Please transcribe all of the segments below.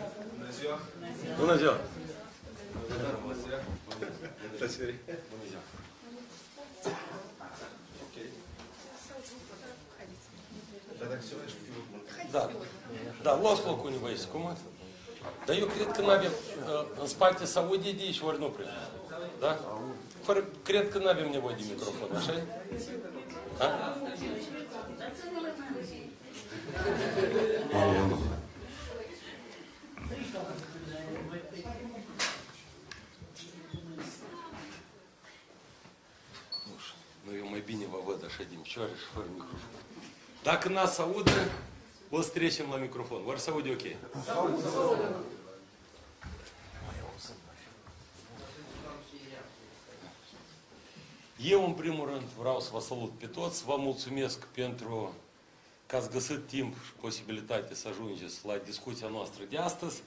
Bună ziua! Bună ziua! Bună ziua! Bună ziua! Da, da, luați locul unde vă este. Cum? Dar eu cred că n-avem în spate să aude de aici, ori nu prea. Da? Fără, cred că n-avem nevoie de microfon, așa e? Da? Nu, eu mai bine vă văd așa din picioare și fără microfon. Dacă n-ați să audă, o să trecem la microfon. Ori să aude ok? Eu, în primul rând, vreau să vă salut pe toți, vă mulțumesc pentru că ați găsit timp și posibilitate să ajungeți la discuția noastră de astăzi.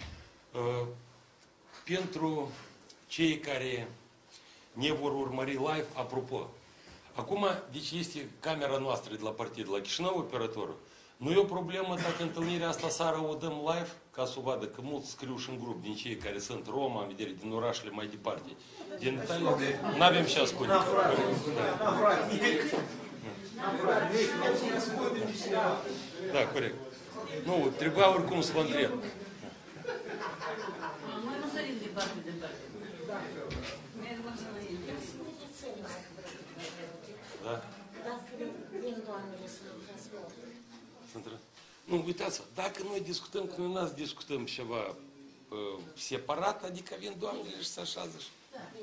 Pentru cei care ne vor urmări live, apropo, acum, deci este camera noastră de la partid, la Chișinău, operatorul. Nu e o problemă dacă întâlnirea asta seara o dăm live, ca să o vadă, că mulți scriu și în grup din cei care sunt Roma, în vedere, din orașele mai departe. Din Italia, nu avem ce ascunde. Da, corect. Nu, trebuia oricum să vă întreb. Da? Nu, uitați-vă, dacă noi discutăm, că noi n-ați discutăm ceva separat, adică vin doamnele și se așează și...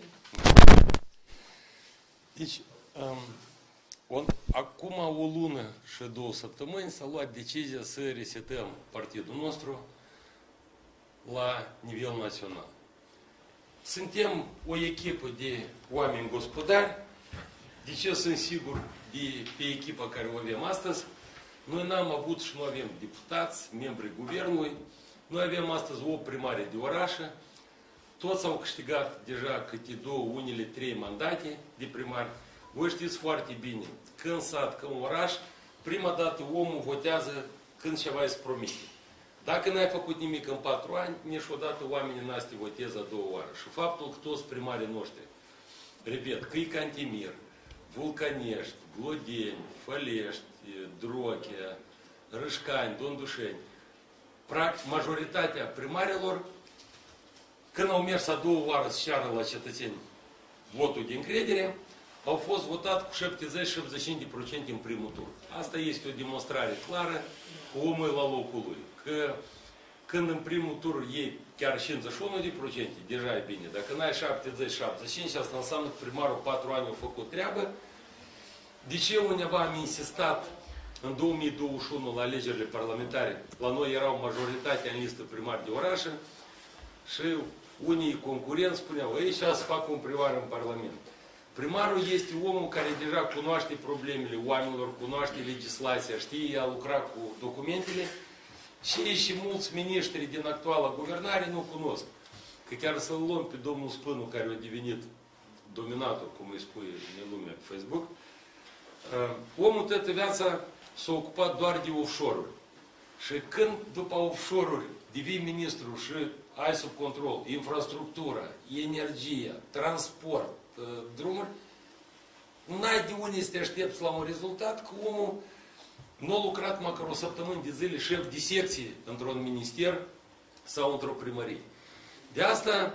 Deci, acum o lună și 2 săptămâni s-a luat decizia să resetăm partidul nostru la nivel național. Suntem o echipă de oameni gospodari. De ce sunt sigur pe echipa care o avem astăzi? Noi n-am avut și nu avem deputați, membri guvernului. Noi avem astăzi 8 primari de orașe. Toți au câștigat deja câte 2, unele 3 mandate de primari. Voi știți foarte bine că în sat, că în oraș, prima dată omul votează când ceva îți promite. Dacă n-ai făcut nimic în 4 ani, niciodată oamenii n-ați te voteze a 2 oară. Și faptul că toți primarii noștri, repet, că e Cantemir, Vulcanești, Glodeni, Fălești, Drochea, Râșcani, Dondușeni, practic majoritatea primarilor, când au mers a 2 oară să ceară la cetățeni votul de încredere, au fost votat cu 70-75% în primul tur. Asta este o demonstrare clară că omul e la locul lui. Că când în primul tur iei chiar 51%, deja e bine. Dacă n-ai 70-75%, asta înseamnă că primarul 4 ani a făcut treabă. De ce undeva am insistat în 2021 la alegerile parlamentare? La noi erau majoritatea în listă primari de orașe și unii concurenți spuneau, ei, și să fac un primar în Parlament. Primarul este omul care deja cunoaște problemele oamenilor, cunoaște legislația, știe, a lucrat cu documentele și mulți miniștri din actuala guvernare nu cunosc. Că chiar să-l luăm pe domnul Spânu, care a devenit dominator, cum îi spune în lumea pe Facebook, omul toată viața s-a ocupat doar de offshore-uri. Și când după offshore-uri devii ministru și ai sub control infrastructura, energia, transport, drumuri, n-ai de unde să te aștepți la un rezultat, că omul nu a lucrat măcar o săptămână de zile șef de secție într-un minister sau într-o primărie. De asta,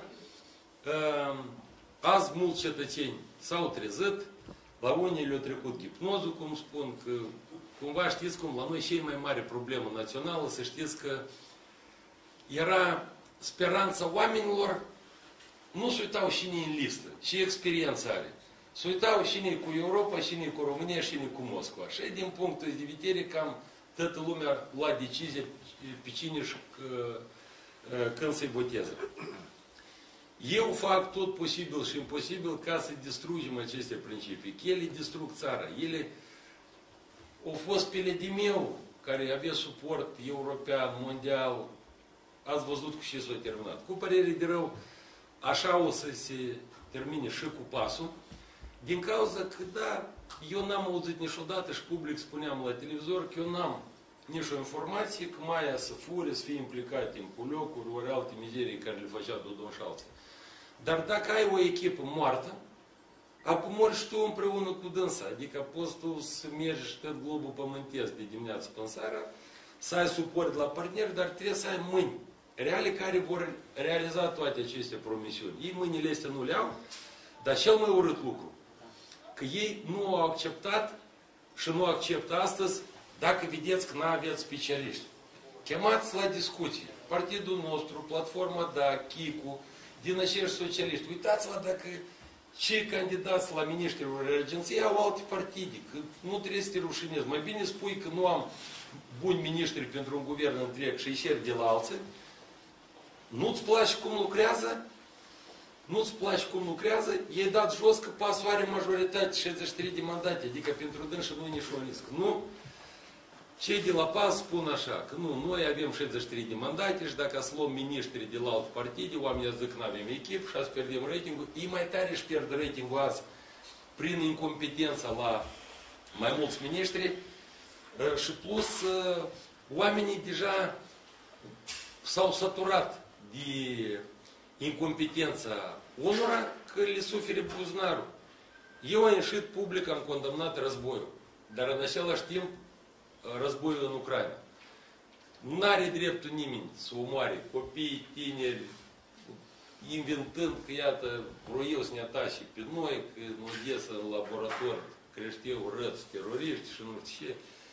azi mulți cetățeni s-au trezit, la unii le-a trecut hipnozul, cum spun, că cumva știți cum, la noi cea mai mare problemă națională, să știți că era speranța oamenilor, nu se uitau cine în listă, ce experiență are. Se uitau cine cu Europa, cine cu România, cine cu Moscova. Și din punctul de vedere, cam toată lumea a luat decizie pe cine și când să-i voteze. Eu fac tot posibil și imposibil ca să distrugem aceste principii. Că ele distrug țara. Ele au fost pe Ledimeu, care avea suport european, mondial. Ați văzut cu ce s-a terminat. Cu părere de rău, așa o să se termine și cu pasul. Din cauza că, da, eu n-am auzit niciodată și public spuneam la televizor că eu n-am nicio informație că Maia să fure, să fie implicat în puliocuri, ori alte mizerii care le făcea Dodon și alții. Dar dacă ai o echipă moartă, acum mori și tu împreună cu dânsa. Adică poți tu să mergi și tot globul pământesc de dimineață până seara, să ai suport la parteneri, dar trebuie să ai mâini reale care vor realiza toate aceste promisiuni. Ei mâinile astea nu le au, dar cel mai urât lucru, că ei nu au acceptat și nu acceptă astăzi dacă vedeți că nu aveți specialiști. Chemați la discuții partidul nostru, platforma DA, Chicu, din acești socialiști. Uitați-vă dacă cei candidați la miniștrii agenției au alte partide, că nu trebuie să te rușinezi. Mai bine spui că nu am buni miniștri pentru un guvern întreg și îi cer de la alții. Nu-ți place cum lucrează? Nu-ți place cum lucrează? E dat jos că PAS-ul are majoritate, 63 de mandate, adică pentru dânsi nu e niciun risc. Nu? Cei de la PAS spun așa, că nu, noi avem 63 de mandate și dacă să luăm miniștri de la alte partide, oamenii zic că nu avem echipă și azi pierdem ratingul. Ei mai tare își pierd ratingul azi prin incompetența la mai mulți miniștri și plus oamenii deja s-au săturat de incompetența unora că le sufere buzunarul. Eu am ieșit public, am condamnat războiul, dar în același timp războiul în Ucraina. N-are dreptul nimeni să omoare copii, tineri, inventând că, iată, vroiau să ne atace pe noi, că în Odessa, în laborator, creșteau răți, teroriști și nu știu ce.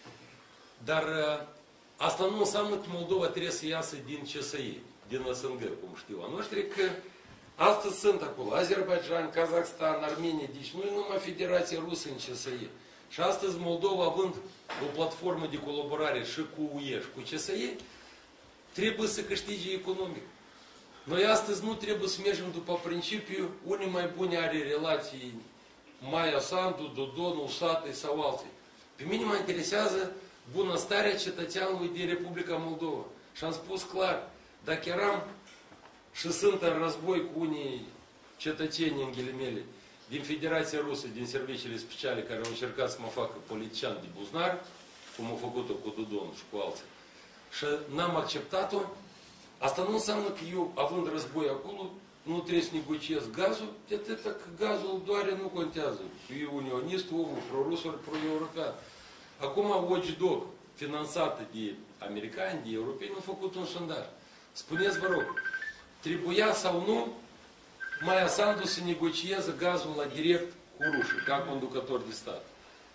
Dar asta nu înseamnă că Moldova trebuie să iasă din CSI, din SNG, cum știu a noștri, că astăzi sunt acolo Azerbaijan, Kazakhstan, Armenia, deci nu e numai Federația Rusă în CSI. Și astăzi Moldova, având o platformă de colaborare și cu UE și cu CSI, trebuie să câștige economic. Noi astăzi nu trebuie să mergem după principiu, unii mai buni are relații Maia Sandu, Dodon, Usate sau alții. Pe mine mă interesează bunăstarea cetățeanului din Republica Moldova. Și am spus clar, dacă eram și sunt în război cu unii cetățeni, în ghilimele, din Federația Rusă, din serviciile speciale care au încercat să mă facă politician de buznar, cum au făcut-o cu Dodon și cu alții, și n-am acceptat-o, asta nu înseamnă că eu, având război acolo, nu trebuie să negociez gazul, de atâta că gazul doare nu contează. E unionist, omul pro-rus ori pro-european. Acum Watchdog, finanțată de americani, de europeni, au făcut un sondaj. Spuneți, vă rog, trebuia sau nu Maia Sandu să negocieze gazul la direct cu rușii, ca conducător de stat.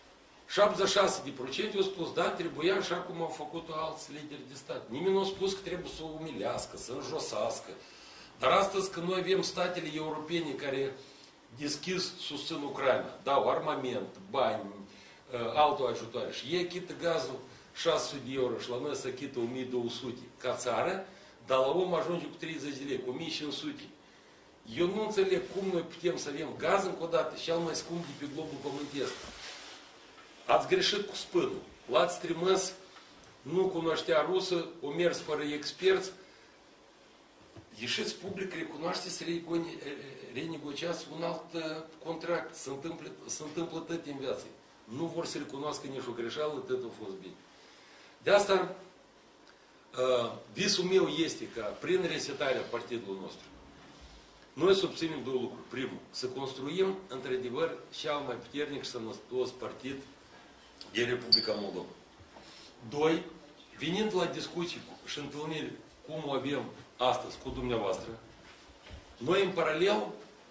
76% au spus, da, trebuia, așa cum au făcut-o alți lideri de stat. Nimeni nu a spus că trebuie să o umilească, să înjosească. Dar astăzi, când noi avem statele europene care deschis susțin Ucraina, dau armament, bani, alte ajutoare și ei achită gazul 600 de euro și la noi se achită 1200 ca țară, dar la om ajunge cu 30 de lei, cu 1500. Eu nu înțeleg cum noi putem să avem gaz încă o dată, cel mai scump de pe globul pământesc. Ați greșit cu spânul. L-ați trimis, nu cunoștea rusă, o mers fără experți. Ieșiți public, recunoașteți, renegociați un alt contract. Se întâmplă tot în viață. Nu vor să recunoască nici o greșeală, tot a fost bine. De asta, visul meu este ca, prin resetarea partidului nostru, noi susținem două lucruri. Primul, să construim, într-adevăr, cel mai puternic și sănătos partid din Republica Moldova. Doi, venind la discuții și întâlniri, cum o avem astăzi cu dumneavoastră, noi în paralel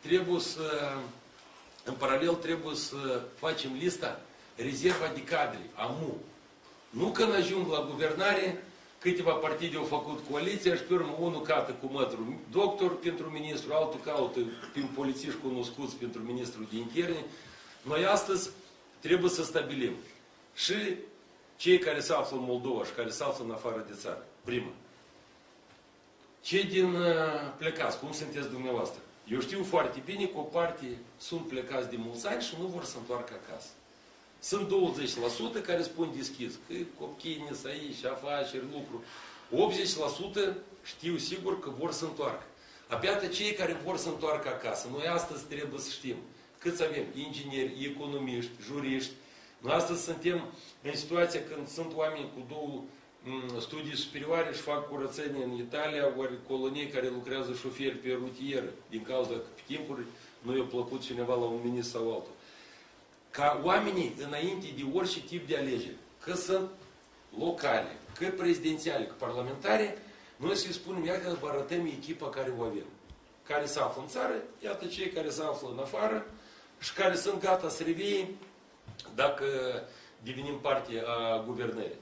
trebuie să facem lista rezerva de cadre, AMU. Nu când ajung la guvernare, câteva partide au făcut coaliția și pe urmă unul cată cu mătru doctor pentru ministru, altul caută prin polițiști cunoscuți pentru ministrul de interne. Noi astăzi trebuie să stabilim și cei care se află în Moldova și care se află în afară de țară. Prima. Cei din plecați, cum sunteți dumneavoastră? Eu știu foarte bine că o parte sunt plecați de mulți ani și nu vor să întoarcă acasă. Sunt 20% care spun deschis că copiii să aici, afaceri, lucru. 80% știu sigur că vor să întoarcă. Abia cei care vor să întoarcă acasă, noi astăzi trebuie să știm câți avem ingineri, economiști, juriști. Noi astăzi suntem în situația când sunt oameni cu două studii superioare și fac curățenie în Italia, ori colonii care lucrează șoferi pe rutieră, din cauza că pe timpuri nu i-a plăcut cineva la un ministru sau altul. Ca oamenii, înainte de orice tip de alegeri, că sunt locale, că prezidențiale, că parlamentare, noi să-i spunem, iată, vă arătăm echipa care o avem. Care se află în țară, iată cei care se află în afară și care sunt gata să revie dacă devenim parte a guvernării.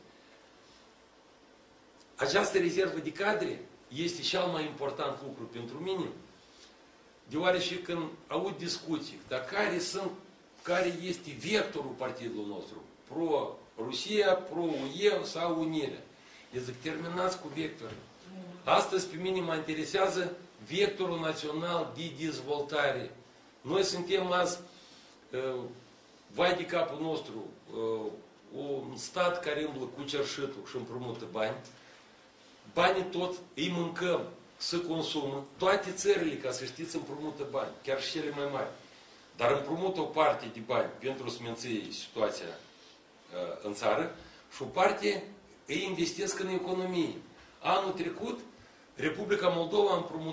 Această rezervă de cadre este cel mai important lucru pentru mine, deoarece când aud discuții, dar care este vectorul partidului nostru, pro-Rusia, pro-UE sau Unirea. Eu zic, terminați cu vectorul. Astăzi pe mine mă interesează vectorul național de dezvoltare. Noi suntem azi, vai de capul nostru, un stat care umblă cu cerșitul și împrumută bani. Banii tot îi mâncăm, să consumă. Toate țările, ca să știți, împrumută bani, chiar și cele mai mari. Dar împrumută o parte de bani pentru a-ți menține situația în țară și o parte îi investesc în economie. Anul trecut, Republica Moldova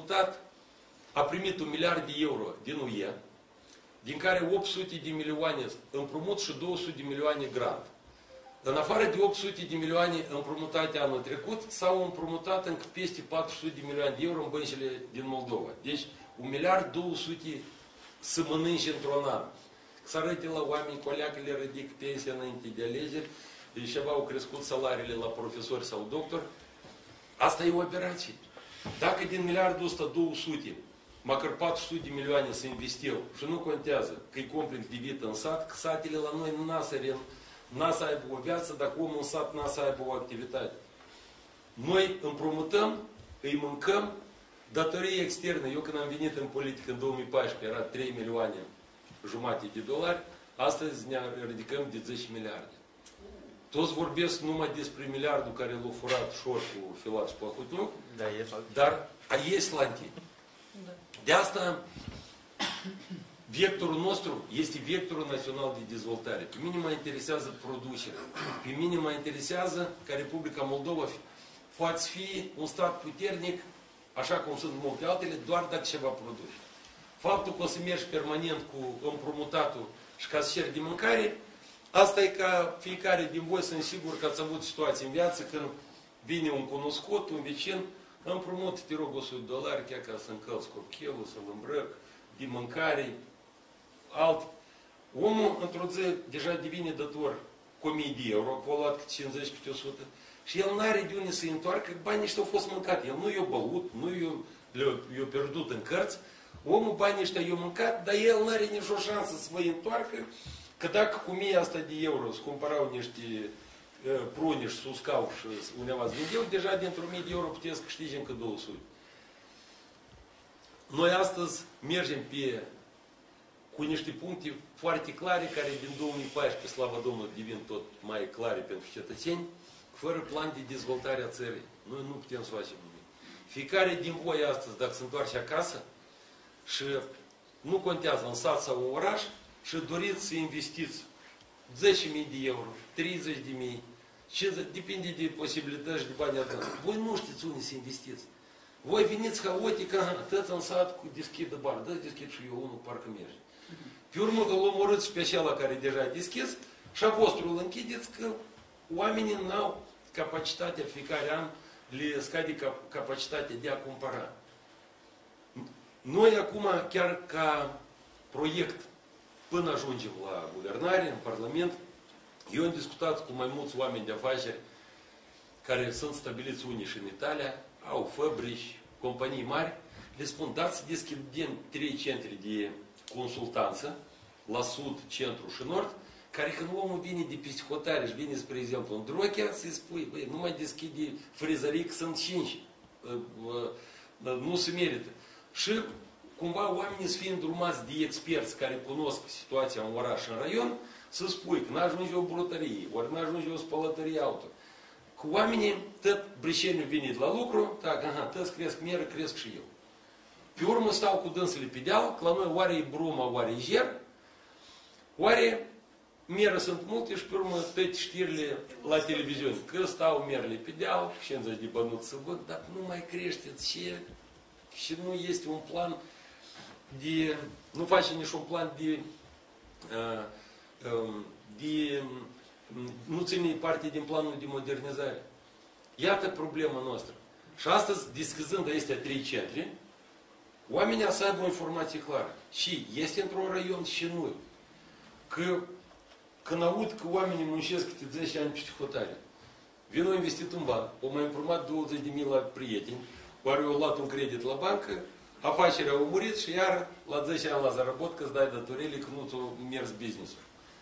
a primit 1 miliard de euro din UE, din care 800 de milioane împrumut și 200 de milioane grant. În afară de 800 de milioane împrumutate anul trecut, s-au împrumutat încă peste 400 de milioane de euro în băncile din Moldova. Deci 1 miliard 200 să mănânce într-un an. Să arăte la oameni, coleacă le ridic pensia înainte de alegeri, deci ceva au crescut salariile la profesori sau doctori. Asta e o operație. Dacă din miliardul ăsta 200, măcar 400 de milioane să investeau și nu contează că e complex de vită în sat, că satele la noi n-a să aibă o viață, dacă omul în sat n-a să aibă o activitate. Noi împrumutăm, îi mâncăm, datorii externe. Eu când am venit în politică în 2014 era 3 milioane jumate de dolari, astăzi ne ridicăm de 10 miliarde. Toți vorbesc numai despre miliardul care l-a furat Șorcu, Filat și Plahotniuc, dar ies la întâi. De asta, vectorul nostru este vectorul național de dezvoltare. Pe mine mă interesează producerea. Pe mine mă interesează ca Republica Moldova poate fi un stat puternic, așa cum sunt multe altele, doar dacă ceva produce. Faptul că o să mergi permanent cu împrumutatul și ca să ceri de mâncare, asta e ca fiecare din voi, sunt sigur că ați avut situații în viață când vine un cunoscut, un vecin, împrumut, te rog, $100, chiar ca să încălți copilul, să-l îmbrăc, de mâncare, alt. Omul, într-o zi, deja devine dator cu 1000 de euro, că a luat câte 50, câte 100, și el n-are de unde să-i întoarcă, banii ăștia au fost mâncați. El nu i-a băut, nu i-a pierdut în cărți, omul banii ăștia i-a mâncat, dar el n-are nicio șansă să vă întoarcă, că dacă cu 1000 asta de euro îți cumpărau niște prune și suscau și undeva îți vindeau, deja dintr-o 1000 de euro puteți să câștigi încă 200. Noi astăzi mergem cu niște puncte foarte clare, care din 2014, slavă Domnului, devin tot mai clare pentru cetățeni, fără plan de dezvoltare a țării. Noi nu putem să facem nimic. Fiecare din voi astăzi, dacă se întoarce acasă și nu contează în sat sau în oraș, și doriți să investiți 10.000 de euro, 30.000, 50, depinde de posibilități și de bani adunți. Voi nu știți unde să investiți. Voi veniți haotic, tăți în sat cu deschidă bani, dă deschid și eu unul, parcă merge. Pe urmă îl omorâți și pe acela care deja e deschis și a vostru îl închideți că oamenii n-au capacitatea, fiecare an le scade capacitatea de a cumpăra. Noi acum, chiar ca proiect, până ajungem la guvernare, în Parlament, eu am discutat cu mai mulți oameni de afaceri care sunt stabiliți unii și în Italia, au fabrici, companii mari, le spun, dați să deschidem 3 centre de consultanță, la sud, centru și nord, care când omul vine de psihotare și vine, spre exemplu, în Drochea, să-i spui, băi, nu mai deschide frizării, că sunt 5, nu se merită. Și cumva oamenii să fie îndrumați de experți care cunosc situația în oraș și în raion, să spui că n-ajunge o brutărie, ori n-ajunge o spălătărie altă. Că oamenii, tot brișeniul vine la lucru, tak, tăți cresc meră, cresc și eu. Pe urmă stau cu dânsele pe deal, că la noi oare e bruma, oare e ger, oare mere sunt multe și pe urmă toate știrile la televiziune. Că stau merele pe deal, 50 de bănuți să văd, dar nu mai creșteți și nu este un plan de, nu face nici un plan nu ține parte din planul de modernizare. Iată problema noastră. Și astăzi, discutând de astea 3 centre, oamenii să aibă o informație clară. Și este într-un raion și nu. Că când aud că oamenii muncesc câte 10 ani peste hotare, vin o investit un ban, o mai împrumutat 20.000 la prieteni, ori au luat un credit la bancă, afacerea a murit și iar la 10 ani la zarabot că îți dai datorele că nu ți-a mers business-ul.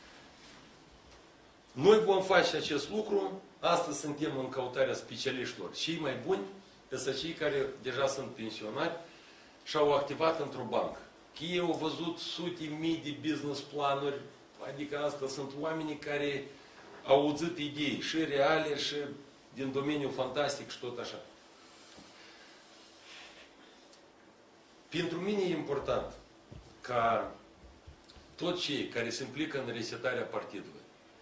Noi vom face acest lucru, astăzi suntem în căutarea specialiștilor. Cei mai buni sunt cei care deja sunt pensionari și au activat într-o bancă. Că ei au văzut sute mii de business planuri, adică asta sunt oamenii care au auzit idei și reale și din domeniul fantastic și tot așa. Pentru mine e important ca toți cei care se implică în resetarea partidului,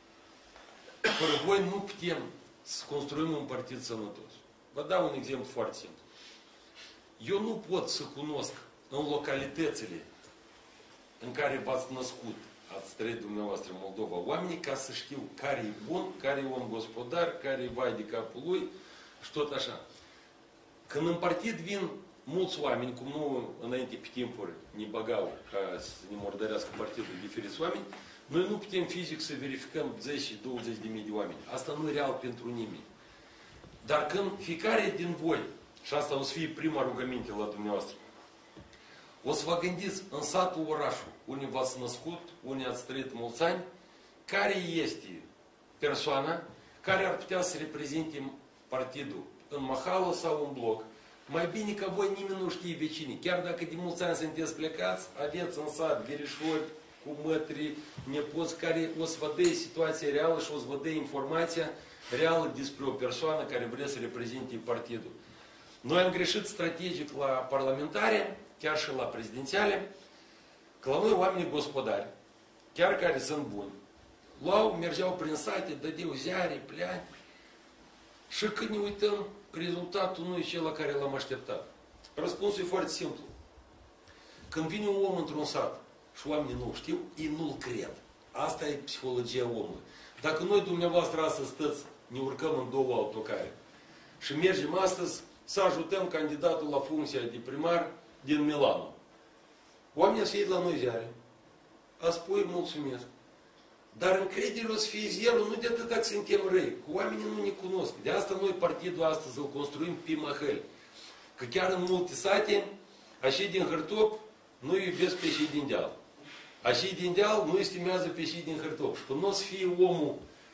fără voi nu putem să construim un partid sănătos. Vă dau un exemplu foarte simplu. Eu nu pot să cunosc în localitățile în care v-ați născut, ați trăit dumneavoastră în Moldova, oamenii ca să știu care e bun, care e om gospodar, care e vai de capul lui și tot așa. Când în partid vin mulți oameni, cum nu înainte pe timpuri ne băgau ca să ne mordărească partidul diferiți oameni, noi nu putem fizic să verificăm 10-20 de mii de oameni. Asta nu e real pentru nimeni. Dar când fiecare din voi, și asta o să fie prima rugăminte la dumneavoastră, o să vă gândiți în satul, orașul, unde v-ați născut, unde ați trăit mulți ani, care este persoana care ar putea să reprezinte partidul în mahală sau în bloc. Mai bine ca voi nimeni nu știe vecinii. Chiar dacă de mulți ani sunteți plecați, aveți în sat verișori, cu mătri, nepoți care o să vă dea situația reală și o să vă dea informația reală despre o persoană care vrea să reprezinte partidul. Noi am greșit strategic la parlamentare, chiar și la prezidențiale, că la noi oamenii gospodari, chiar care sunt buni, mergeau prin sate, dădeau ziare, pleani, și când ne uităm, rezultatul nu e cel la care l-am așteptat. Răspunsul e foarte simplu. Când vine un om într-un sat și oamenii nu știu, ei nu-l cred. Asta e psihologia omului. Dacă noi, dumneavoastră, astăzi stăți, ne urcăm în 2 autocare și mergem astăzi să ajutăm candidatul la funcția de primar din Milano. Oamenii să iei la noi ziare. A spui mulțumesc. Dar încrederea o să fie zero, nu de atât dacă suntem răi, că oamenii nu ne cunosc. De asta noi partidul astăzi îl construim pe măhăli. Că chiar în multe sate, așa din Hârtop nu iubesc pe cei din deal. Așa din deal nu estimează pe cei din Hârtop. Și când nu o să fie omul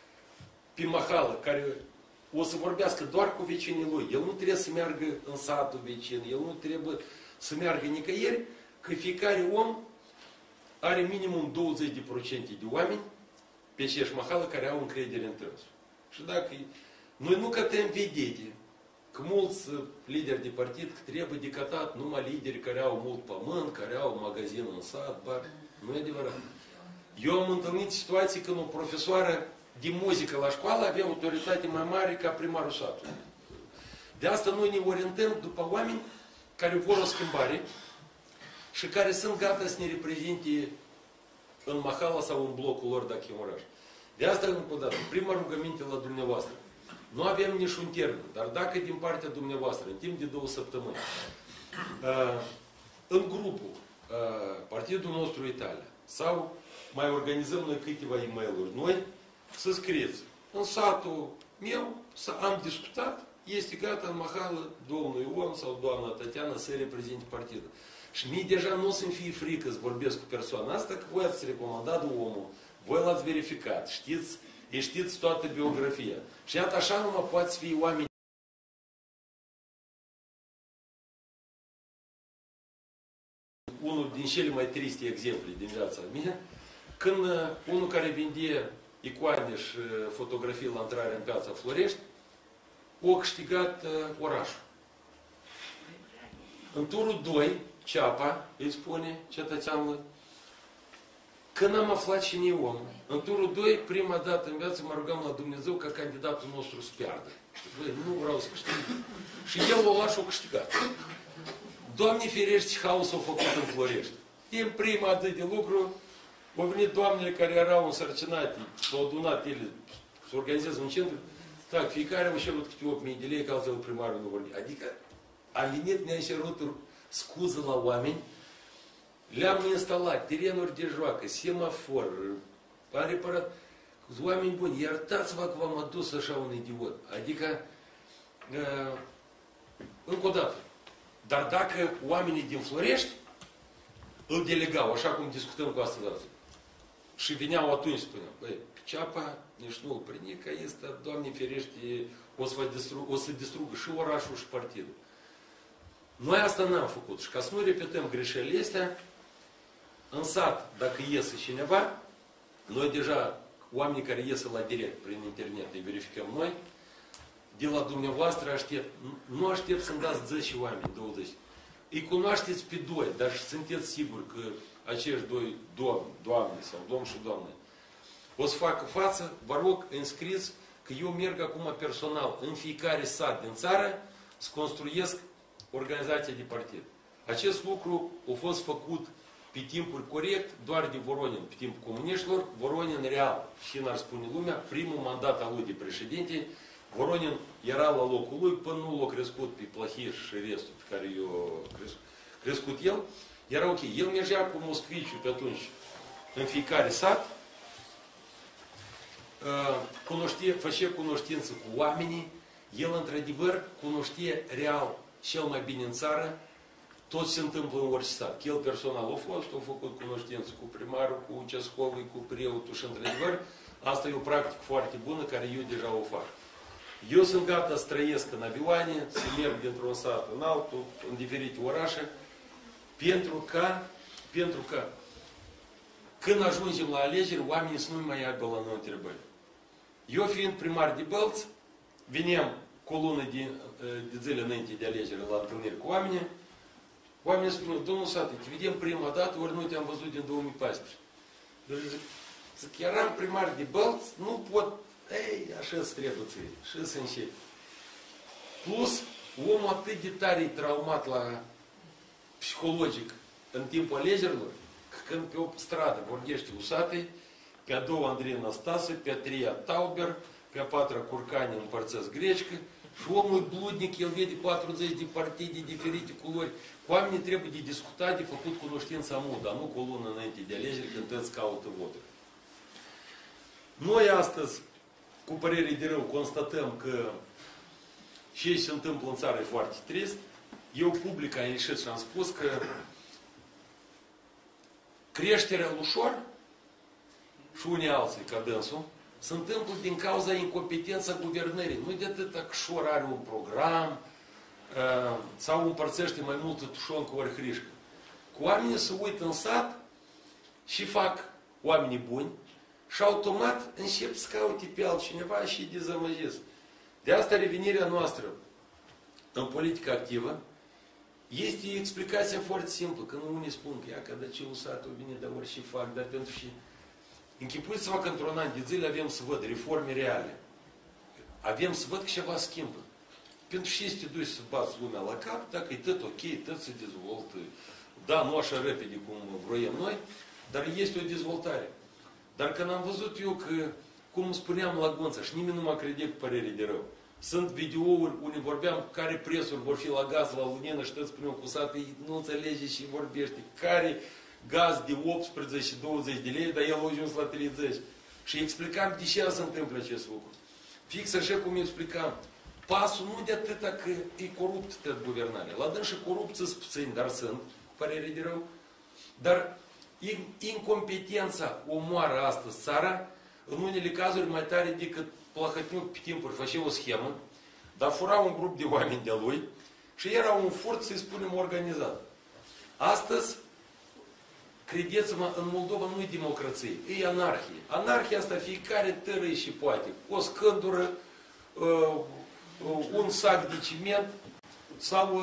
pe mahală, care o să vorbească doar cu vecinii lui, el nu trebuie să meargă în satul vecin, el nu trebuie să meargă nicăieri, că fiecare om are minimum 20% de oameni pe aceeași mahală care au încredere în tânsul. Și dacă noi nu cătăm vedete că mulți lideri de partid că trebuie decatat numai lideri care au mult pământ, care au magazin în sat, bar. Nu e adevărat. Eu am întâlnit situații când o profesoară de muzică la școală avea autoritate mai mare ca primarul satului. De asta noi ne orientăm după oameni care vor o schimbare și care sunt gata să ne reprezinte în mahala sau în blocul lor dacă e un oraș. De asta, încă o dată, prima rugăminte la dumneavoastră. Nu avem niciun termen, dar dacă din partea dumneavoastră, în timp de 2 săptămâni, în grupul partidul nostru Italia, sau mai organizăm noi câteva e-mail-uri noi, să scrieți, în satul meu am discutat, este gata în mahală domnul Ion sau doamna Tatiana să reprezinte partidul. Și mie deja nu o să-mi fie frică să vorbesc cu persoana asta, că voi ați recomandat omul, voi l-ați verificat, știți toată biografia. Și iată așa numai poate fi oameni. Unul din cele mai triste exemple din viața mea, când unul care vinde icoane și fotografii la intrare în piața Florești, a câștigat orașul. În turul 2, Ceapa, îi spune cetățeanul, Când am aflat cine e omul, în turul 2, prima dată în viață mă rugam la Dumnezeu ca candidatul nostru să piardă. Băi, nu vreau să câștig. Și el o luat și o câștigat. Doamne ferește, haos s-a făcut în Florești. Din prima zi de lucru, au venit doamnele care erau însărcinate, s-au adunat ele, să organizeze un centru, tak, fiecare au cerut câte 8.000 de lei, că altfel primarul nu vorbi. Adică, alinit ne-a cerut scuză la oameni, le-am instalat terenuri de joacă, semafor, am reparat. Oameni buni, iertați-vă că v-am adus așa un idiot. Adică, încă o dată, dar dacă oamenii din Florești îl delegau, așa cum discutăm cu asta dată, și veneau atunci, spuneau, băi, Ceapa, nici nu-l prinde, că este, Doamne ferește, o să distrugă și orașul și partidul. Noi asta n-am făcut. Și ca să nu repetăm greșelile astea, în sat, dacă iese cineva, noi deja, oamenii care iese la direct prin internet, îi verificăm noi, de la dumneavoastră aștept, nu aștept să-mi dați 10 oameni, 20. Îi cunoașteți pe doi, dar sunteți siguri că acești doi doamne sau domn și doamne o să facă față, vă rog, înscriți că eu merg acum personal în fiecare sat din țară să construiesc organizația de partid. Acest lucru a fost făcut pe timpuri corect, doar de Voronin, pe timpul comuniștilor. Voronin real, și n-ar spune lumea, primul mandat al lui de președinte, Voronin era la locul lui până nu l-a crescut pe Plahiș și restul pe care i-a crescut el. Era ok. El mergea cu Moscoviciu pe atunci în fiecare sat, făcea cunoștință cu oamenii, el într-adevăr cunoștea real cel mai bine în țară tot se întâmplă în orice sat. El personal a fost, a făcut cunoștință cu primarul, cu Ucescovul, cu preotul și într-adevăr asta e o practică foarte bună care eu deja o fac. Eu sunt gata să trăiesc în avioane, să merg dintr-un sat în altul, în diferite orașe, pentru că când ajungem la alegeri, oamenii să nu mai aibă la noi întrebări. Eu fiind primar de Bălți, veneam cu o lună de zile înainte de alegeri la întâlniri cu oamenii, oamenii spuneau, domnul Sate, te vedem prima dată, ori nu te-am văzut din 2014. Zic, eram primar de Bălți, nu pot, așa să trebuie ție, și să începi. Plus, omul atât de tare traumat la psihologic în timpul alegerilor, că când pe o stradă vorbește Usatei, pe a doua Andrei Năstase, pe a treia Tauber, pe a patra Curcani împărțesc grecică, și omul e bludnic, el vede 40 de partide de diferite culori. Cu oamenii trebuie de discutat, de făcut cunoștința mult, dar nu cu o lună înainte de alegeri, când toți caută voturi. Noi astăzi, cu părere de rău, constatăm că ce se întâmplă în țară e foarte trist. Eu public am ieșit și am spus că creșterea ușor și unii alții, ca dânsul, se întâmplă din cauza incompetența guvernării. Nu de atât că șor are un program sau împărțește mai multă tușoncă ori hrișcă. Cu oamenii se uită în sat și fac oamenii buni și automat încep să caute pe altcineva și îi dezamăgesc. De asta revenirea noastră în politică activă este explicația foarte simplă. Când unii spun că ia că de ce usatul vine, dar orice fac, dar pentru și... Închipuiți-vă că într-un an de zile avem să văd reforme reale. Avem să văd că ceva schimbă. Pentru și să te duci să bați lumea la cap, dacă e tot ok, tot se dezvoltă. Da, nu așa repede cum vroiem noi, dar este o dezvoltare. Dar când am văzut eu că, cum spuneam la Gonța, și nimeni nu m-a crede cu părere de rău, sunt videouri unde vorbeam care presuri vor fi la gaz, la lumină, și tot spuneam cu satul, nu înțelege și vorbește, care gaz de 18-20 de lei, dar el a ajuns la 30. Și explicam de ce se întâmplă acest lucru. Fix așa cum explicam, pasul nu de atâta că e corupt tot guvernarea. La dâns și corupție sunt puțini, dar sunt, cu părere de rău. Dar incompetența omoară astăzi țara, în unele cazuri mai tare decât Plahotniuc pe timpuri făcea o schemă, dar fura un grup de oameni de-a lui și era un furt, să-i spunem, organizat. Astăzi, credeți-mă, în Moldova nu e democrație, e anarhie. Anarhia asta fiecare tărăi și poate. O scândură, un sac de ciment sau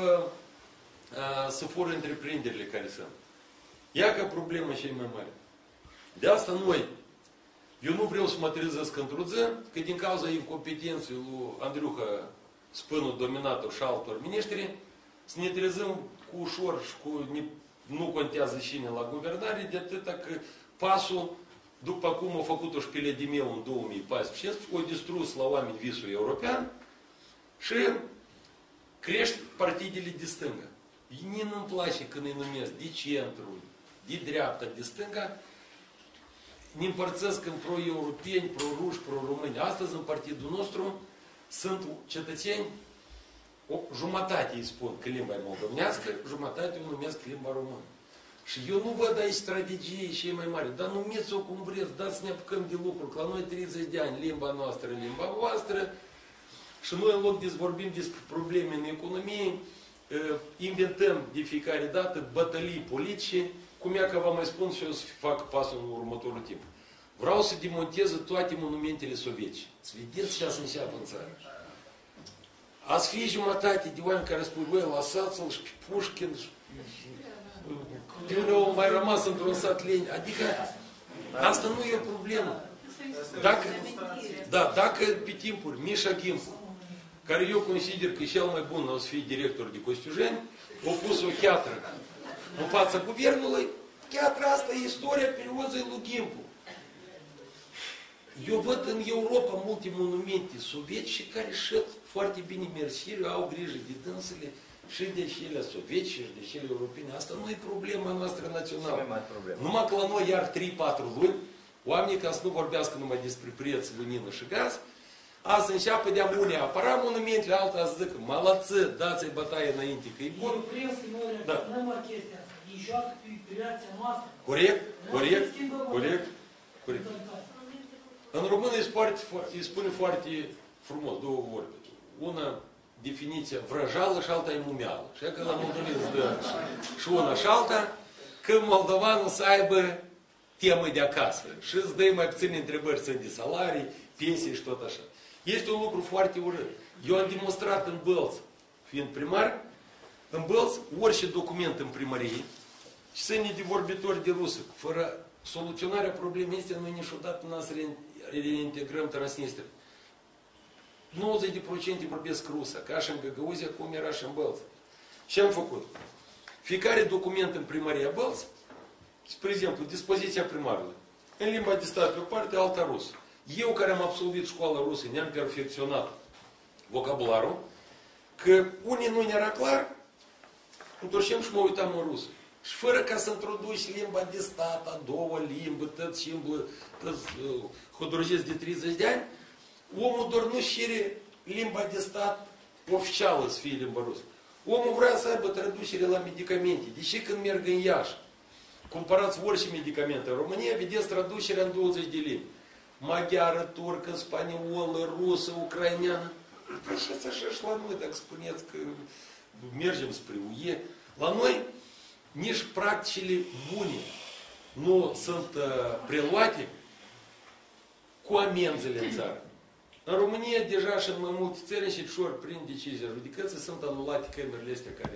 să fură întreprinderile care sunt. Ia că problema cea mai mare. De asta noi, eu nu vreau să mă trezesc într-o zi, că din cauza incompetenței lui Andriuha Spânu, dominatul și altor miniștri, să ne trezim cu ușor și cu nu contează cine la guvernare, de atâta că pasul, după cum a făcut-o șpile de meu în 2014, a distrus la oameni visul european și crește partidele de stânga. Mie nu-mi place când îi numesc de centru, de dreapta, de stânga, ne împărțesc în pro-europeni, pro-ruși, pro-români. Astăzi, în partidul nostru, sunt cetățeni, o jumătate îi spun că limba e moldovenească, jumătate o numesc limba română. Și eu nu văd aici strategie și mai mare, dar numiți-o cum vreți, dați să ne apucăm de lucruri, că la noi 30 de ani, limba noastră, limba voastră, și noi în loc de să vorbim despre probleme în economie, inventăm de fiecare dată bătălii politice, cum ea că vă mai spun și eu să fac pasul în următorul timp. Vreau să demontez toate monumentele sovietice. Să vedeți ce se înseamnă în țară. Ați fi jumătate de oameni care spun, băi, lăsați-l și pe Pușkin, eu au mai rămas într-un sat Lenin. Adică, asta nu e o problemă. Dacă pe timpuri, Mișa Gimpu, care eu consider că e cel mai bun o să fie director de Costiujeni, a pus o cheatră în fața guvernului, cheatra asta e istoria periozei lui Gimpu. Eu văd în Europa multe monumente sovietice care șed foarte bine mersire, au grijă de dânsele și de cele sovietice și de cele europene. Asta nu e problema noastră națională. Numai că la noi iar 3-4 luni, oamenii ca să nu vorbească numai despre preț, lumină și gaz, a să înceapă de-a unii apăra monumentele, alta să zică, malăță, dați-i bătaie înainte, că e bun. Da. Chestia asta. Ei joacă pe creația noastră. Corect. În română îi spune foarte frumos, două vorbe. Una, definiția vrăjală și alta e mumeală. Și că la moldoveni dă și una și alta, că moldovanul să aibă temă de acasă. Și îți dă mai puține întrebări, sunt de salarii, pensii și tot așa. Este un lucru foarte urât. Eu am demonstrat în Bălți, fiind primar, în Bălți, orice document în primărie, și sunt de vorbitori de rusă, fără soluționarea problemei este, noi niciodată n-am să reintegrăm Transnistria. 90% vorbesc rusă, ca și în Găgăuzia, cum era și în Bălți. Ce am făcut? Fiecare document în primăria Bălți, spre exemplu, dispoziția primarului, în limba de stat pe o parte, alta rusă. Eu, care am absolvit școala rusă, ne-am perfecționat vocabularul, că unii nu ne-era clar, întorcem și mă uitam în rusă. Și fără ca să introduci limba de stat, a doua limbă, tot simplă, tot hodrojesc de 30 de ani, omul doar nu șire limba de stat oficială să fie limba rusă. Omul vrea să aibă traducere la medicamente. Deși când merg în Iași, cumpărați orice medicamente în România, vedeți traducerea în 20 de limbi. Maghiară, turcă, spaniolă, rusă, ucraineană. Faceți așa și la noi, dacă spuneți că mergem spre UE. La noi nici practicile bune nu sunt preluate cu amenzile în țară. În România, deja și în mai multe țări, încetșor, prin decizia judecății, sunt anulate camerele astea care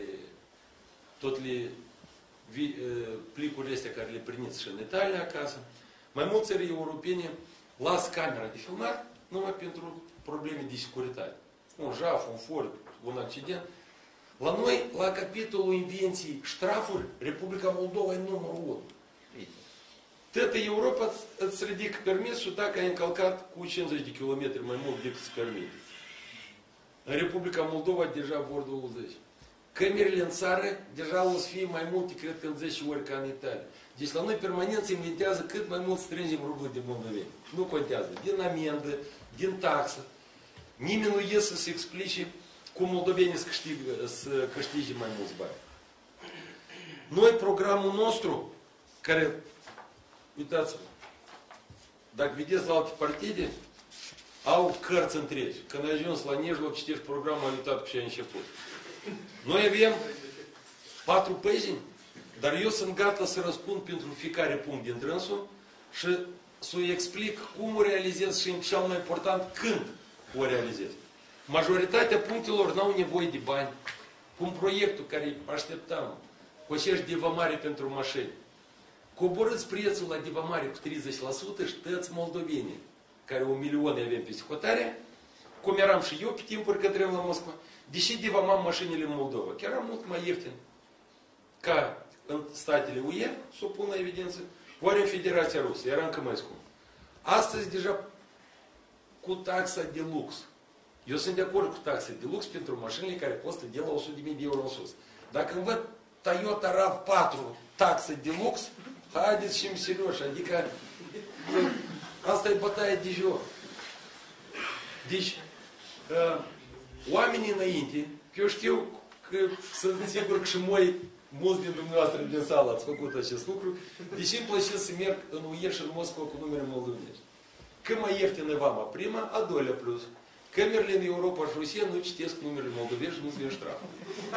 plicurile astea care le primiți și în Italia acasă. Mai multe țări europene las camera de filmat numai pentru probleme de securitate. Un jaf, un furt, un accident. La noi, la capitolul invenții ștrafuri, Republica Moldova e numărul 1. Toată Europa îți ridică permisul dacă ai încălcat cu 50 de km mai mult decât îți permite. În Republica Moldova deja vor 20. Camerele în țară deja o să fie mai multe, cred că în 10 ori ca în Italia. Deci la noi permanent se inventează cât mai mult strângem rublu de moldoveni. Nu contează. Din amendă, din taxă. Nimeni nu iese să se explice cum moldovenii să câștige mai mulți bani. Noi, programul nostru, care, uitați-vă, dacă vedeți la alte partide, au cărți întregi. Când ai ajuns la Nijloc, citești programul, ai uitat cu ce ai început. Noi avem 4 pagini, dar eu sunt gata să răspund pentru fiecare punct din trânsul și să-i explic cum o realizez și, cel mai important, când o realizez. Majoritatea punctelor n-au nevoie de bani. Cum proiectul care așteptam, coșești de vămare pentru mașini. coborâți prețul la divamare cu 30% și tăți moldoveni, care 1 milion avem peste hotare, cum eram și eu pe timpuri când trăiam la Moscova, deși divamam mașinile în Moldova, chiar era mult mai ieftin ca în statele UE, să o pun la evidență, ori în Federația Rusă, era încă mai scump. Astăzi deja cu taxa de lux. Eu sunt de acord cu taxa de lux pentru mașinile care costă de la 100.000 de euro în sus. Dacă îmi văd Toyota RAV4 taxă de lux, haideți și-mi serioși, adică asta e bătaie de joc. Deci, oamenii înainte, că eu știu că sunt sigur că și mulți din dumneavoastră din sală ați făcut acest lucru, deși îmi plăcea să merg în UE și în Moscova cu numere moldovenești. Că mai ieftină vama prima, a doilea plus. Camerele în Europa și Rusia nu citesc numerele moldovești, nu-ți vin ștraful.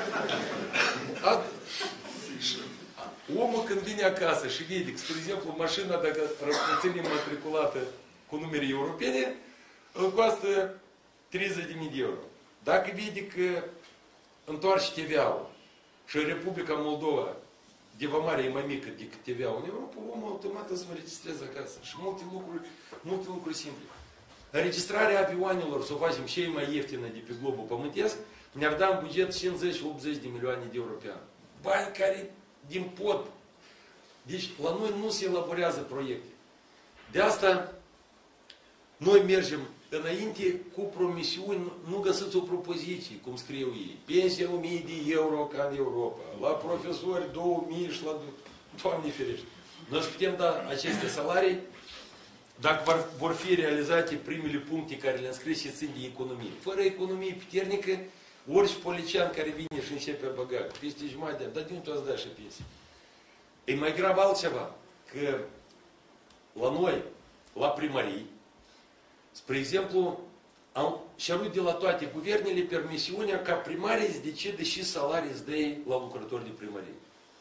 Omul când vine acasă și vede că, spre exemplu, mașina, dacă răspunțenie matriculată cu numere europene, îl costă 30.000 de euro. Dacă vede că întoarce TVA-ul și Republica Moldova, divamarea e mai mică decât TVA-ul în Europa, omul automat îți va registreze acasă. Și multe lucruri simple. Înregistrarea avioanelor, să o facem și ei mai ieftină de pe globul pământesc, ne-ar da în buget 50-80 de milioane de euro pe an. Bani care din pod. Deci la noi nu se elaborează proiecte. De asta noi mergem înainte cu promisiuni, nu găsiți o propoziție, cum scriu ei. Pensia 1000 de euro ca în Europa, la profesori 2000 și la... Doamne ferește! Noi putem da aceste salarii dacă vor fi realizate primele puncte care le-am scris și țin de economie. Fără economie puternică, orice polician care vine și începe a băga peste jumătate, dar de unde tu ați dat și pensie? E mai grav altceva, că la noi, la primării, spre exemplu, am cerut de la toate guvernele permisiunea ca primarii să decide și salarii să dea la lucrători de primărie.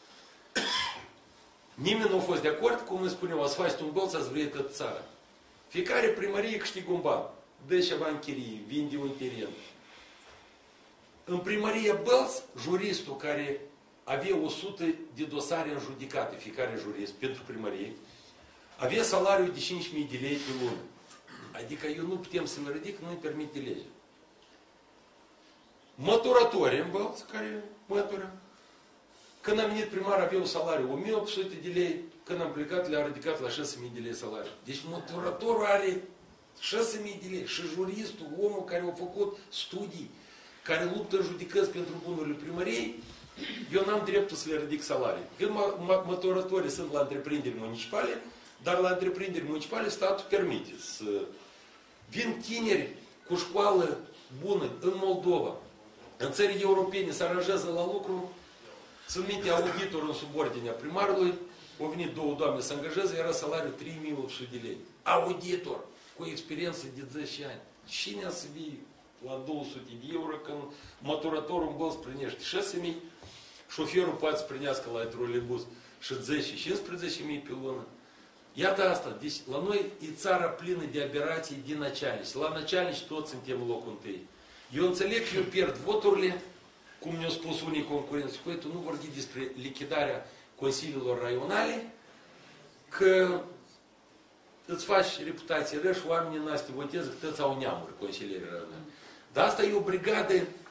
Nimeni nu a fost de acord, cum îmi spuneau, ați face un bălț, ați vrei tot țara. Fiecare primărie câștigă un ban, dă ceva în chirie, vinde un teren. În primărie Bălț, juristul care avea 100 de dosare în judecată, fiecare jurist, pentru primărie, avea salariul de 5.000 de lei pe lună. Adică eu nu putem să-mi ridic, nu-mi permite legea. Măturători în Bălț, care mătură, când am venit primar, avea un salariu 1.800 de lei, când am plecat, le-a ridicat la 6.000 de lei salariu. Deci măturătorul are 6.000 de lei și juristul, omul care a făcut studii, care luptă în judecăți pentru bunurile primăriei, eu n-am dreptul să le ridic salarii. Când măturătorii sunt la întreprinderi municipale, dar la întreprinderi municipale statul permite să vin tineri cu școală bună în Moldova, în țările europene, se aranjează la lucru, sunt minte auditor în subordinea primarului, au venit două doamne să angajeze, era salariul 3.800 de lei. Auditor, cu experiență de 10 ani. Cine să vii la 200 de euro când măturătorul în Bălț primește 6.000, șoferul poate să primească la trolebus și 10-15.000 pe lună. Iată asta. Deci la noi e țara plină de aberații din начальnici. La начальnici toți suntem locul întâi. Eu înțeleg că eu pierd voturile, cum ne-au spus unii concurenți, că tu nu vorbi despre lichidarea consiliilor raionale, că îți faci reputație rău și oamenii n-ați te voteze, că toți au neamuri consilierii raionale. Dar asta e o brigadă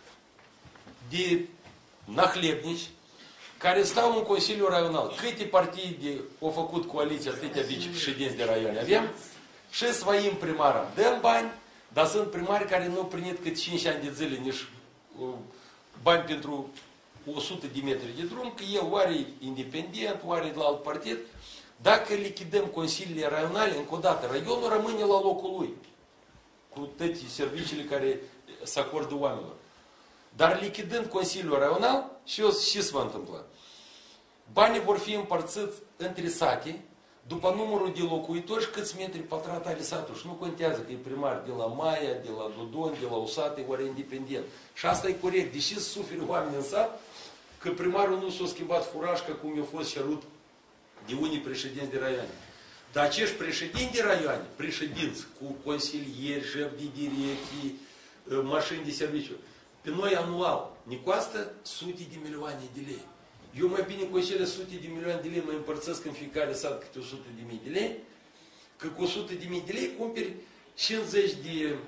de nahlebnici care stau în Consiliul Raional. Câte partide au făcut coaliția, atâtea vicepreședinți de raioane avem, și svăim primara. Dăm bani, dar sunt primari care nu au primit cât 5 ani de zile nici bani pentru 100 de metri de drum, că el oare e independent, oare de la alt partid. Dacă lichidăm consiliile raionale, încă o dată, raionul rămâne la locul lui, cu toate serviciile care se acordă oamenilor. Dar lichidând Consiliul Raional, și se va întâmpla. Banii vor fi împărțiți între sate, după numărul de locuitori și câți metri pătrați are satul. Și nu contează că e primar de la Maia, de la Dodon, de la Usate, ori independent. Și asta e corect. Deși suferă oameni în sat, că primarul nu s-a schimbat furașca cum i-a fost cerut de unii președinți de raioane. Dar acești președinți de raioane, președinți cu consilieri, șef de direcții, mașini de serviciu, pe noi anual ne costă sute de milioane de lei. Eu mai bine cu acele sute de milioane de lei mai împărțesc în fiecare sat câte 100.000 de lei, că cu 100.000 de lei cumperi 50 de...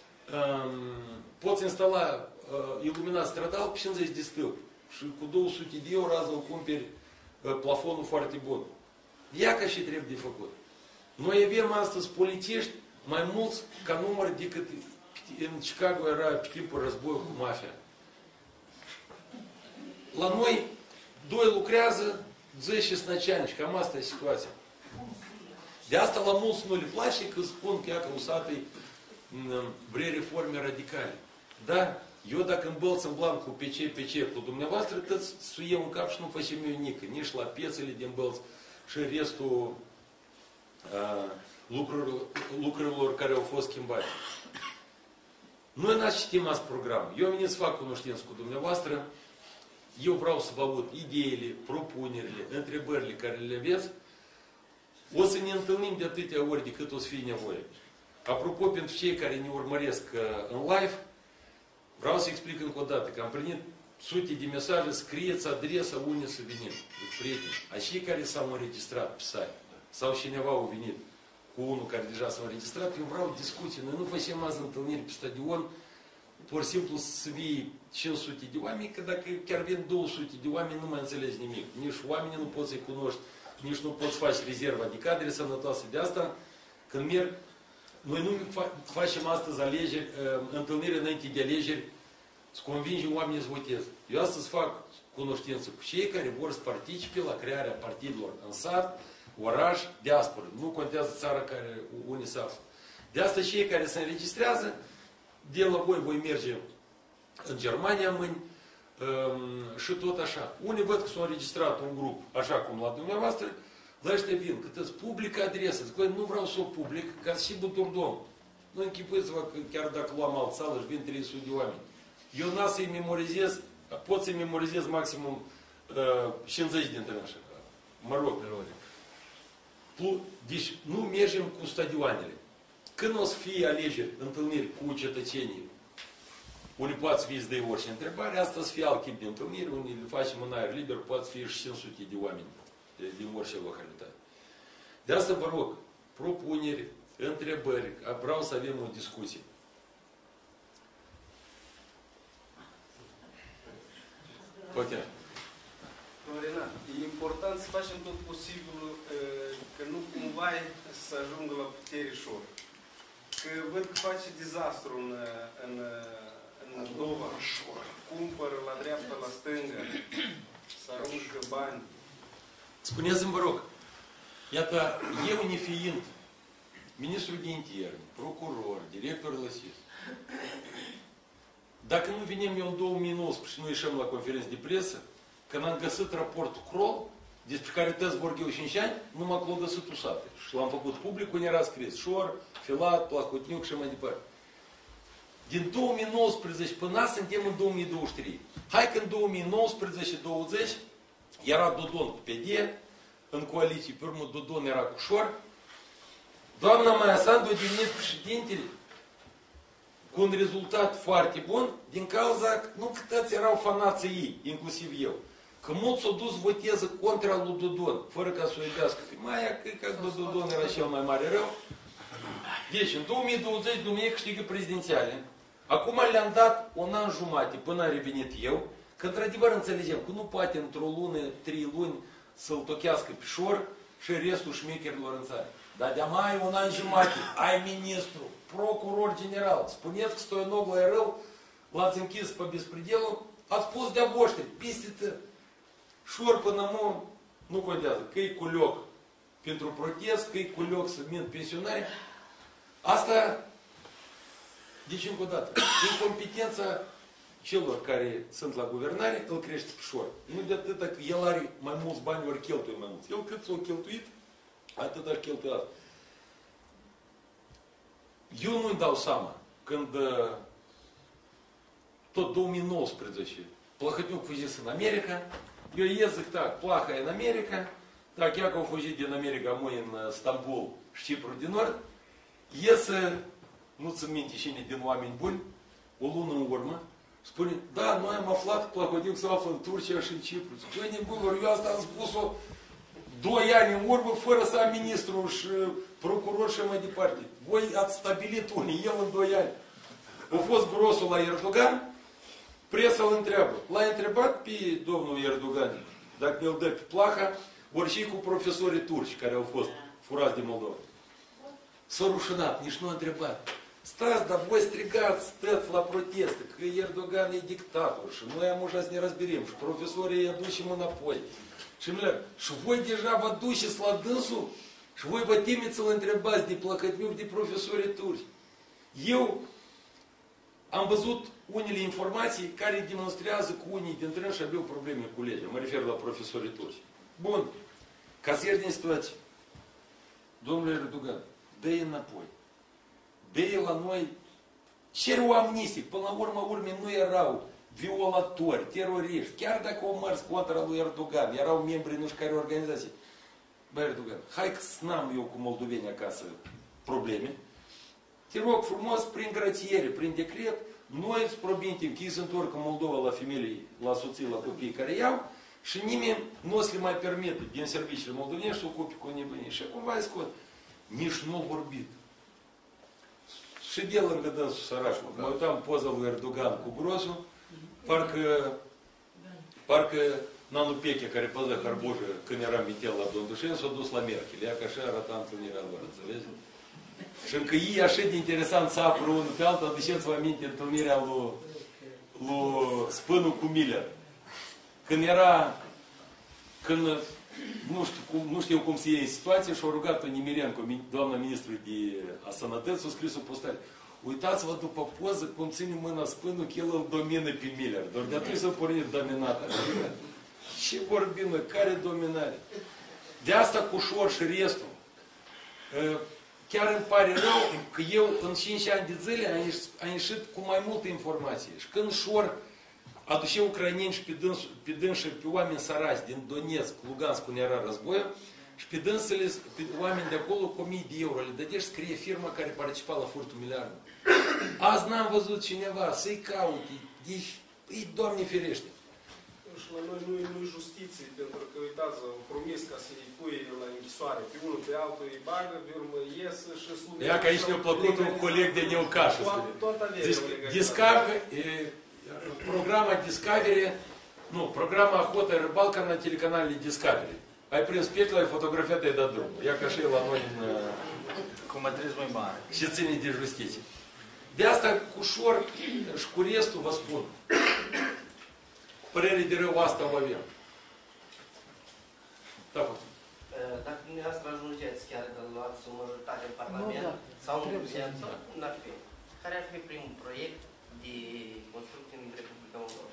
poți instala iluminat stradal pe 50 de stâlpi. Și cu 200 de euro azi îl cumperi plafonul foarte bun. Ia ca și trebuie de făcut. Noi avem astăzi polițiști mai mulți ca număr decât în Chicago era pe timpul războiului cu mafia. La noi, doi lucrează, 10 snăceani, cam asta e situația. De asta la mulți nu le place că spun că ea usată-i vrei reforme radicale. Da? Eu dacă îmbălț în blanc cu PC cu dumneavoastră, tăți suie un cap și nu facem eu nică, nici la piețele din bălț și restul lucrurilor care au fost schimbate. Noi n-ați citim azi program. Eu am venit să fac cunoștință cu dumneavoastră. Eu vreau să vă aud ideile, propunerile, întrebările care le aveți. O să ne întâlnim de atâtea ori de cât o să fie nevoie. Apropo, pentru cei care ne urmăresc în live, vreau să explic încă o dată că am primit sute de mesaje, scrieți adresa unde să venim, prieteni. A cei care s-au înregistrat pe site sau cineva au venit cu unul care deja s-a înregistrat, eu vreau discuții. Noi nu facem azi întâlniri pe stadion, pur și simplu să vii 500 de oameni, că dacă chiar vin 200 de oameni, nu mai înțelegi nimic. Nici oamenii nu poți să-i cunoști, nici nu poți face rezerva de cadre sănătoase. De asta, când merg, noi nu facem astăzi alegeri, întâlniri înainte de alegeri, să convingem oamenii să voteze. Eu astăzi fac cunoștință cu cei care vor să participe la crearea partidelor în sat, oraș, diasporă. Nu contează țara unde se află. De asta cei care se înregistrează, de la voi merge în Germania mâini și tot așa. Unii văd că s-au înregistrat un grup, așa cum la dumneavoastră, la ăștia vin, cât îți publică adresa. Zic, nu vreau să o public, ca și buturdom. Nu închipuiți-vă că chiar dacă luam alt sală și vin 300 de oameni. Eu n-am să-i memorizez, pot să-i memorizez maximum 50 dintre așa. Mă rog. Deci nu mergem cu stadioanele. Când o să fie alegeri, întâlniri cu cetățenii, unii poate să fie să dea orice întrebare, asta să fie alt tip de întâlniri, unii le facem în aer liber, poate să fie și 500 de oameni din orice localitate. De asta vă rog, propuneri, întrebări, vreau să avem o discuție. Poate. Florina, e important să facem tot posibilul că nu cumva să ajungă la putere șor. Că văd că face dezastru în Moldova. Cumpără la dreapta, la stânga, să aruncă bani. Spuneți-mi, vă rog, iată, eu nefiind ministrul de interne, procuror, director la SIS, dacă nu venim eu în 2019 și nu ieșim la conferință de presă, când am găsit raportul Kroll, despre care toți vorbeau 5 ani, numai că l-au găsit usate. Și l-am făcut public, unde era scris Șor, Filat, Plahotniuc și mai departe. Din 2019 până azi suntem în 2023. Hai că în 2019-20 era Dodon cu PD, în coaliție, pe urmă Dodon era cu Șor. Doamna Maia Sandu a devenit președintele cu un rezultat foarte bun, din cauza, nu că toți erau fanații ei, inclusiv eu. Că mulți s-au dus voteze contra lui Dodon, fără ca să o iubească. Maia, că Dodon era cel mai mare rău. Deci, în 2020, Dumnezeu câștigă prezidențiale. Acum le-am dat un an jumate până am revenit eu, că într-adevăr înțelegem că nu poate într-o lună, 3 luni să-l tochească pe Șor și restul șmecherilor în țară. Dar de mai un an jumate, ai ministru, procuror general, spuneți că Stoianoglu e rău, l-ați închis pe bespredelul, ați pus de-a voștri, piste Șor până nu contează, că e culioc pentru protest, că e culioc să mint pensionari. Asta, deci încă o dată, incompetența celor care sunt la guvernare, îl crește pe Șor. Nu de atâta că el are mai mulți bani, ori cheltuie mai mulți. El cât s-a cheltuit, atât ar cheltuia. Eu nu-mi dau seama când tot 2019 Plahotniuc fugise în America, eu zic, da, Plaha e în America, da, chiar că au fugit din America, moi în Stambul și Cipru din Nord, iese, nu ți minte cine din oameni buni, o lună în urmă, Spune, da, noi am aflat că Plahodil se află în Turcia și în Cipru. Băi, nebunilor, eu asta am spus-o 2 ani în urmă, fără să am ministru și procuror și mai departe. Voi ați stabilit unii, el în 2 ani. A fost grosul la Erdogan, presa îl întreabă. L-a întrebat pe domnul Erdogan, dacă îl dă pe plaha, ori și cu profesorii turci care au fost furați de Moldova. S-a rușinat, nici nu a întrebat. Stați, dar voi strigați, stați la proteste, că Erdogan e dictator și noi am așa să ne răzbirim și profesorii îi aducem înapoi. Și voi deja vă duceți la dânsul și voi vă temeți să-l întrebați de Plahotniuc, de profesorii turci. Eu am văzut unele informații care demonstrează că unii dintre ei aveau probleme cu legea. Mă refer la profesorii turci. Bun. Ca să ierți din situație. Domnule Erdogan, dă-i înapoi. Dă-i la noi. Cere o amnistie. Până la urmă nu erau violatori, teroriști. Chiar dacă au mers contra lui Erdogan, erau membri nu știu care organizații. Bă, Erdogan, hai că n-am eu cu moldoveni acasă probleme. Te rog frumos, prin grațiere, prin decret, noi îți promitem că ei se întorc în Moldova la femeile, la soții, la copiii care iau și nimeni nu o să le mai permite din serviciile moldovenești să ocupe cu nebunie. Și acum vai scot. Nici nu vorbit. Și de lângă dânsul săracul. Mă uitam poza lui Erdogan cu grosul, parcă Nanu Peche, care păză harbujă când era mitel la Dondușeni, s-a dus la Merkel. Ea că așa arăta întâlnirea lor, înțelegi? Și încă ei așa de interesant să apără unul pe altul, aduceți-vă aminte întâlnirea lui Spânu cu Miller. Când nu știu cum se iei situația și-a rugat-o Nimirenco, doamna ministru de Sănătății, a scris o postare. Uitați-vă după poză cum ține mâna Spânu că el îl domină pe Miller. Doar de atunci s-a pornit dominata. Ce vorbim, care dominare? De asta cu Șor și restul. Chiar îmi pare rău că eu în 5 ani de zile am ieșit cu mai multă informație. Și când Șor aduce ucraineni și pe dânsi pe oameni săraci din Donetsk, Lugansk, unde era războiul, și pe dânsele, pe oameni de acolo cu 1000 de euro. Le dădești scrie firma care participa la furtul miliardului. Azi n-am văzut cineva să-i caute. Deci, îi Doamne ferește. Și la noi nu e justiție, pentru că, uitați, au promis ca să-i pui la închisoare pe unul, pe altul, îi bagă, pe urmă ies și slumește. Ia că aici mi-a plăcut un coleg de Neocașă. Programa Discovery, programa Охота и Рыбалка на телеканале Discovery. Ai prins pietre, l-ai fotografiat, ai dat drumul. Ia că așa e la noi în... Cum mătriți mai mare. Și ține de justiție. De asta cu Șor și cu restul vă spun. Părere de rău asta o avem. Da, dacă dumneavoastră ajungeți chiar de luați o majoritate în Parlament sau în prezență, n-ar fi. Care ar fi primul proiect de construcție în Republica Moldova?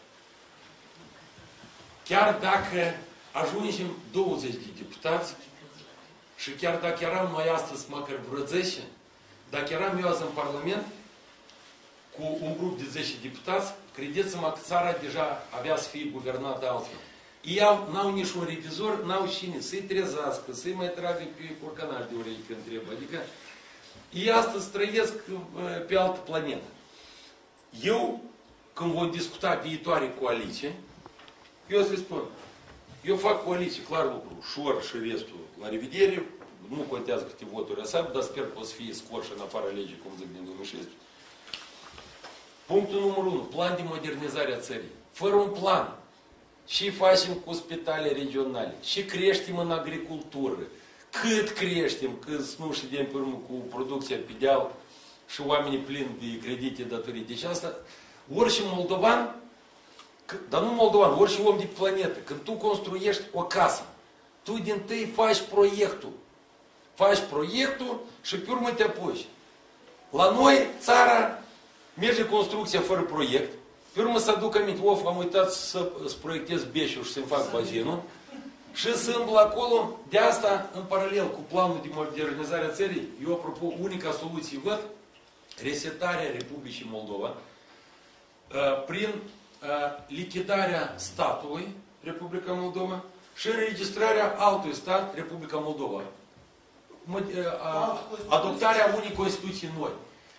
Chiar dacă ajungem 20 de deputați și chiar dacă eram noi astăzi măcar vreo 10, dacă eram eu azi în Parlament cu un grup de 10 deputați, credeți-mă că țara deja avea să fie guvernată altfel. Ei n-au niciun revizor, n-au cine să-i trezească, să-i mai tragă pe curcanaș de urechi când trebuie. Adică ei astăzi trăiesc pe altă planetă. Eu, când vom discuta viitoare coaliție, eu să le spun, eu fac coaliție, clar lucru, Șor și restul la revedere, nu contează câte voturi asab, dar sper că o să fie scorși în afara legii, cum zic din 2016. Punctul numărul 1, plan de modernizare a țării. Fără un plan, și facem cu spitale regionale, și creștem în agricultură, cât creștem, că nu ședem pe urmă cu producția pe deal și oamenii plini de credite, datorii. Deci asta, orice moldovan, dar nu moldovan, orice om de planetă, când tu construiești o casă, tu din tâi faci proiectul. Faci proiectul și pe urmă te apuci. La noi, țara, merge construcția fără proiect, pe urmă să aduc aminte, am uitat să proiectez Beșiul și să-mi fac bazinul, și să îmblu acolo, de asta, în paralel cu planul de modernizare a țării, eu, apropo, unica soluție văd, resetarea Republicii Moldova, prin lichidarea statului Republica Moldova și înregistrarea altui stat, Republica Moldova. Adoptarea unei Constituții noi.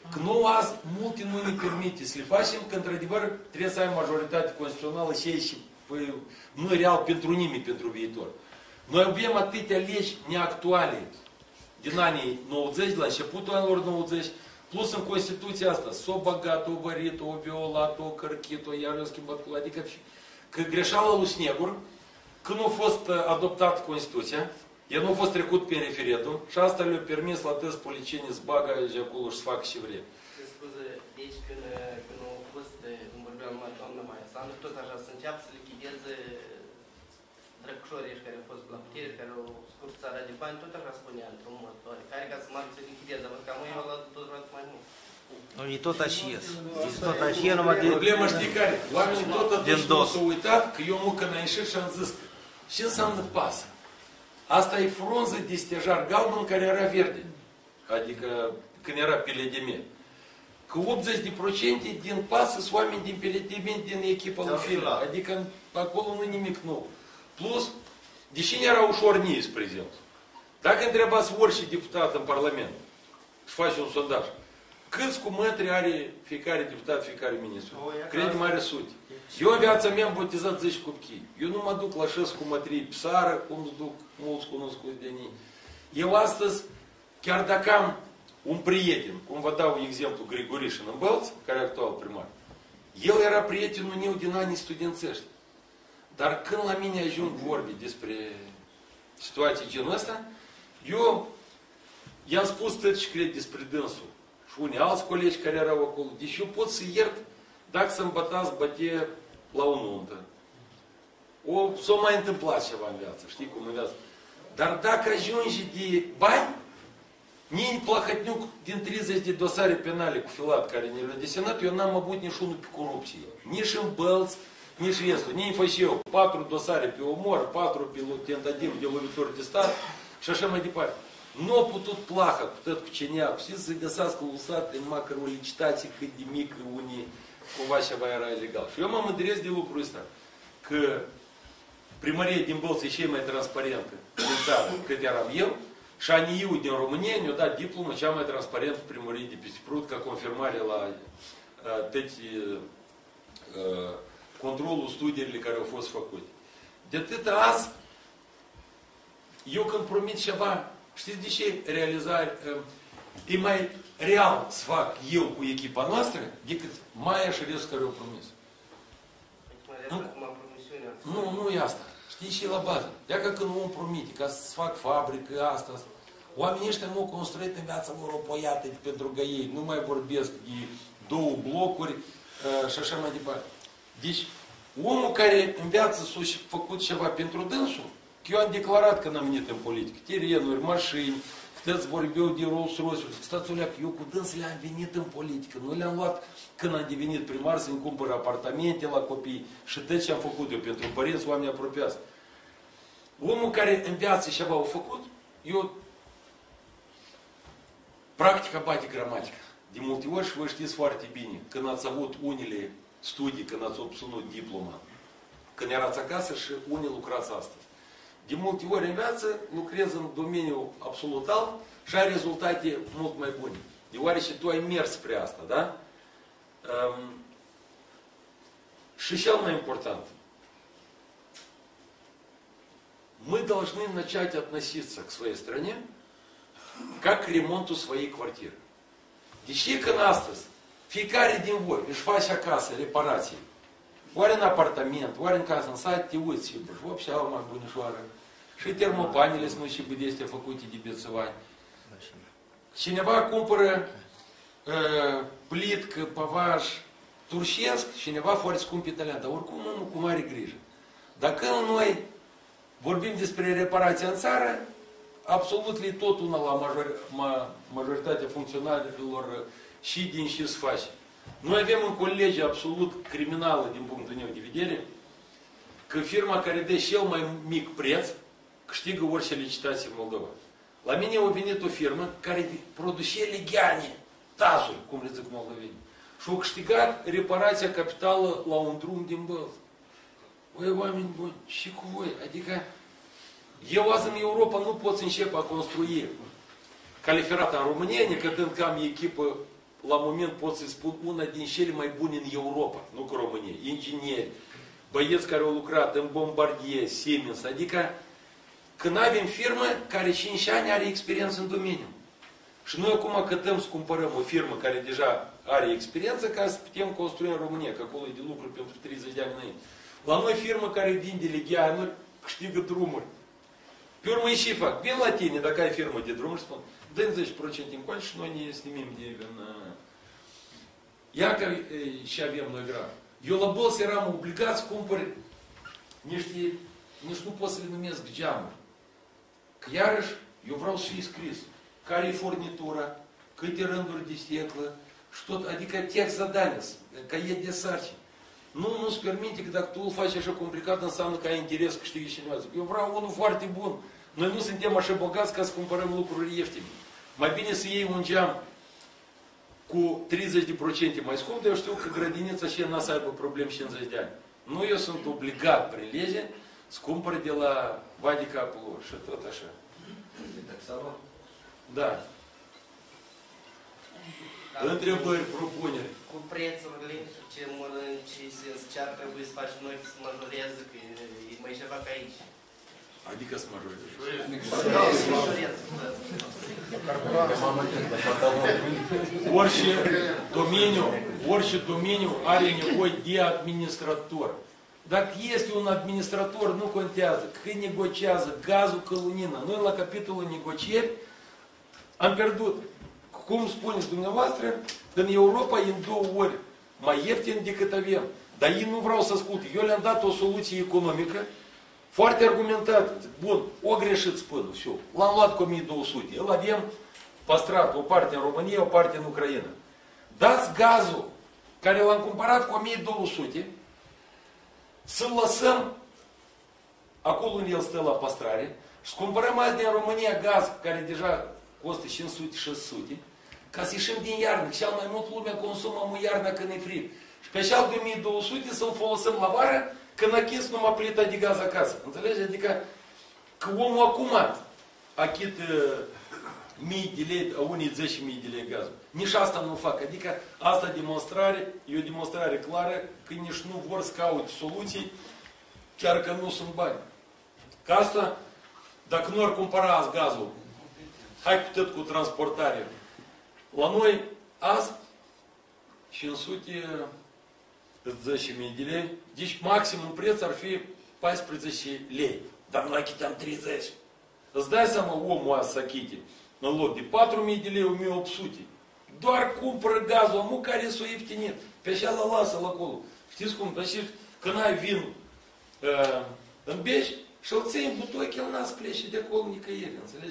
Că nu azi, multe nu ne permite să le facem, că într-adevăr trebuie să ai majoritate constituțională și nu e real pentru nimeni pentru viitor. Noi avem atâtea legi neactuale din anii 90, la începutul anilor 90, plus în Constituția asta, s-o băgat, o vărit, o violat, o cărchit, o iar o schimbat cu, adică că greșeala lui Snegur, când a fost adoptat Constituția, el nu a fost trecut prin referendum și asta le-a permis la toți policienii să bagă aici acolo și să facă ce vrea. Scuze, deci când au fost, cum vorbeam numai doamna Maia Sandu, tot așa să înceapă să lichideze drăgușorii ăștia care au fost la putere, care au scurs țara de bani, tot așa spunea într-un mod care ca să meargă să lichideze, văd că mâine au luat tot mai mult. E tot așa ies. E tot așa ies, numai de... Problema știi care? Oamenii tot atunci nu s-au uitat că eu mă când a ieșit și am zis ce înseamnă pasă? Asta e frunză de stejar galben care era verde. Adică când era piledemie. Că 80% din pasă sunt oameni din piledemie din echipa lui Filip. Adică acolo nu nimic nou. Plus, deși ne era ușor nie, spre exemplu. Dacă întrebați orice deputat în Parlament și face un sondaj, câți cumătri are fiecare deputat, fiecare ministru? Credem are sute. Eu în viața mea am botezat 10 copii. Eu nu mă duc la 6 cumătrii pe sară, cum nu duc mulți cunoscuți de ei. Eu astăzi, chiar dacă am un prieten, cum vă dau exemplu Grigorișin în Bălț, care e actual primar, el era prietenul meu din anii studențești. Dar când la mine ajung vorbi despre situații genul ăsta, eu i-am spus tot ce cred despre dânsul. Și unii alți colegi care erau acolo. Deci eu pot să iert dacă să-mi bătați bătie la o nuntă. S-a mai întâmplat ceva în viață, știi cum în viață. Dar dacă ajungi de bani, nici Plahătniuc din 30 de dosare penale cu Filat care ne le-a desenat, eu n-am avut nici unul pe corupție. Nici în Bălț, nici restul. Nici fac și eu 4 dosare pe omor, 4 pe tentativ de lovitură de stat și așa mai departe. Nu a putut Plaha, cu tot cu Ceneacu, și să găsească un sat, măcar o licitație cât de mică, unii cumva ceva era ilegal. Și eu mă mândresc de lucrul ăsta, că primăria din Bălț e cea mai transparentă din țară, cât eram eu, și ANIU din România ne-a dat diplomă cea mai transparentă primărie de peste Prut, ca confirmare la controlul studiile care au fost făcute. De atât azi, eu când promit ceva, știți de ce realizare e mai real să fac eu cu echipa noastră decât Maia și restul care au promis. Nu e asta. Știi și la bază. Dacă când un om promite ca să fac fabrică, asta, oamenii ăștia nu au construit în viața lor o poiată pentru găiei. Nu mai vorbesc de 2 blocuri și așa mai departe. Deci, omul care în viață s-a făcut ceva pentru dânsul, că eu am declarat că n-am venit în politică. Terenuri, mașini, câteți vorbeau de Rolls-Royce-uri. Stați olea, eu cu dânsele am venit în politică. Nu le-am luat când am devenit primar să-mi cumpăr apartamente la copii și tot ce am făcut eu pentru părinți, oameni apropiați. Omul care în viață ceva a făcut, eu practica bate gramatica. De multe ori și vă știți foarte bine, când ați avut unele studii, când ați obținut diploma, când erați acasă și unii lucrați astăzi. De multe ori în viață lucrezi în domeniul absolut alt și ai rezultate mult mai bune. Deoarece tu ai mers spre asta, da? Și cel mai important, мы должны начать относиться к своей стране как к ремонту своей квартиры. Deși când astăzi fiecare din voi își face acasă reparații, ori în apartament, ori în casă, în sat, te uiți și вообще mai bunișoară. Și termopanele sunt și budeste făcute de bețăvani. Cineva cumpără plitcă, pavaj turșesc, cineva foarte scump italian, dar oricum omul cu mare grijă. Dacă noi vorbim despre reparația în țară, absolut li tot una la majoritatea funcționarilor și din și să face. Noi avem în colegi absolut criminală din punctul meu de vedere, că firma care dă cel mai mic preț câștigă orice licitație în Moldova. La mine a venit o firmă care produce legheane, tazuri, cum le zic moldovenii. Și au câștigat reparația capitală la un drum din Bălț. Băi, oameni buni, și cu voi? Adică, eu azi în Europa nu pot să încep a construi califerata în România, necădând că am echipă la moment pot să spun, una din cele mai bune în Europa, nu cu România, ingineri, băieți care au lucrat în Bombardier, Siemens, adică când avem firmă care 5 ani are experiență în domeniu. Și noi acum cătăm să cumpărăm o firmă care deja are experiență ca să putem construi în România, că acolo e de lucru pentru 30 de ani înainte. La noi firmă care vinde legheanuri, câștigă drumuri. Pe urmă și fac. Vin la tine, dacă ai firmă de drumuri, spun, dă-mi 10% încoace și noi ne snimim de... Ia că și avem noi grav. Eu la bolsă eram obligat să cumpăr niște, nici nu pot să le numesc geamuri. Că iarăși, eu vreau să fie scris care e furnitura, câte rânduri de sticlă, și tot, adică text zadania, caiet de sarcini. Nu-ți permite că dacă tu îl faci așa complicat, înseamnă că ai interes să câștigi cineva. Eu vreau unul foarte bun. Noi nu suntem așa bogați ca să cumpărăm lucruri ieftine. Mai bine să iei un geam cu 30% mai scump, dar eu știu că grădinița și n-a să aibă probleme 50 de ani. Nu, eu sunt obligat prin lege să cumpăr de la vai de capul lor și tot așa. Da. Întrebări, propuneri. Cu prețurile, ce mănânci, ce ar trebui să faci noi să majoreze, că e mai ceva ca aici. Adică să majoreze. Orice domeniu are nevoie de administrator. Dacă este un administrator, nu contează că negociază gazul, călunina. Noi la capitolul negocieri am pierdut. Cum spuneți dumneavoastră, în Europa e în 2 ori mai ieftin decât avem. Dar ei nu vreau să asculte. Eu le-am dat o soluție economică foarte argumentată. Bun, o greșit spânul. L-am luat cu 1200. Îl avem păstrat o parte în România, o parte în Ucraina. Dați gazul care l-am cumpărat cu 1200 să-l lăsăm acolo unde el stă la păstrare și cumpărăm azi din România gaz care deja costă 500-600 ca să ieșim din iarnă. Cel mai mult lumea consumă în iarnă când e frig. Și pe cel de 1200 să-l folosim la vară când a chis numai plita de gaz acasă. Înțelegi? Adică că omul acum achită mii de lei, a unii 10.000 de lei gazul. Nici asta nu fac. Adică asta e o demonstrare clară că nici nu vor să caute soluții, chiar că nu sunt bani. Că asta, dacă nu ar cumpăra azi gazul, hai cu tot cu transportare. La noi, azi, 500 10.000 de lei, deci maximum preț ar fi 14 lei. Dar noi achităm 30. Îți dai seama omul azi să achite în loc de 4.000 de lei, 1.800. Doar cumpără gazul, omul care s-o ieftinit. Pe așa la lasă-l acolo. Știți cum? Deci, când ai vin în Bești și îl ții în butoic, el n-a să plece de acolo nicăieri. Înțelegi?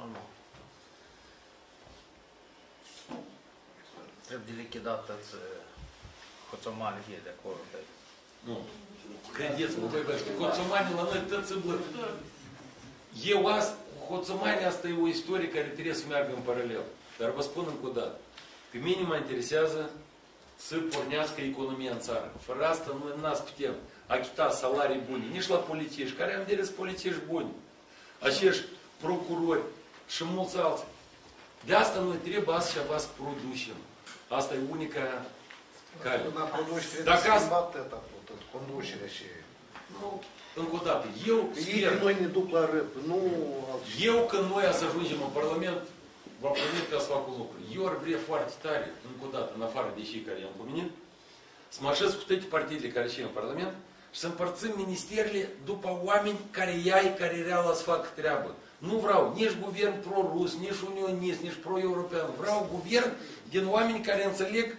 Trebuie lichidată hoțomanii de acolo. Nu. Credeți-mă, băi, hoțomanii la noi tot se blăcă. Eu azi, hoțomanii asta e o istorie care trebuie să meargă în paralel. Dar vă spun încă o dată. Pe mine mă interesează să pornească economia în țară. Fără asta noi n-ați putem achita salarii bune. Nici la polițiști, care am de polițiști buni. Acești procurori și mulți alții. De asta noi trebuie asta ceva să producem. Asta e unica cale. Dacă asta... conducerea și... Nu, încă o dată, eu sper... Noi ne duc la râp, nu... Eu, când noi să ajungem în Parlament, v-am promis ca să fac un lucru. Eu ar vrea foarte tare, încă o dată, în afară de cei care i-am pomenit, să mă așez cu toate partidele care și în Parlament și să împărțim ministerele după oameni care real să facă treabă. Nu vreau nici guvern pro-rus, nici unionist, nici pro-european. Vreau guvern din oameni care înțeleg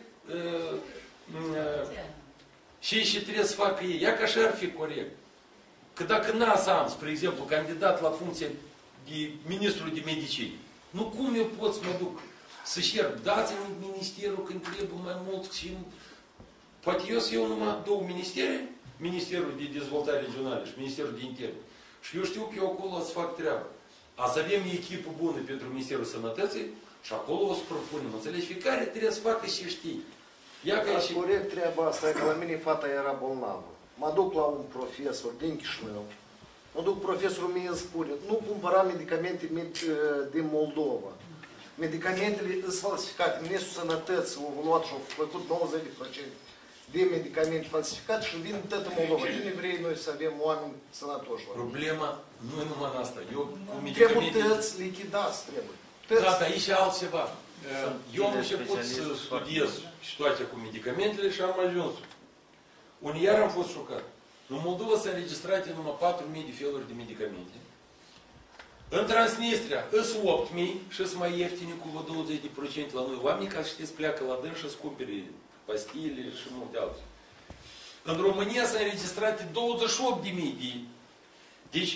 ce trebuie să facă ei. Ia că așa ar fi corect. Că dacă n-a să am, spre exemplu, candidat la funcție de ministru de medicină, nu cum eu pot să mă duc să șerb? Dați-mi ministerul când trebuie mai mult și... Poate eu să iau numai 2 ministere, Ministerul de Dezvoltare Regională și Ministerul de Interne. Și eu știu că eu acolo o să fac treabă. Azi avem echipă bună pentru Ministerul Sănătății și acolo o să propunem. Înțelegi? Fiecare trebuie să facă și știi. Și... corect treaba asta, că la mine fata era bolnavă. Mă duc la un profesor din Chișinău. Mă duc, profesorul mie îmi spune, nu cumpăra medicamente din Moldova. Medicamentele sunt falsificate. Ministrul Sănătății a luat și a făcut 90% de medicamente falsificate și vin tot în Moldova. Cine vrei noi să avem oameni sănătoși? Problema nu e numai în asta. Eu cu Trebuie medicamente... tăți lichidați, trebuie. Da, dar aici e altceva. Eu am început să studiez situația cu medicamentele și am ajuns. Unii iar am fost șocat. În Moldova s-a înregistrat numai 4.000 de feluri de medicamente. În Transnistria sunt 8.000 și sunt mai ieftine cu vreo 20% la noi. Oamenii, ca știți, pleacă la dâns și îți cumpere pastile și multe altele. În România s-a înregistrat 28.000 de... Deci,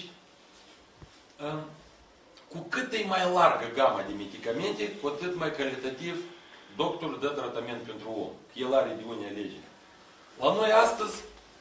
cu cât e mai largă gama de medicamente, cu atât mai calitativ doctorul dă tratament pentru om. Că el are de unde alege. La noi astăzi,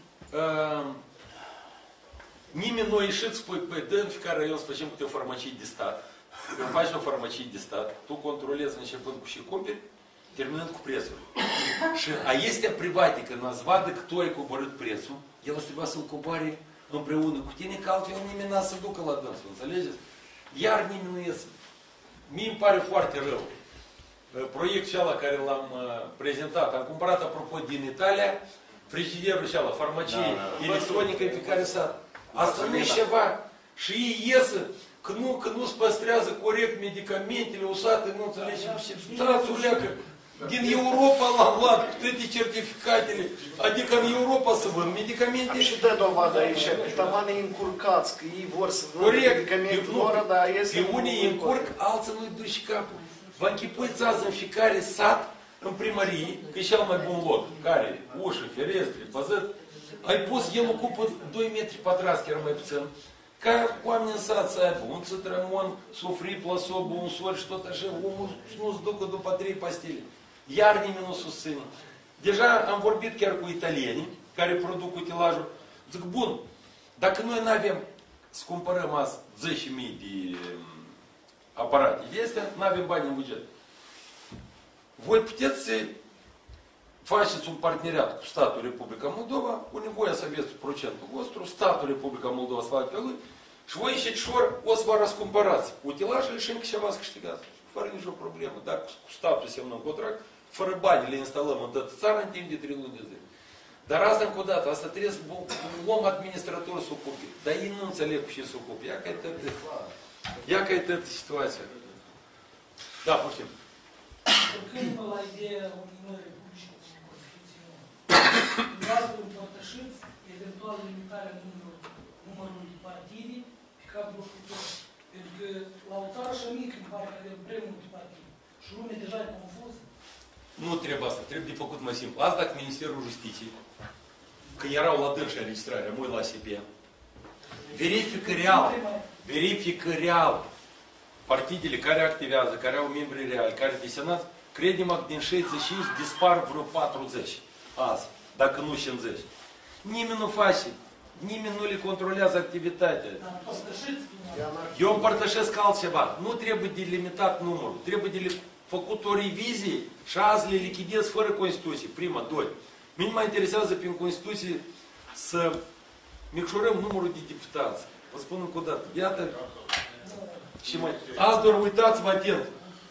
nimeni nu a ieșit, spui, păi, dă în fiecare raion să facem câte o farmacie de stat. Când faci o farmacie de stat, tu controlezi începând cu și cumperi, terminând cu prețul. Și este private, când îți vadă că tu ai coborât prețul, el îți trebuia să-l coboare împreună cu tine, că altfel nimeni n-a să ducă la dânsul, înțelegeți? Iar nimeni nu iese. Mie îmi pare foarte rău. Proiectul ăla care l-am prezentat, am cumpărat, apropo, din Italia, frigiderul ăla, farmacie electronică în fiecare sat. Asta nu e ceva. Și ei iesă că nu-ți păstrează corect medicamentele usate, nu înțelegi. Stați o leacă. Din Europa l-am luat toate certificatele. Adică în Europa să vând medicamente. Și dă dovadă aici, tamanii încurcați, că ei vor să vând medicamente lor, dar este... Pe unii încurc, alții nu-i duci capul. Vă închipuiți azi în fiecare sat, în primărie, că e cel mai bun loc, care ușă, ferestre, păzări, ai pus, el ocupă 2 metri pătrați, chiar mai puțin, ca oameni în sat să aibă un citramon, sufri, plasobă, un sor și tot așa, omul nu-ți ducă după 3 pastile. Iar nimeni nu susține. Deja am vorbit chiar cu italienii, care produc utilajul. Zic, bun, dacă noi nu avem să cumpărăm azi 10.000 de aparate de astea, nu avem bani în buget. Voi puteți să faceți un parteneriat cu statul Republica Moldova, cu nevoie să aveți procentul vostru, statul Republica Moldova să facă pe lui, și voi înșetișor o să vă răscumpărați utilajele și încă ceva să câștigați. Fără nicio problemă. Dacă cu statul semnăm contract, fără bani le instalăm în toată țara în timp de 3 luni de zile. Dar asta încă o dată, asta trebuie să un om administrator să ocupe. Dar ei nu înțeleg cu ce să ocupe. Ia că e toată situația. Da, putem. Când la ideea Uniunii Republicii cu Constituție, dumneavoastră împărtășiți eventual limitarea numărului de partide pe cadrul futur. Pentru că la o țară așa mică, în care avem prea multe partide și lumea deja e confuză. Nu trebuie asta, trebuie de făcut mai simplu. Asta dacă Ministerul Justiției, când erau la dânsă înregistrarea, mult la SP, verifică real partidele care activează, care au membri reali, care desenați, credem că din 65 dispar vreo 40 azi, dacă nu 50. Nimeni nu face, nimeni nu le controlează activitatea. Eu împărtășesc altceva. Nu trebuie de limitat numărul, trebuie de făcut o revizie și azi le lichidez fără Constituție. Prima, doi. Mine mă interesează prin Constituție să micșorăm numărul de deputați. Vă spun încă o dată. Iată. Și mai... Azi doar uitați-vă atent.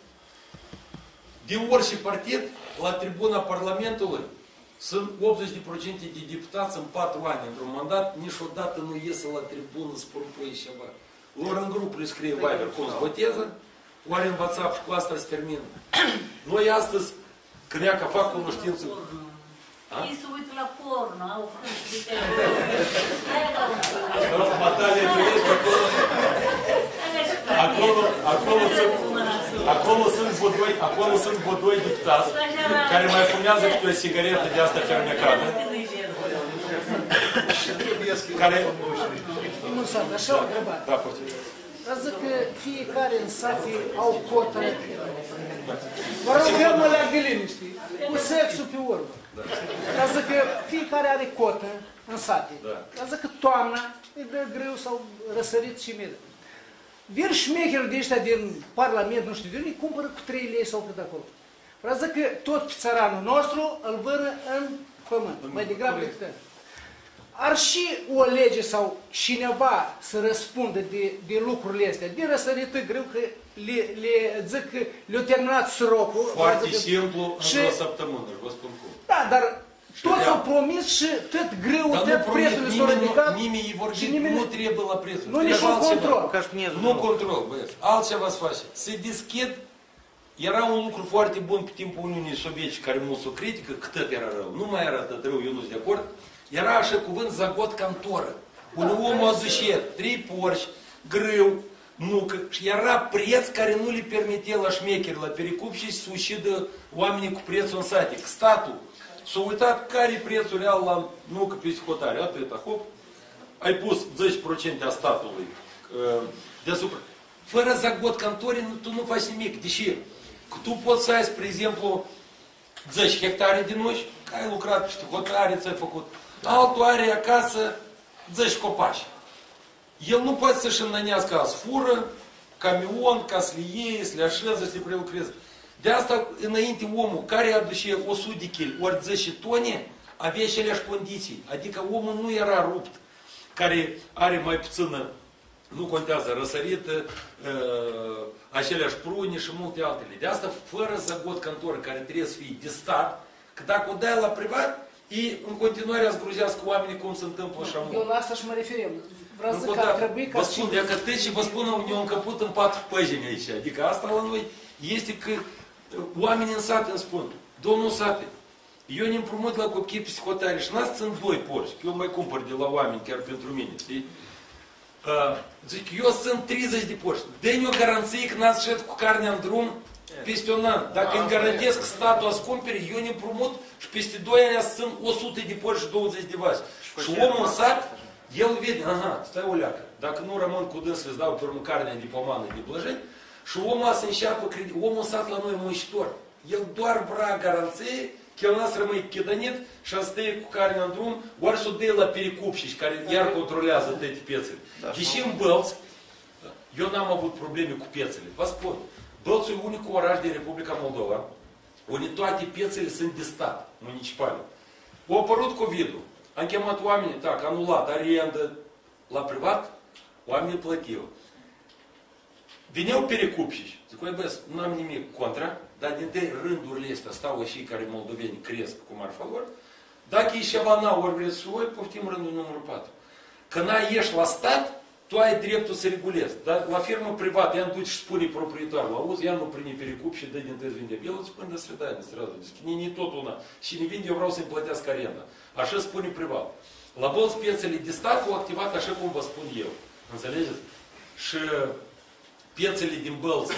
Din orice partid, la tribuna Parlamentului, sunt 80% de deputați în 4 ani într-un mandat, niciodată nu iesă la tribună să propui ceva. Lor în grup le scrie Viber cum se votează, ori în WhatsApp și cu asta se termină. Noi astăzi, când ea că fac cunoștință... Ei se uită la porno, au frânși de Batalia înțelegi că acolo sunt bodoi deputați care mai fumează câte o sigaretă de asta fermecată. Care... Așa o întrebare. Da, poate. Dar zic că fiecare în sate au cotă. Vă rog, eu mă leag de liniște, cu sexul pe urmă. Dar zic că fiecare are cotă în sate. Dar zic că toamna îi dă greu sau răsărit și mie. Vin șmecherul de ăștia din Parlament, nu știu de unde, cumpără cu 3 lei sau cât acolo. Vreau zic că tot pe țăranul nostru îl vână în pământ, mai degrabă decât. ar și o lege sau cineva să răspundă de lucrurile astea, de răsărită greu că le zic că le-au terminat srocul. Foarte simplu, în o săptămână, vă spun cum. Da, dar toți au promis și tot greu, tot prețurile s-au ridicat. Nimeni vorbit, nu trebuie la prețul. Nu niciun control. Nu control, băieți. Altceva să face. Se deschid. Era un lucru foarte bun pe timpul Uniunii Sovietice, care mulți o critică, cât era rău. Nu mai era atât rău, eu nu sunt de acord. Era așa cuvânt zagot cantoră. Unde omul aduce 3 porci, grâu, nucă, și era preț care nu le permitea la șmecheri, la pericup și să ucidă oamenii cu prețul în sate. Statul s-a uitat care e prețul real la nucă pe hotare. Atâta, hop, ai pus 10% a statului deasupra. Fără zagot cantorii, tu nu faci nimic. Deși că tu poți să ai, spre exemplu, 10 hectare de nuci, că ai lucrat peste hotare, ți-ai făcut. Altul are acasă 10 copaci. El nu poate să-și înnănească să fură, camion, ca să le iei, să le așeze, să le prelucreze. De asta, înainte, omul care aduce 100 de kg, ori 10 tone, avea aceleași condiții. Adică omul nu era rupt, care are mai puțină, nu contează, răsărită, aceleași prune și multe altele. De asta, fără zagot cantor, care trebuie să fie de stat, că dacă o dai la privat, ei în continuare zgruzească oamenii cum se întâmplă așa mult. Eu la asta și mă referim. Vreau să că ar trebui ca... Vă spun, dacă și vă spun, ne-au încăput în 4 păgini aici. Adică asta la noi este că oamenii în sat îmi spun, domnul Sape, eu ne împrumut la copii psihotare și n-ați țin 2 porci, că eu mai cumpăr de la oameni, chiar pentru mine, știi? Zic, eu sunt 30 de porci. Dă-mi o garanție că n-ați șed cu carnea în drum peste un an. Dacă îmi garantez că statul a cumpere, eu ne împrumut și peste 2 ani sunt 100 de porci și 20 de vaci. Și omul în sat, el vede, aha, stai o leacă, dacă nu rămân cu dâns, îți dau pe urmă carnea de pomană, de blăjeni, și omul ăsta înșeapă, omul în sat la noi muncitor. El doar vrea garanție că el n-a să rămâi chedănit și a stai cu carnea în drum, ori să o dai la pericupși, care iar controlează toate piețele. Deși în Bălți, eu n-am avut probleme cu piețele. Vă spun, Bălțul e unicul oraș din Republica Moldova, unde toate piețele sunt de stat, municipale. A apărut COVID-ul. Am chemat oamenii, tac, anulat, arendă, la privat, oamenii plătiau. Vineau pericupși. Zic, băi, nu am nimic contra, dar din rândurile astea stau și care moldoveni cresc cu marfa lor. Dacă e ceva n-au, ori vreți să oi, poftim rândul numărul 4. Când ieși la stat, tu ai dreptul să regulezi. Dar la firmă privată, ea nu duce și spune proprietarul, auzi, ea nu prinde pericup și dă din tăi vinde. El îți spune de svedanie, sразу. Zic, e tot una. Și ne vinde, eu vreau să-mi plătească arenda. Așa spune privat. La Bălți piețele de stat au activat așa cum vă spun eu. Înțelegeți? Și piețele din Bălți,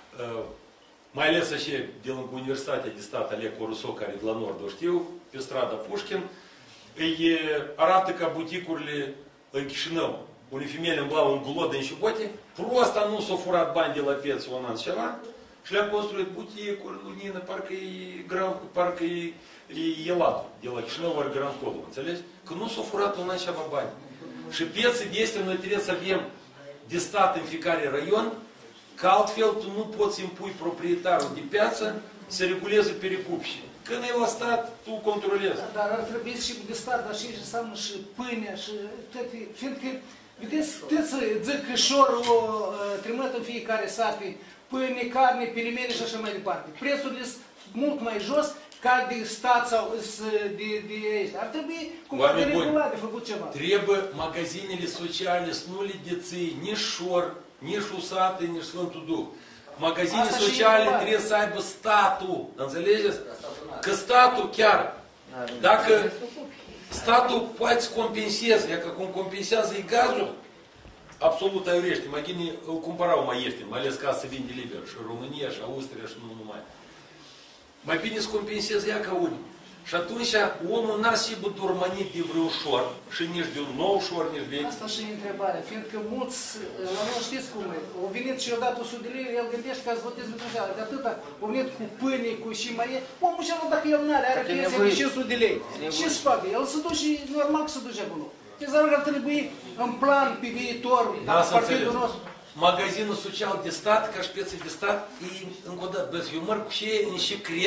mai ales așa de lângă Universitatea de Stat Oleg Coruso, care de la Nord o știu, pe strada Pușkin, îi arată ca buticurile în Chișinău. Unii femei umblau în glodă în șubote, prosta nu s-au furat bani de la pieță un an ceva și le-a construit buticuri, lunină, parcă e Elatul, de la Chișinău ori Grand Codul, înțelegi? Că nu s-au furat un an ceva bani. Și piețe de astea noi trebuie să avem de stat în fiecare raion, că altfel tu nu poți impui proprietarul de piață să reguleze pericupși. Când e la stat, tu controlezi. Dar ar trebui și de stat, dar și înseamnă și pâinea și toate, fiindcă, vedeți, puteți să zic că șorul trimit în fiecare sate pâine, carne, pirimene și așa mai departe. Prețurile sunt mult mai jos ca de stat sau de aici. Ar trebui cumva de regulat, de făcut ceva. Trebuie magazinele sociale să nu le deții nici șor, nici usate, nici Sfântul Duh. Magazinele sociale trebuie să aibă statul. Înțelegeți? Că statul chiar, dacă statul poate să compenseze, dacă cum compensează e gazul, absolut aiurește. Maghinii îl cumpărau mai ieftin, mai ales ca să vinde liber. Și România, și Austria, și nu numai. Mai bine să compenseze ea ca unii. Și atunci omul n-a sigur dormanit de vreun șor, și nici de un nou șor, nici de... Asta și e întrebarea, fiindcă mulți, la noi știți cum e, au venit și i-au dat 100 de lei, el gândește ca să voteze pentru așa, de atâta, au venit cu pâine, cu și mai e, omul și-a dacă el n-are, are pensie de 500 de lei. Ce să facă? El se duce și normal că se duce acolo. Deci ar trebui în plan pe viitor, partidul nostru. Magazinul social de stat, ca și piețe de stat, e încă o dată, eu merg cu și ei și cred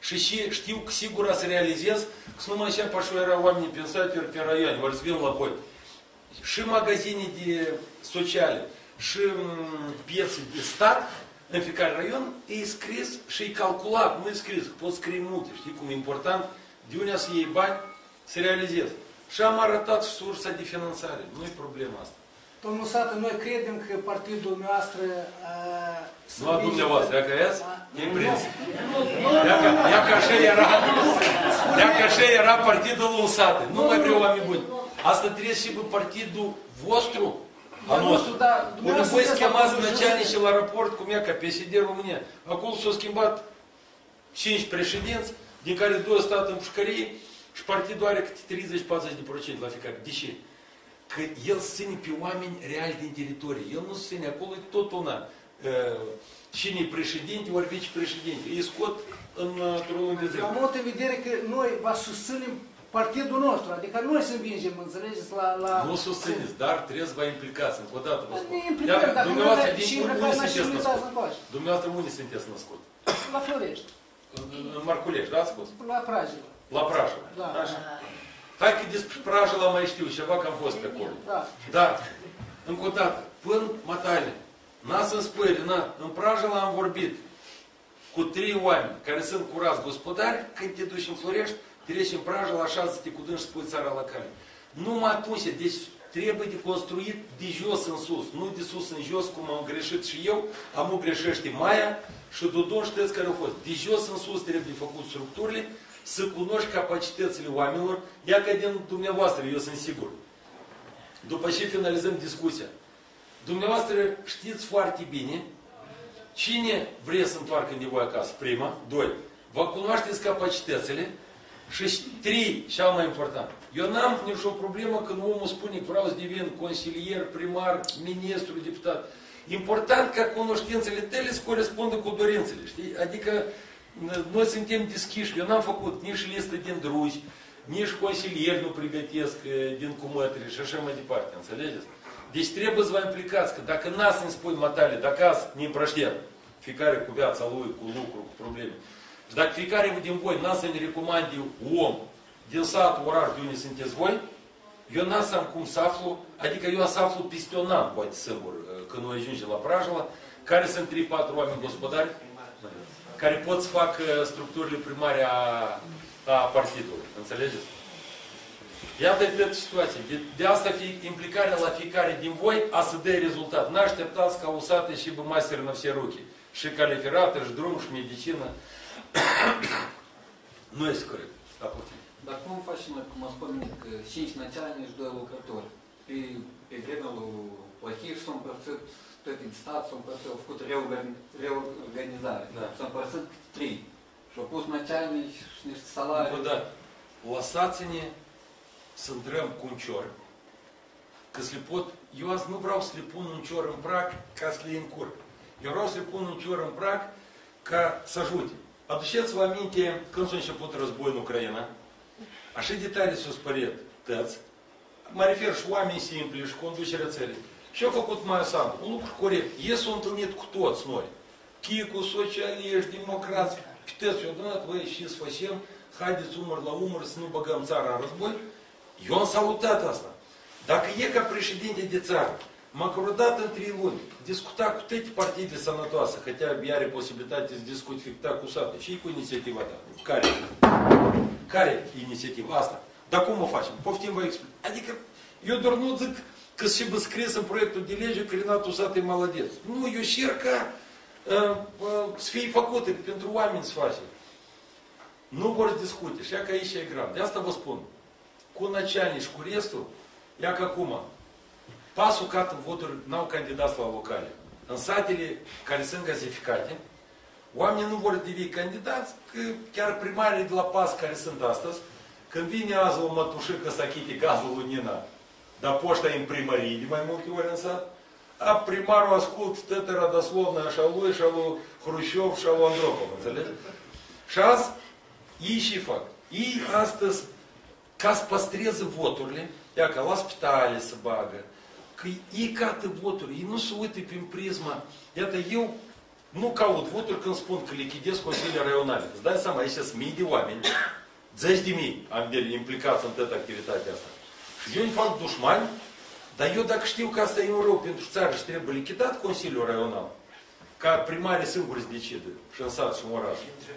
și știu că sigur să realizez că numai așa pașu era oamenii pensați pe raion, vor să vin la voi. Și magazine de sociale, și piețe de stat, în fiecare raion, e scris și e calculat, nu e scris, poți scrie multe, știi cum e important, de unde să iei bani, să realizezi. Și am arătat sursa de finanțare, nu e problema asta. Domnul Sată, noi credem că partidul noastră... Nu a dumneavoastră, ia că ies, e prins. Ia că așa era partidul lui Sată. Nu mai vreau oameni buni. Asta trebuie și pe partidul vostru, a nostru. Unde voi schemați начальnici la raport cum e ca PSD România. Acolo s-au schimbat 5 președinți, din care 2 stat în pușcărie și partidul are câte 30-40% la fiecare. De ce? Că el ține pe oameni reali din teritorie. El nu ține, acolo e tot una. Cine e președinte, ori vicepreședinte. Îi scot într-un lung de zi. Am avut în vedere că noi vă susținem partidul nostru, adică noi să învingem, înțelegeți, la... Nu susțineți, dar trebuie să vă implicați, încă o dată vă spun. Ne implicăm, dacă nu avem și unde sunteți născut? Dumneavoastră unde sunteți născut? La Florești. În Marculești, da, ați spus? La Prajă. La Prajă. Da. Așa. Hai că despre Prajă la mai știu ceva, că am fost pe acolo. Da. Dar, încă o dată, până matale, n-a să-mi spui, Renat, în Prajă l-am vorbit cu 3 oameni care sunt curați gospodari, când te duci în Florești, treci în Prajă, la 6 te cudâni și spui țara la cale. Numai atunci, deci trebuie de construit de jos în sus, nu de sus în jos, cum am greșit și eu, am greșește Maia și Dodon știți care au fost. De jos în sus trebuie făcut structurile, să cunoști capacitățile oamenilor, ia că din dumneavoastră, eu sunt sigur. După ce finalizăm discuția, dumneavoastră știți foarte bine cine vrea să întoarcă de voi acasă, prima, 2, vă cunoașteți capacitățile și 3, cel mai important. Eu n-am nicio problemă când omul spune că vreau să devin consilier, primar, ministru, deputat. Important ca cunoștințele tale să corespundă cu dorințele, știi? Adică noi suntem deschiși. Eu n-am făcut nici listă din drugi, nici consilieri nu pregătesc din cumătri și așa mai departe, înțelegeți? Deci trebuie să vă implicați, că dacă n-ați să-mi spui matale, dacă azi ne împrăștem, fiecare cu viața lui, cu lucru, cu probleme, și dacă fiecare din voi n-ați să ne recomande om din satul, oraș de unde sunteți voi, eu n-am să am cum să aflu, adică eu să aflu peste un an, poate singur, când noi ajungem la Prajla, care sunt 3-4 oameni gospodari, care pot să fac structurile primare a partidului. Înțelegeți? Iată de situație. De asta implicarea la fiecare din voi a să dea rezultat. N-așteptați ca usate și bă masteri на все руки. Și calificare, și drum, și medicină. Nu este corect. Da, putem. Dar cum facem noi, cum a spus că 5 начальnici și 2 lucrători? Pe vremea lui Plăhir s-au împărțit toate în stat, s-au împărțit, au făcut reorganizare. Da. S-au împărțit 3. Și-au pus начальnici și niște salarii. Da. Lăsați-ne să intrăm cu un cior, că să le pot, eu azi nu vreau să le pun un cior în prag ca să le încurc. Eu vreau să le pun un cior în prag ca să ajute. Aduceți-vă aminte când s-a început războiul în Ucraina, așa de tare s-au spărit tăți, mă refer și oameni simpli și conducerea țării. Și au făcut mai Sandu, un lucru corect. Ei s-au întâlnit cu toți noi. Chicu, socialiști, democrați, puteți eu adunat, voi și să facem, haideți umăr la umăr să nu băgăm țara în război. Eu am salutat asta. Dacă e ca președinte de țară, măcar o dată în 3 luni, discuta cu toate partidele sănătoase, хотя are posibilitatea să discut ficta cu sate. Și cu inițiativa ta. Care? Care inițiativa asta? Dar cum o facem? Poftim vă explic. Adică, eu doar nu zic că și bă scris în proiectul de lege că Renatul Sată e maladeț. Nu, eu șer ca să fie făcute, pentru oameni să face. Nu vor discute. Și ia că aici e grav. De asta vă spun. Cu начальnici, cu restul, ia că acum, pasul cat în voturi n-au candidați la locale. În satele care sunt gazificate, oamenii nu vor deveni candidați, că chiar primarii de la PAS care sunt astăzi, când vine azi o mătușică să achite gazul lui Nina, dar poșta e în primărie de mai multe ori în sat, a primarul ascult tătă Radoslovna așa lui și a lui Hrușov și a lui Andropov, înțelegi? Și azi, ei și fac. Ei astăzi, ca să păstreze voturile, ia că la spitale se bagă, că ei cată voturi, ei nu se uită prin prisma. Iată, eu nu caut voturi când spun că lichidez Consiliul Raional. Îți dai seama, aici sunt mii de oameni, zeci de mii am implicați în toată activitatea asta. Și eu îi fac dușmani, dar eu dacă știu că asta e un rău pentru țară și trebuie lichidat Consiliul Raional, ca primarii singuri să decide, și în sat și în oraș.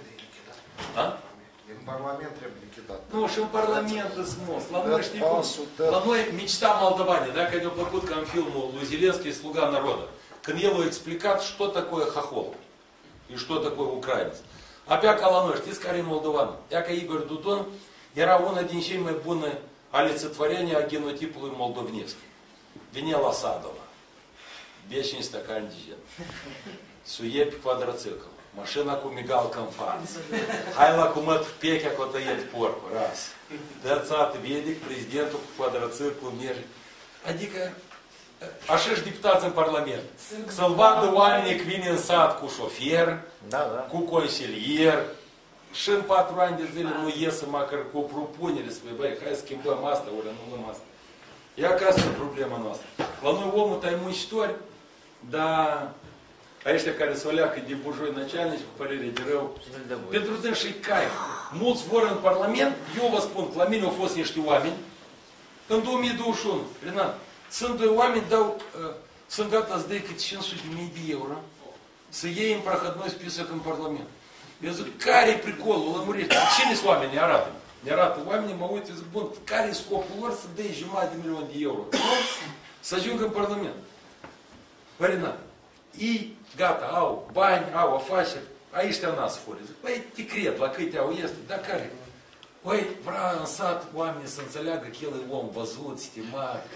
Da? În Parlament trebuie lichidat. Nu, și în Parlament sunt la noi, știi cum? La noi mечта молдаване, да, că ne-a plăcut ca în filmul lui Zelenski Sluga народа. Când el a explicat что такое хохол и что такое украинец. Abia ca la noi, știți care e moldovan? Ea ca Igor Dudon era una din cei mai bune олицетворения a genotipului moldovnesc. Venea la Sadova, вечный стакан de gin, suie pe quadracicl, mașina cu migalcă în față, hai la cum măt pechea că o tăiet porcul, ras. Dă-ți vedic, prezidentul cu quadraciclul merge. Adică, așa și deputați în Parlament. Să-l vadă oamenii că vine în sat cu șofer, cu consilier, și în 4 ani de zile nu iesă măcar cu o propunere, spune, băi, hai să schimbăm asta, ori anulăm asta. Ia că asta e problema noastră. La noi omul tai muncitori, dar ăștia care se leacă de bujoi начальnici cu părere de rău, pentru dânsii caif. Mulți vor în Parlament, eu vă spun că la mine au fost niște oameni, în 2021, Renat, sunt 2 oameni, sunt gata să dai câte 500.000 de euro să iei în проходной список în Parlament. Eu zic, care-i pricolul? Lămurește. Cine sunt oamenii? Arată. Ne arată oamenii, mă uit, zic, bun, care e scopul lor să dai $500.000 de euro? Să ajungă în Parlament. Renat, ei, gata, au bani, au afaceri, aici te-au nas furi. Zic, băi, te cred, la câte au este, dar care? Băi, vreau în sat oamenii să înțeleagă că el e om văzut, stimat,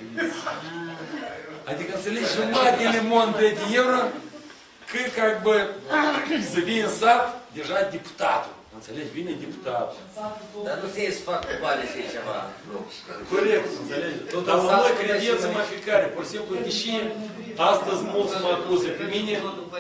adică înțelegi $1 de euro, că, как бы, să vii în sat, deja deputatul. Înțelegi? Vine deputatul. Dar nu se să fac cu bani și ceva. Corect, înțelegi? Dar la noi credeți-mă fiecare. Pur și simplu, deși astăzi mulți mă acuză pe mine,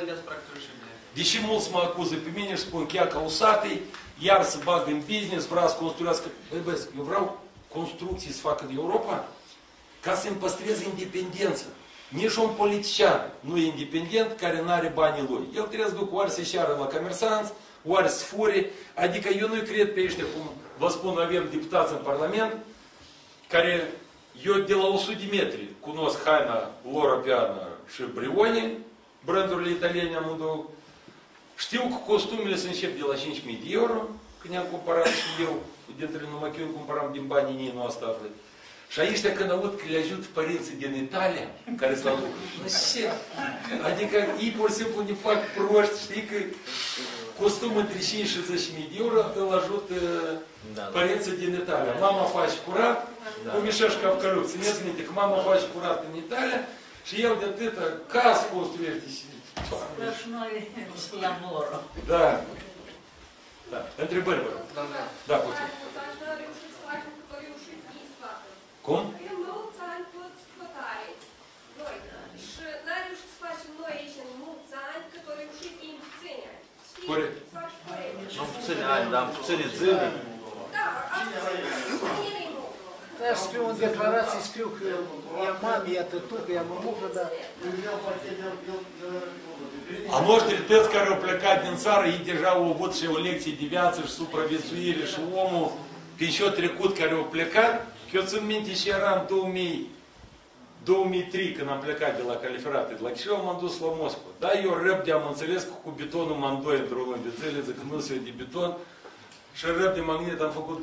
deși mulți mă acuză pe mine și spun chiar ca usatei, iar să bag în business, vreau să construiască. Băi, băi, eu vreau construcții să facă în Europa ca să-mi păstreze independența. Nici un politician nu e independent care nu are banii lui. El trebuie să ducă ori să șeară la comersanți, ori să fure. Adică eu nu-i cred pe ăștia, cum vă spun, avem deputați în Parlament, care eu de la 100 de metri cunosc haina Loro Piana și Brioni, brandurile italiene amândouă. Știu că costumele se încep de la 5.000 de euro, când ne-am cumpărat și eu, dintre numai că eu cumpăram din banii ei, nu asta află. Și aici, când aud că le ajută părinții din Italia, care s-au lucrat, nu știu. Adică ei, pur și simplu, ne fac proști, știi, că costumul între 5 și 10.000 de euro îl ajută părinții din Italia. Mama face curat, cu Mișeșca в Căluc. Țineți minte că mama face curat în Italia și el de atâta casă construiește și... Da. Da. Întrebări, vă rog. Da, puțin. Cum? Mulți ani toți hotare. Noi. Și n-am reușit să facem noi aici în mulți ani, cât au reușit ei în puțini ani. Corect. Nu în puțini ani, dar în puțini zile. Da, asta e mult. Da, scriu în declarații, scriu că e mami, e tătucă, e mămucă, dar... A noștri tăți care au plecat din țară, ei deja au avut și o lecție de viață și supraviețuire și omul, prin și-o trecut care au plecat, că eu țin minte și eram 2003, când am plecat de la Califerate, de la Chișinău, m-am dus la Moscova. Da, eu răbde am înțeles că cu betonul m-am doi într-o lună de țele, zic că nu se de beton, și răbde magnet am făcut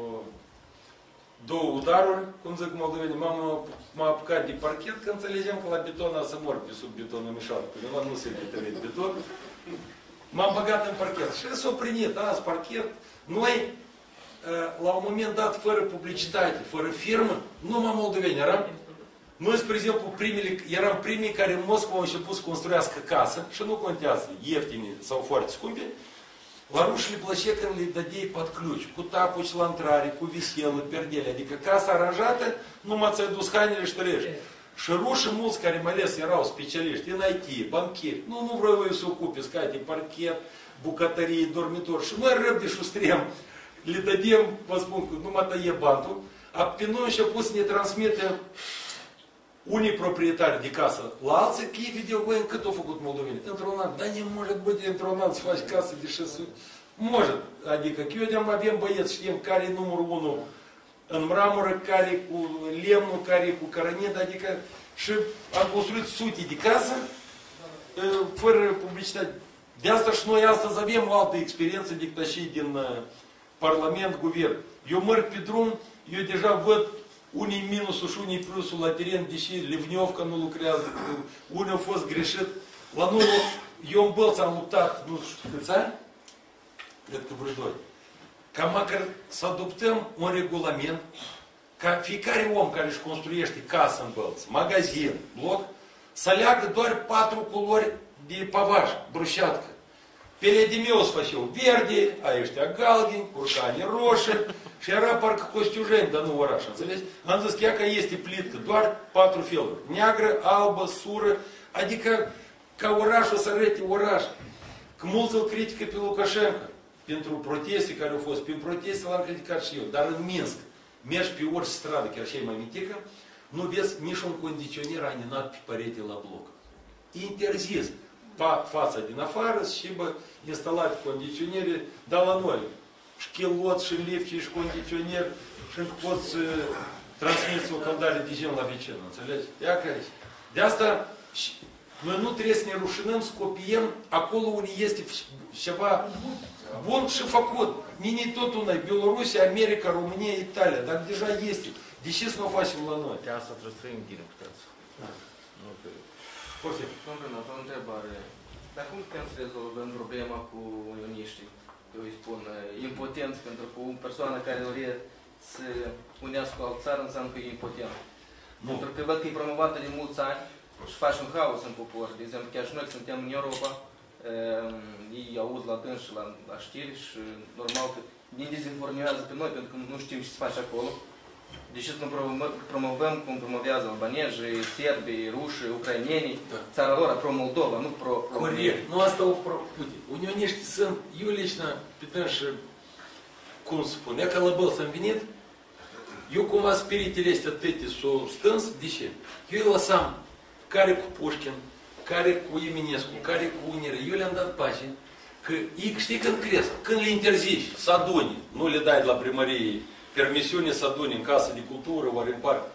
două udaruri, cum zic moldovenii, m-a apucat de parchet, că înțelegem că la beton a să mor pe sub betonul mișat, că nu se de beton. M-am băgat în parchet și s-a primit azi parchet. Noi, la un moment dat, fără publicitate, fără firmă, numai moldoveni eram. Noi, spre exemplu, eram primii care în Moscova au început să construiască casă, și nu contează, ieftine sau foarte scumpe. La ruși le plăcea când le dădeai под ключ, cu tapuci la intrare, cu viselă, perdele, adică casa aranjată, numai ți-ai dus hainele și trăiești. Și rușii mulți, care mai ales erau specialiști în IT, bancheri, nu vreau voi să ocupe, scate, parchet, bucătărie, dormitor. Și noi răbde și strem, le dădem, vă spun că numai tăie bantul, a pe noi și-a pus să ne transmite unii proprietari de casă la alții, că ei video voi cât au făcut moldovenii? Într-un an. Dar nu може băi, într-un an să faci casă de 600. Може. Adică că avem băieți, știm care e numărul 1 în mramoră, care cu lemnul, care cu cărănit, adică și am construit sute de case fără publicitate. De asta și noi astăzi avem o altă experiență decât și din Parlament, Guvern. Eu merg pe drum, eu deja văd unii minusul și unii plusul la teren, deși livniovca nu lucrează, unii au fost greșit. La noi, eu în Bălți am luptat, nu știu câți ani, cred că vreo 2. Ca măcar să adoptăm un regulament, ca fiecare om care își construiește casă în Bălți, magazin, bloc, să leagă doar 4 culori de pavaj, brușatcă. Peledimeul să facem verde, a ăștia galbeni, curcani roșii și era parcă Costiujeni, dar nu oraș, înțelegi? Am zis că este plitcă, doar 4 feluri. Neagră, albă, sură, adică ca orașul să arăte oraș. Că mulți îl critică pe Lukashenko pentru proteste care au fost. Prin proteste l-am criticat și eu, dar în Minsk, mergi pe orice stradă, chiar și mai mitică, nu vezi nici un condiționer aninat pe perete la bloc. Interzis. Fața din afară și instalate condiționere, dar la noi. Și chilot, și lifti, și condiționer, și încă poți transmite o căldare de gen la vecină, înțelegi? Ia că aici. De asta noi nu trebuie să ne rușinăm să copiem acolo unde este ceva bun și făcut. Nini tot una, Bielorusia, America, România, Italia, dar deja este. De ce să nu o facem la noi? De asta trebuie să trăim bine, puteți. Domnule, o întrebare. Dar cum putem să rezolvăm problema cu unioniștii? Eu îi spun impotenți, pentru că o persoană care vrea să unească cu altă țară înseamnă că e impotent. Pentru că văd că e promovată de mulți ani și face un haos în popor. De exemplu, chiar și noi suntem în Europa, ei aud la dâns și la știri și normal că ne dezinformează pe noi pentru că nu știm ce se face acolo. Deși să nu promovăm cum promovează albanezii, serbii, rușii, ucrainenii, țara lor, pro-Moldova, nu pro-România. Corect. Nu asta o uite, unioniști sunt, eu lično, pe dânsi, cum spune, că la Bălți am venit, eu cumva spiritele astea tăte s-o stâns, de ce? Eu îi lăsam care cu Pușkin, care cu Eminescu, care cu unire, eu le-am dat pace, că ei știi când cresc, când le interzici să adune, nu le dai de la primărie permisiune să adune în casă de cultură, ori în parc.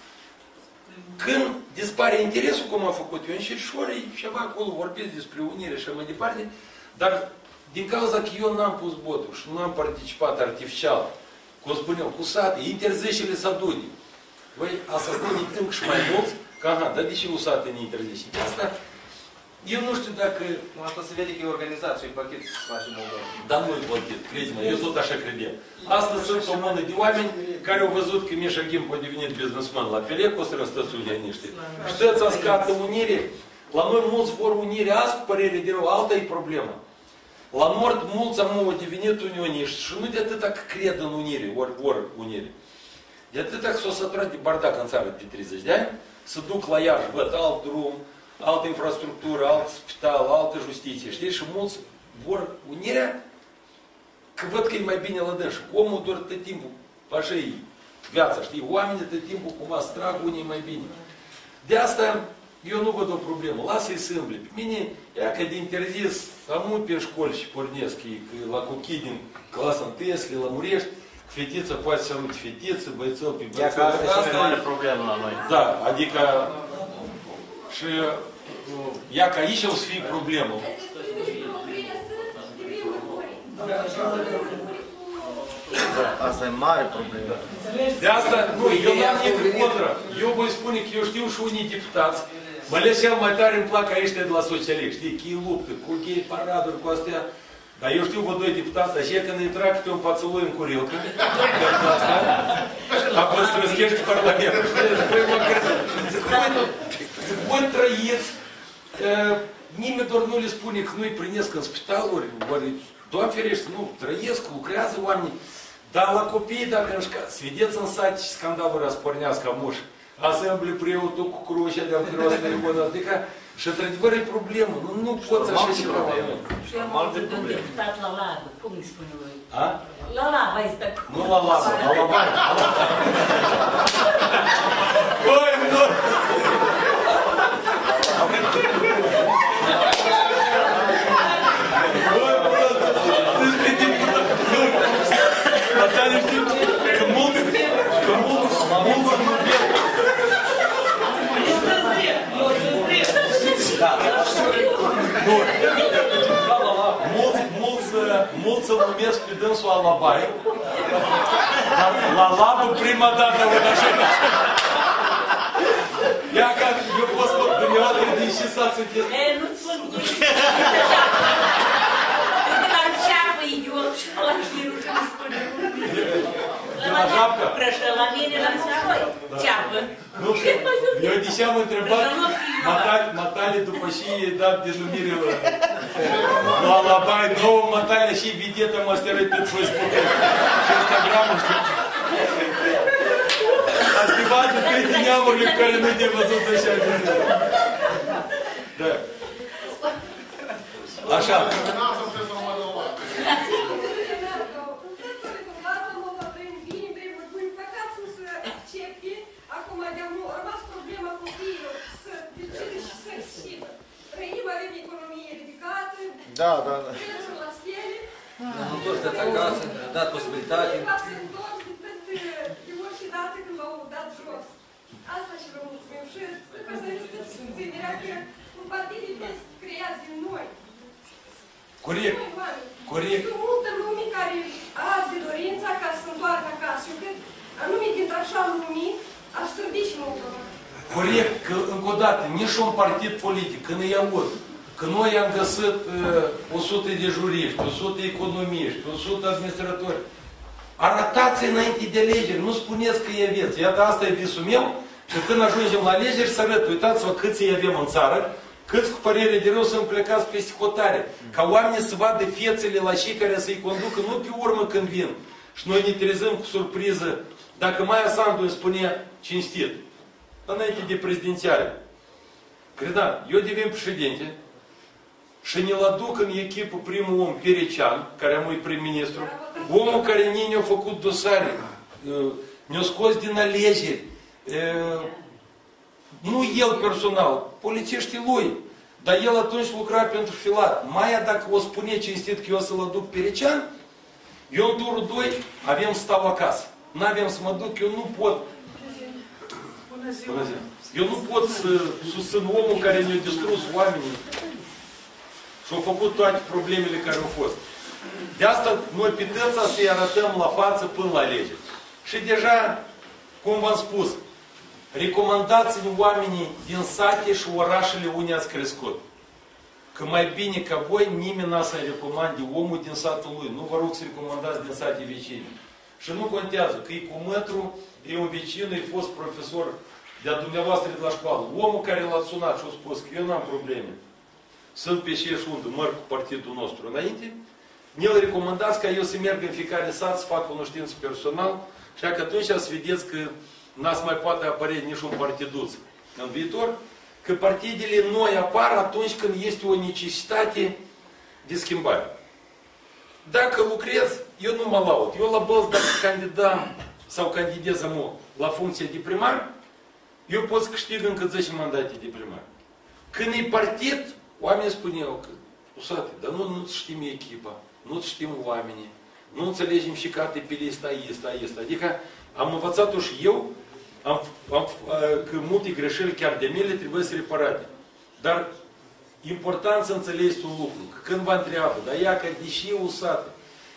Când dispare interesul, cum a făcut eu, înșelșorii, ceva acolo vorbesc despre unire și mai departe, dar din cauza că eu n-am pus botul și nu am participat artificial, cum spuneam, cu sate, interzice-le să adune. Voi, a să adune încă și mai mulți, că aha, dar de ce nu sate ne interzice? De asta, eu nu știu dacă... Nu, asta se vede că e organizat și e plătit să facem Moldova. Dar nu-i plătit, crede-mă, eu tot așa credeam. Astăzi sunt o mână de oameni care au văzut că Mișa Ghim a devenit biznesman la Pelec, o să răstăți unioniști. Știți, a scată unire. La noi mulți vor unire azi, cu părere de rău, alta e problema. La Nord mulți au devenit unioniști și nu de atâta că cred în unire, ori vor unire. De atâta că s-o săturat de bardac în țară de 30 de ani, să duc la Iași, văd alt drum, altă infrastructură, alt spital, altă justiție, știi? Și mulți vor unirea, că văd că e mai bine la dânsi. Omul doar tot timpul, așa e viața, știi? Oamenii tot timpul cumva strag unii mai bine. De asta eu nu văd o problemă. Lasă-i să îmble. Pe mine, ea că de interzis, am pe școli și pornesc, că la copii din clasa 1 să le lămurești, că fetița poate să arunce fetiță, băiețel pe băiețel. Ea că asta e mai mare problemă la noi. Da, adică și ea că aici o să fie problemă. Asta e mare problemă. De asta, nu, eu n-am nimic contra. Eu voi spune că eu știu și unii deputați, mă ales cel mai tare îmi plac ăștia de la socialiști, știi, că ei luptă cu gay paraduri, cu astea. Dar eu știu vă doi deputați, așa când intra câte un pațălui în curilcă, apoi să răschești Parlamentul. Zic, voi trăiți, nimeni doar nu le spune că nu-i primesc în spitaluri, ori, Doamne ferește, nu, trăiesc, lucrează oamenii, dar la copii, dacă să vedeți în sat ce scandalul răspornească amuși, asembli preotul cu crucea de-am crostă, adică, și într-adevăr e problemă, nu poți așa ceva la noi. Și eu am avut un deputat la Labă, cum îi spune lui? A? La Labă este acum. Nu la Labă, la Labă. Băi, minor. Natalia, știți că mulți mulți îl numesc pe dânsul Alabai, dar la labă prima dată văd așa. Ia ca eu pot spun, dumneavoastră din și sat sunteți? Nu-ți spun nimic. La ceapă idiot și la știrul că îmi spune. La japcă? La mine la ceapă. Eu deși am întrebat, Natalia după și i-a dat denumire la Alabai, nouă Natalia și vedetă măsterăi pe Facebook și Instagram-ul, știți? A schimbat de toate neamurile care nu te-ai văzut așa de zi. Da. Așa. Da, da, da. Nu toți stați acasă, a dat posibilitate. Asta și vă mulțumim și ca să ne știți susținerea că un partid este creat din noi. Corect. Corect. Sunt multă lume care azi de dorința ca să se întoarcă acasă. Eu cred, anume dintre așa lumii, aș sărbi și Moldova. Corect, că încă o dată, nici un partid politic, când îi aud, că noi am găsit 100 de juriști, 100 economiști, 100 administratori, arătați înainte de alegeri, nu spuneți că îi aveți. Iată, asta e visul meu și când ajungem la alegeri să arăt, uitați-vă câți îi avem în țară, câți cu părere de rău sunt plecați peste hotare, ca oamenii să vadă fețele la cei care să-i conducă, nu pe urmă când vin. Și noi ne trezăm cu surpriză, dacă Maia Sandu îmi spunea cinstit, înainte de prezidențiale, credeam, eu devin președinte și ne-l aduc în echipă primul om, Perecean, care am uit prim-ministru, omul care ne-a făcut dosare, ne-a scos din alegeri, nu el personal, polițiștii lui, dar el atunci lucra pentru Filat. Maia, dacă o spune cinstit că eu să-l aduc Perecean, eu în turul 2 avem să stau acasă. N-avem să mă duc, eu nu pot. Bună ziua. Eu nu pot să susțin omul care ne-a distrus oamenii și a făcut toate problemele care au fost. De asta noi pe tăța să-i arătăm la față până la alegeri. Și deja, cum v-am spus, recomandați-ne oamenii din sate și orașele unde ați crescut. Că mai bine ca voi, nimeni n-a să-i recomande omul din satul lui. Nu vă rog să recomandați din sate vecini. Și nu contează că e cu mătru, e un vecin, e fost profesor de-a dumneavoastră de la școală. Omul care l-a sunat și a spus că eu n-am probleme. Sunt pe și undă, merg cu partidul nostru înainte, ne-l recomandați ca eu să merg în fiecare sat, să fac cunoștință personal, și că atunci să vedeți că n-ați mai poate apărea nici un partiduț în viitor, că partidele noi apar atunci când este o necesitate de schimbare. Dacă lucrez, eu nu mă laud. Eu la Bălți, dacă candidam sau candidez la funcție de primar, eu pot să câștig încă 10 mandate de primar. Când e partid, oamenii spuneau că, usate, dar nu știm echipa, nu știm oamenii, nu înțelegem și carte pe lista asta. Adică am învățat-o și eu, că multe greșeli chiar de mele trebuie să reparate. Dar important să înțelegi un lucru, că când vă întreabă, dar ea că deși e usată,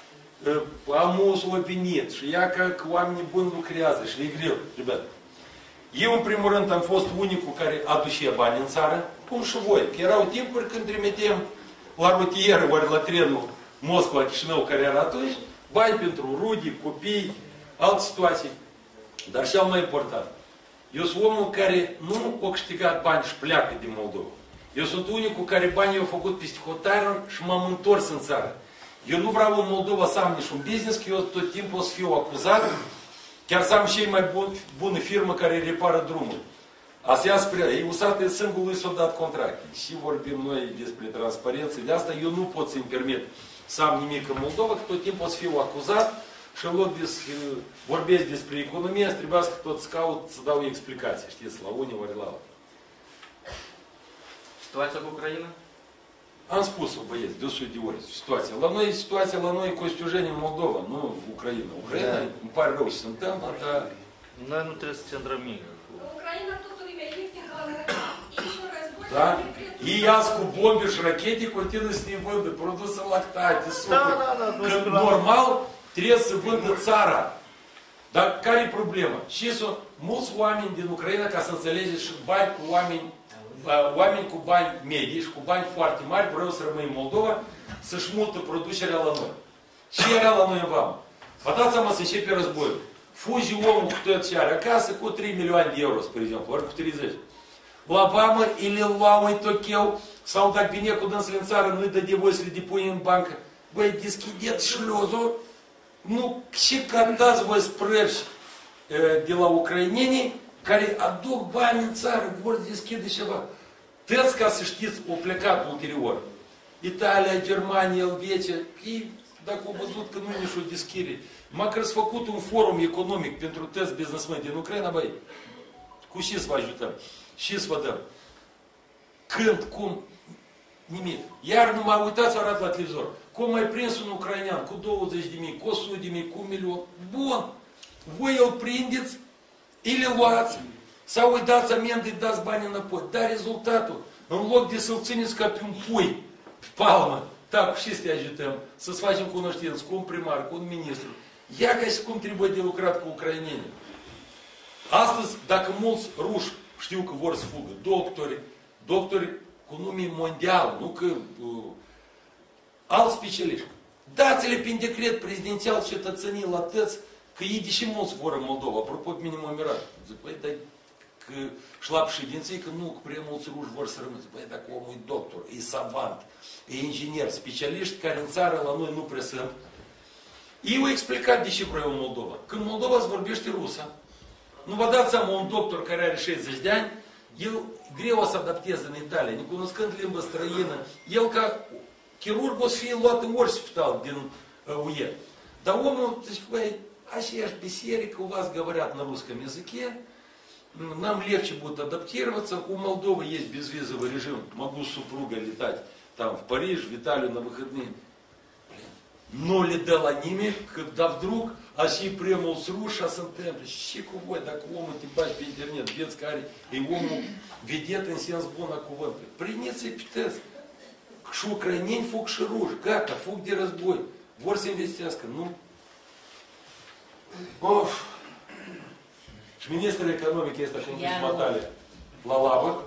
amusul a venit și ea că oamenii buni lucrează și le greu. Rебята, eu în primul rând am fost unicul care aducea bani în țară, cum și voi, că erau timpuri când trimitem la rutieră ori la trenul Moscova-Chișinău, care era atunci, bani pentru rude, copii, alte situații. Dar cel mai important, eu sunt omul care nu a câștigat bani și pleacă din Moldova. Eu sunt unicul care banii au făcut peste hotare și m-am întors în țară. Eu nu vreau în Moldova să am nici un business, că eu tot timpul o să fiu acuzat, chiar să am și mai bună firmă care repară drumul. Asta e usată singurului s-a dat contract. Și vorbim noi despre transparență. De asta eu nu pot să-mi permit să am nimic în Moldova, că tot timpul o să fiu acuzat și în loc de să vorbesc despre economie, trebuia să tot să caut să dau explicații, știți, la unii ori la alții. Situația cu Ucraina? Am spus-o, băieți, de 100 de ori, situația la noi Costiujeni în Moldova, nu Ucraina. Ucraina, îmi pare rău ce se întâmplă, dar... Noi nu trebuie să centrăm nimic. Ucraina totul e ieftin ca da? Ei azi cu bombe și rachete continuă să ne vândă produse lactate, sucuri. Când normal trebuie să vândă țara. Dar care e problema? Și sunt mulți oameni din Ucraina, ca să înțelegeți, și bani cu oameni cu bani medii și cu bani foarte mari, vreau să rămâi în Moldova, să-și mută producerea la noi. Și era la noi în vamă. Vă dați seama să începe războiul. Fugi omul cu tot ce are acasă cu 3 milioane de euro, spre exemplu, ori cu 30. La vamă, или luau tocheu, sau dacă vine cu dânsele în țară, nu-i dă de voi să le depui în bancă. Băi, deschideți șluzul, nu și cantați voi sprăvi de la ucrainenii care aduc bani în țară, vor deschide ceva. Tăți, ca să știți, au plecat ulterior. Italia, Germania, Elveția, ei, dacă au văzut că nu e nici o deschire, măcar s-a făcut un forum economic pentru tăți biznesmeni din Ucraina, băi, cu ce să vă ajutăm? Și să vă dăm? Când? Cum? Nimic. Iar nu mai uitați, arată la televizor. Cum ai prins un ucrainean cu 20.000, cu 100.000, cu 1 milion? Bun! Voi îl prindeți, îi le luați, sau îi dați amendă, îi dați bani înapoi. Dar rezultatul, în loc de să-l țineți ca pe un pui, pe palmă, da, cu și să te ajutăm, să-ți facem cunoștință cu un primar, cu un ministru. Ia ca și cum trebuie de lucrat cu ucrainenii. Astăzi, dacă mulți ruși știu că vor să fugă, doctori cu nume mondial, nu că alți specialiști, dați-le prin decret prezidențial cetățenii la tăți, că ei deși mulți vor în Moldova, apropo pe mine m-am mirat. Zic, băi, dar că și la președinție, că nu, că prea mulți ruși vor să rămână. Zic, băi, dacă omul e doctor, e savant, e inginer, specialiști care în țară la noi nu prea sunt, ei au explicat de ce vreau în Moldova. Când Moldova se vorbește rusă, nu vă dați seama, un doctor care are 60 de ani, el greu o să adapteze în Italia, necunoscând limba străină. El ca chirurg o să fie luat în orice spital din UE. Dar omul zice, băi, aceeași biserică, у вас говорят на русском языке, нам легче будет адаптироваться. У Молдовы есть безвизовый режим, могу с супругой летать там в Париж, в Италию на выходные. Но ли дала ними, когда вдруг asi primul сруша se întâmplă. Și cu voi, dacă omul te bagi pe internet, vedeți care e omul vedet în sens bun a cuvântului. Priniți-i pe tăți. Și ucraineni fug și ruși. Gata, fug de război. Vor să investească, nu? Of! Și ministrul economic este acum cu smatale la labă.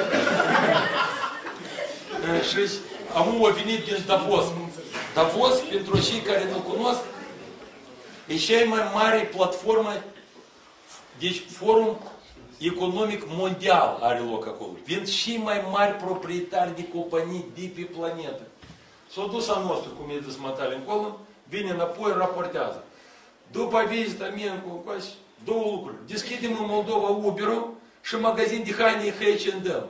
Și am venit din Davos. Davos, pentru cei care nu cunosc, e cea mai mare platformă, deci forum economic mondial are loc acolo. Vin și mai mari proprietari de companii de pe planetă. S-a dus a nostru, cum e desmatale încolo, vine înapoi, raportează. După vizita mie încă, două lucruri. Deschidem în Moldova Uber-ul și magazin de haine H&M.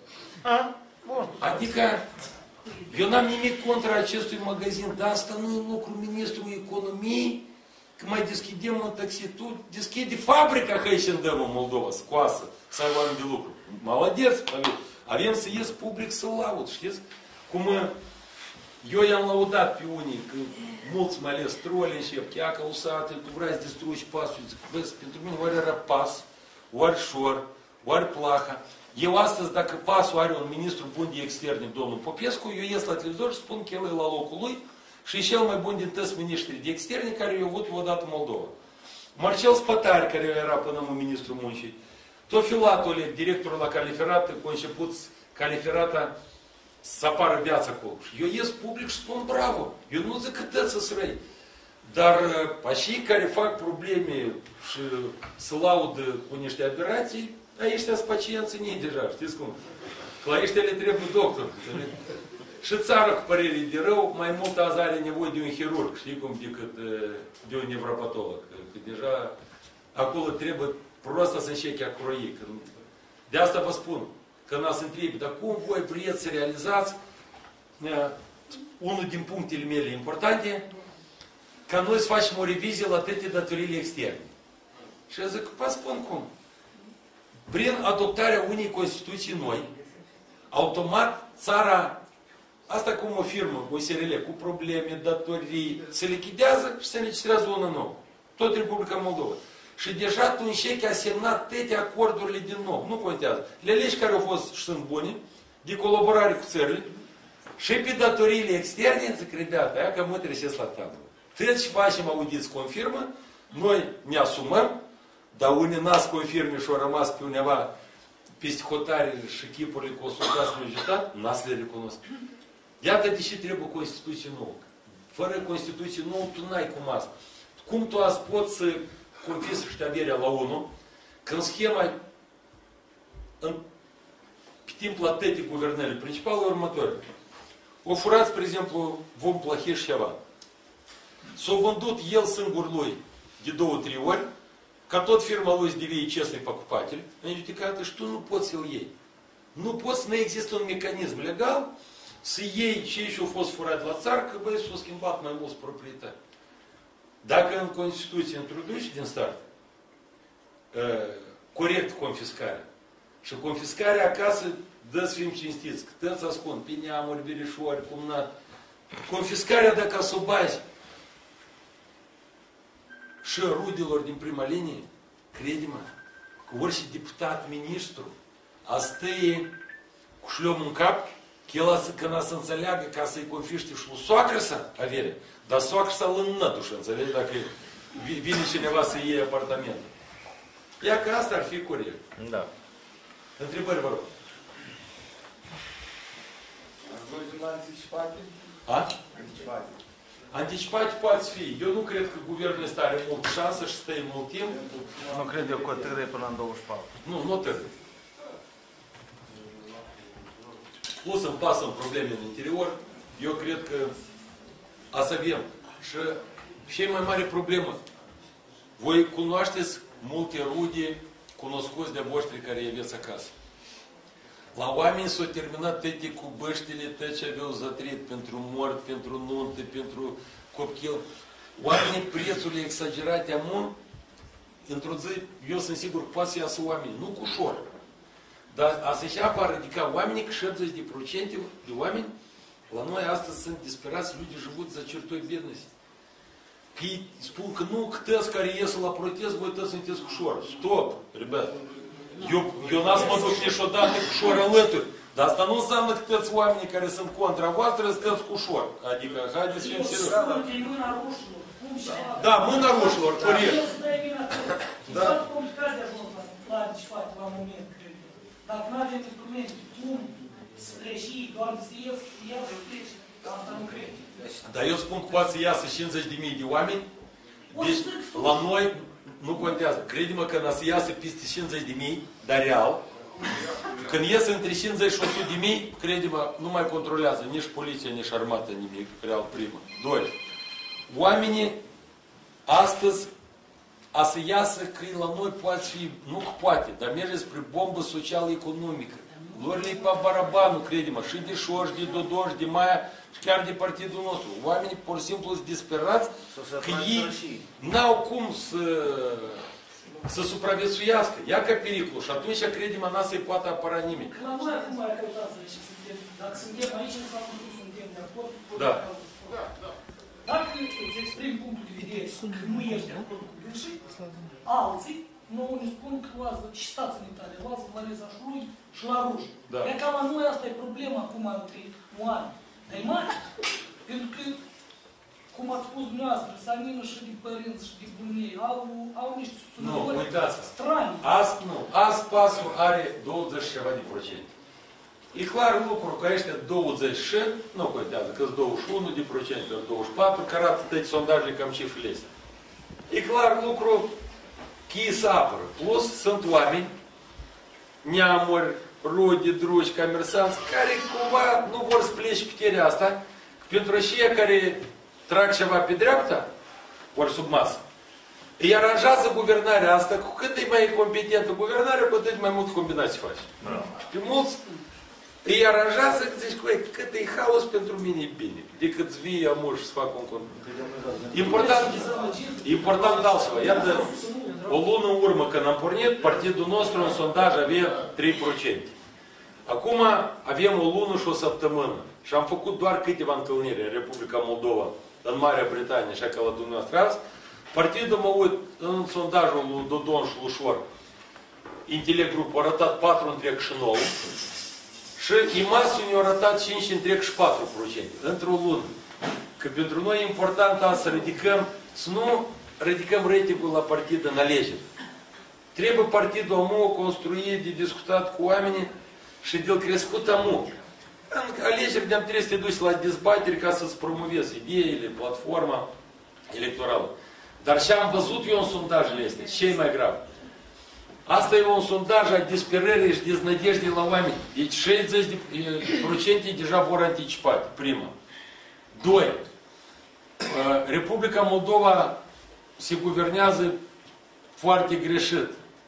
Adică, eu n-am nimic contra acestui magazin, dar asta nu e lucrul ministrului economiei, că mai deschidem un taxi, tu deschide fabrica H&M în Moldova, scoasă, să ai oameni de lucru. Молодец, avem să ies public să laud, știți? Cum eu i-am laudat pe unii, că mulți, mai ales troli, încep, cheacă usate, tu vrei să distrugi pasul, zic, vezi, pentru mine ori era pas, ori șor, ori plaha. Eu astăzi, dacă pasul are un ministru bun de externe, domnul Popescu, eu ies la televizor și spun că el e la locul lui și e cel mai bun din toți miniștrii de externe care i-au avut odată în Moldova. Marcel Spatari, care era până în ministrul muncii, Tofilatul, directorul la Califerat, a început Califerata să apară viața acolo. Și eu ies public și spun bravo. Eu nu zic că tăți să răi. Dar acei care fac probleme și se laudă cu niște aberații, aici sunt pacienții ei deja, știți cum? Că la ăștia le trebuie doctor. Și țara cu părere de rău, mai mult azi are nevoie de un chirurg, știi cum, decât de un nevropatolog. Că deja acolo trebuie prost să începe a croi. De asta vă spun, că n-a să întrebi, dar cum voi vreți să realizați unul din punctele mele importante, ca noi să facem o revizie la toate datoriile externe. Și eu zic, vă spun cum. Prin adoptarea unei Constituții noi, automat țara, asta cum o firmă, o SRL, cu probleme, datorii, se lichidează și se înregistrează una nouă. Tot Republica Moldova. Și deja Tunșechi a semnat toate acordurile din nou. Nu contează. Legi care au fost și sunt bune, de colaborare cu țările, și pe datoriile externe, zic, rебята, aia că mă tresesc la tablă. Tot ce facem audit confirmă, noi ne asumăm, dar unii n-ați confirme și au rămas pe undeva peste hotare și chipurile consultați ne ajutat, n-ați le recunosc. Iată de ce trebuie Constituție nouă. Fără Constituție nouă, tu n-ai cum asta. Cum tu azi poți să confisci averea la unul, când schema pe timp la toate guvernările principale următoare. O furați, spre exemplu, vom Plăhiș ceva. S-a vândut el singur lui de 2-3 ori, ca tot firma lui să devie честный покупатель, în judecată și tu nu poți să-l iei. Nu poți, nu există un mecanism legal să iei ce și-au fost furat la țară, că băi, s-au schimbat mai mulți proprietari. Dacă în Constituție introduci din start corect confiscarea și confiscarea acasă, dă să fim cinstiți, că tăți ascund, pe neamuri, verișori, cumnat. Confiscarea dacă să o bazi și rudelor din prima linie, crede-mă, că orice deputat, ministru, a stăie cu șleom în cap, că el când să înțeleagă ca să-i confiște și lui soacră sa avere, dar soacră sa îl înnătușă, înțelegi, dacă vine cineva să iei apartament. Ia că asta ar fi corect. Da. Întrebări, vă rog. Anticipate? A? Anticipate. Anticipate poate fi. Eu nu cred că guvernul ăsta are mult șansă și stă mult timp. Nu cred eu că o târâie până în 24. Nu târâie. Plus îmi pasă în probleme în interior, eu cred că a să avem. Și cea mai mare problemă, voi cunoașteți multe rude cunoscuți de voștri care aveți acasă. La oameni s-au terminat toate cu băștile, tot ce aveau zătrit pentru mort, pentru nuntă, pentru copil. Oamenii prețurile exagerate amun, într-o zi, eu sunt sigur, poate să iasă oameni, nu cu ușor. Dar a să-și apă ridica oamenii, că 70% de oameni, la noi astăzi sunt disperați, люди живут за чертой бедности. Că ei spun că nu, că tăți care ies la protest, voi tăți sunteți ușor. Stop, rебят. Eu n-ați mă duc niciodată cu ușor alături. Dar asta nu înseamnă că tăți oamenii care sunt contra voastră stăți cu ușor. Adică, haideți să fim serios. Da, mâna rușilor, corect. Da. Foarte complicat de ajuns la anticipate la moment, cred eu. Dacă nu avem instrumente, cum să reși, doar să ies, asta nu cred. Dar eu spun că poate să iasă 50.000 de oameni, deci la noi nu contează. Crede-mă că n-a să iasă peste 50.000, dar real, când ies între 50 și 100.000, crede-mă, nu mai controlează nici poliția, nici armata nimic, real primă. 2. Oamenii astăzi a să iasă că la noi poate fi, nu că poate, dar merge spre bombă social-economică. Lor le-i pe barabanul, crede-mă, și de Șor, și de Dodon, și de Maia, și chiar de partidul nostru. Oamenii, pur și simplu, sunt disperați că ei n-au cum să supraviețuiască. Ia ca pericol. Și atunci, crede-mă, n-a să-i poată apăra nimeni. La noi acum mai căutați și suntem, dacă suntem aici, înseamnă că suntem de acord. Da. Dacă îți exprimi punctul de vedere că nu ești de acord cu greșit, alții nouă ne spun că luați, și stați în Italia, luați la Rezașului și la Ruj. Da. E ca la noi asta e problema acum între oameni. Dar e mare. Pentru că, cum ați spus dumneavoastră, Sanină și de părinți și de bunii au niște sunători strani. Azi pasul are 20 ceva de procente. E clar lucru că ăștia 20 și, nu contează, că-s 21 de procente, 24, că arată toate sondajele cam cifrele astea. E clar lucru că ei se apără. Plus sunt oameni, neamuri, rude, drugi, comersanți, care cumva nu vor să plece puterea asta, pentru aceia care trag ceva pe dreapta, ori sub masă, îi aranjează guvernarea asta, cu cât e mai competentă guvernarea, cu atât mai multe combinații faci. Pe mulți îi aranjează, zici, cât e haos pentru mine e bine, decât să vii amor și să fac un cont. Important altceva. Iată, o lună în urmă când am pornit, partidul nostru în sondaj avea 3%. Acum avem o lună și o săptămână. Și am făcut doar câteva întâlniri în Republica Moldova, în Marea Britanie, așa ca la dumneavoastră azi. Partidul mă uit în sondajul lui Dodon și Lușor. Intelect Group a arătat 4,9% și IMAS-ul ne-a arătat 5,4% într-o lună. Că pentru noi e important să ridicăm, să nu ridicăm ratingul la partid în alegeri. Trebuie partidul amu construit, de discutat cu oamenii și de-l crescut amu. În alegeri de-am trebuie să te duci la dezbateri ca să-ți promovezi ideile, platforma electorală. Dar ce am văzut eu în sondajele astea, ce e mai grav? Asta e un sondaj a disperării și deznădejdii la oameni. Deci 60% deja vor anticipat, prima. 2. Republica Moldova se guvernează foarte greșit.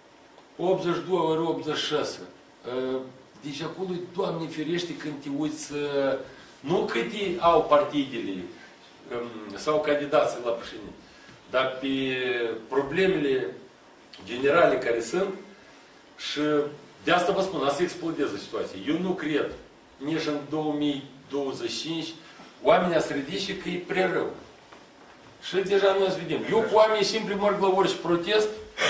82 ori 86. Deci acolo, Doamne ferește, când te uiți, nu câte au partidele sau candidații la președinte, dar pe problemele generale care sunt și de asta vă spun, asta explodează situația. Eu nu cred, nici în 2025, oamenii să ridice că e prea rău. Și deja noi să vedem. Eu cu oamenii simpli merg la orice protest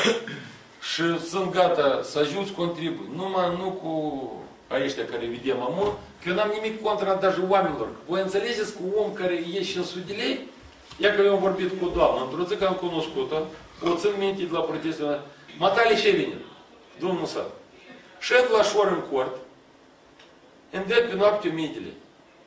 și sunt gata să ajut, să contribui. Numai nu cu aceștia care vedem amor, că eu n-am nimic contra даже oamenilor. Voi înțelegeți că un om care e 500 de lei, ia că eu am vorbit cu o doamnă, într-o zi că am cunoscut-o, o țin minte de la protestul, Matale ce vine? Domnul Sat. Șed la șor în cort, îmi dă pe noapte 1000 de lei.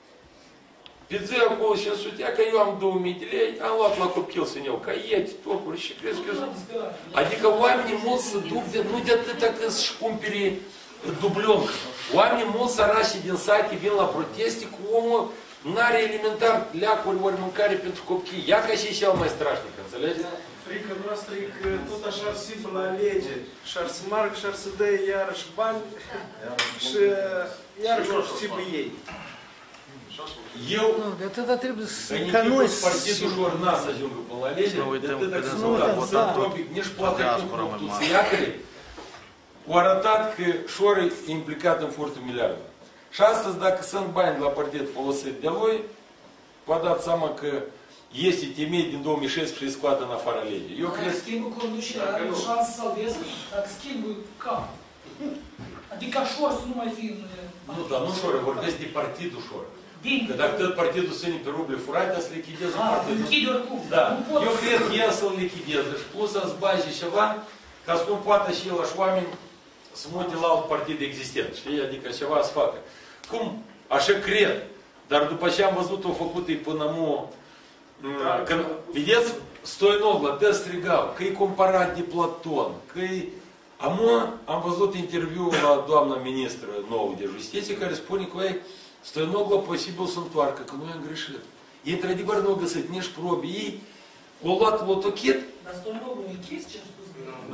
Pe zi acolo 500, că eu am 2000 de lei, am luat la copil să-mi iau caieti, topuri și crezi că eu... Adică oamenii mulți se duc, nu de atâta că să-și cumpere dublioncă. Oamenii mulți sărași din sate vin la proteste cu omul n-are elementar leacuri ori mâncare pentru copii. Ia ca și cel mai strașnic, înțelegeți? Frica noastră e că tot așa ar simplu la alegeri și ar să marc și ar să dă iarăși bani și iarăși o să țipă ei. Eu, de atâta trebuie să... ca noi partidul lor n-a să ajungă până la alegeri, de atâta că sunt votat tropic, nici poate nu să iacăre, au arătat că Șor e implicat în furtul miliardului. Și astăzi, dacă sunt bani la partid folosite de lui, v-a dat seama că este temei din 2016 să scoată în afară legii. Eu cred... Dacă schimbă conducerea, are o șansă să salveze, dacă schimbă cap. Adică Șor să nu mai fie în... Nu, dar nu Șor, vorbesc de partidul Șor. Că dacă tot partidul ține pe ruble furate, să lichideze partidul. Lichide oricum. Da. Eu cred că el să-l lichideze și plus să-ți bage ceva ca să nu poată și el și oameni să mute la alt partid existent. Știi? Adică ceva să facă. Cum? Așa cred. Dar după ce am văzut-o făcut-i până mu... Când, vedeți, Stoianov la te strigau că e comparat de Platon, că e... Am văzut interviul la doamna ministră nouă de justiție care spune că Stoianov la posibil să întoarcă, că noi am greșit. Ei, într-adevăr, nu au găsit nici probe. Ei au luat lotochet. Dar Stoianov nu e închis, ce-am spus?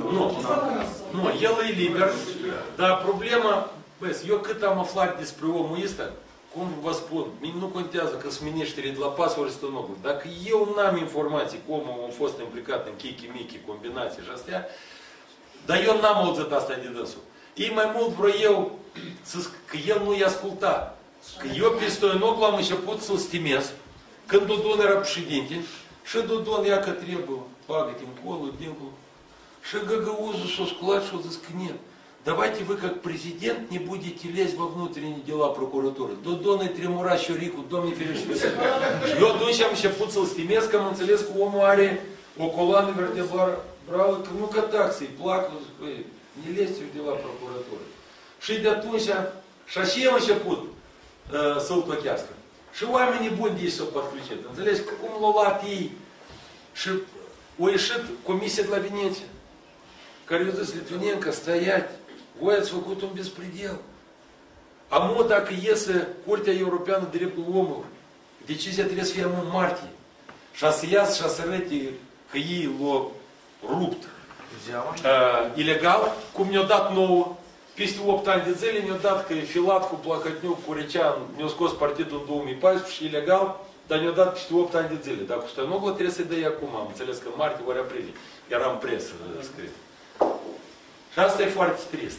Nu, el e liber, dar problema, băi, eu cât am aflat despre omul ăsta, cum vă spun, nu contează că sunt miniștri de la PAS ori Stoianov. Dacă eu n-am informații cum omul a fost implicat în chichi-michi, combinații și astea, dar eu n-am auzit asta de dânsul. Ei mai mult vreau eu că el nu-i asculta. Că eu pe Stoianov l-am început să-l stimez când Dodon era președinte și Dodon ia că trebuie, bagă-te încolo, dincolo. Și Гагаузу s-a sculat și a zis că нет. Давайте вы как президент не будете лезть во внутренние дела прокуратуры. Dodon îi tremura șoricul, Doamne ferește. Eu atunci am început să-l stimez că am înțeles că omul are o coloană vertebrală, că nu ca taxi, îi plac, ne lezți de la procuratură. Și de atunci, și așa am început să-l tochească. Și oamenii buni de ei s-au подключit. Înțelegi? Că cum l-au luat ei și au ieșit comisia de la Veneția, care i-a zis, Litvinenko, стоять, voi ați făcut un bespredel. Amu, dacă iese Curtea Europeană de Dreptul Omului, decizia trebuie să fie în martie. Și să iasă și să arăte că ei l-au rupt ilegal, cum ne-au dat nouă, peste 8 ani de zile ne-a dat că Filat cu Plahotniuc, cu Recean ne-a scos partidul în 2014 ilegal, dar ne-a dat peste 8 ani de zile. Dacă Stoianoglu trebuie să-i dai acum, am înțeles că în martie, ori aprilie. Era în presă scris. Și asta e foarte trist.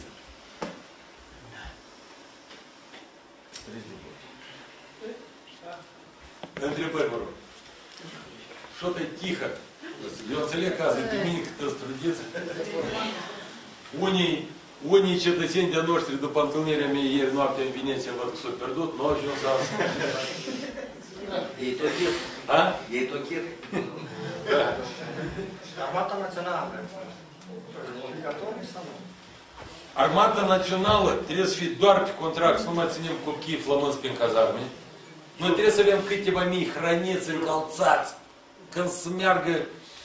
Întrebări, mă rog. Что-то тихо. Eu înțeleg că azi e duminică, că strădiți. Unii cetățeni de noștri, după întâlnirea mea ieri noaptea în Veneția, văd că s-au pierdut, nu au ajuns azi. Ei tochit. A? Ei tochit. Da. Armata Națională. Armata Națională trebuie să fie doar pe contract, să nu mai ținem copiii flămânți prin cazarme. Noi trebuie să avem câteva mii hrăniți, încălțați, când să meargă,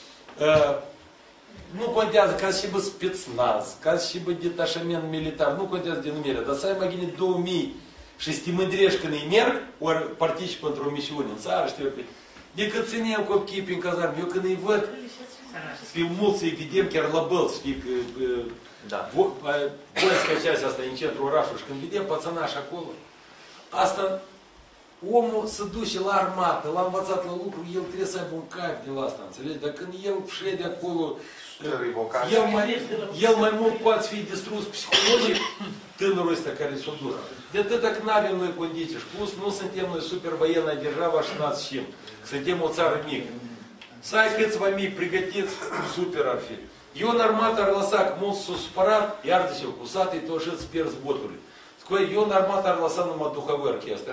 nu contează, ca și bă spetsnaz, ca și bă detașament militar, nu contează denumirea, dar să ai mai gine 2000 și să te mândrești când îi merg, ori participă într-o misiune în țară, știu eu, decât ținem copiii prin cazarme. Eu când îi văd, să mulți îi vedem chiar la Bălți, știi, că Voiesca aceasta asta în centrul orașului și când vedem pățănași acolo, asta, omul se duce la armată, l-a învățat la lucru, el trebuie să aibă un caif de la asta, înțelegi? Dar când el șede acolo, el mai mult poate fi distrus psihologic tânărul ăsta care s-a dus. De atât că nu avem noi condiții și plus nu suntem noi super военная держава și n-ați știm. Suntem o țară mică. Să ai câțiva mii pregătiți, super ar fi. Eu în armată ar lăsa că mulți s-au supărat, iartă-se cu sate, to și îți pierzi voturile. Eu în armată ar lăsa numai duhovăr chestia.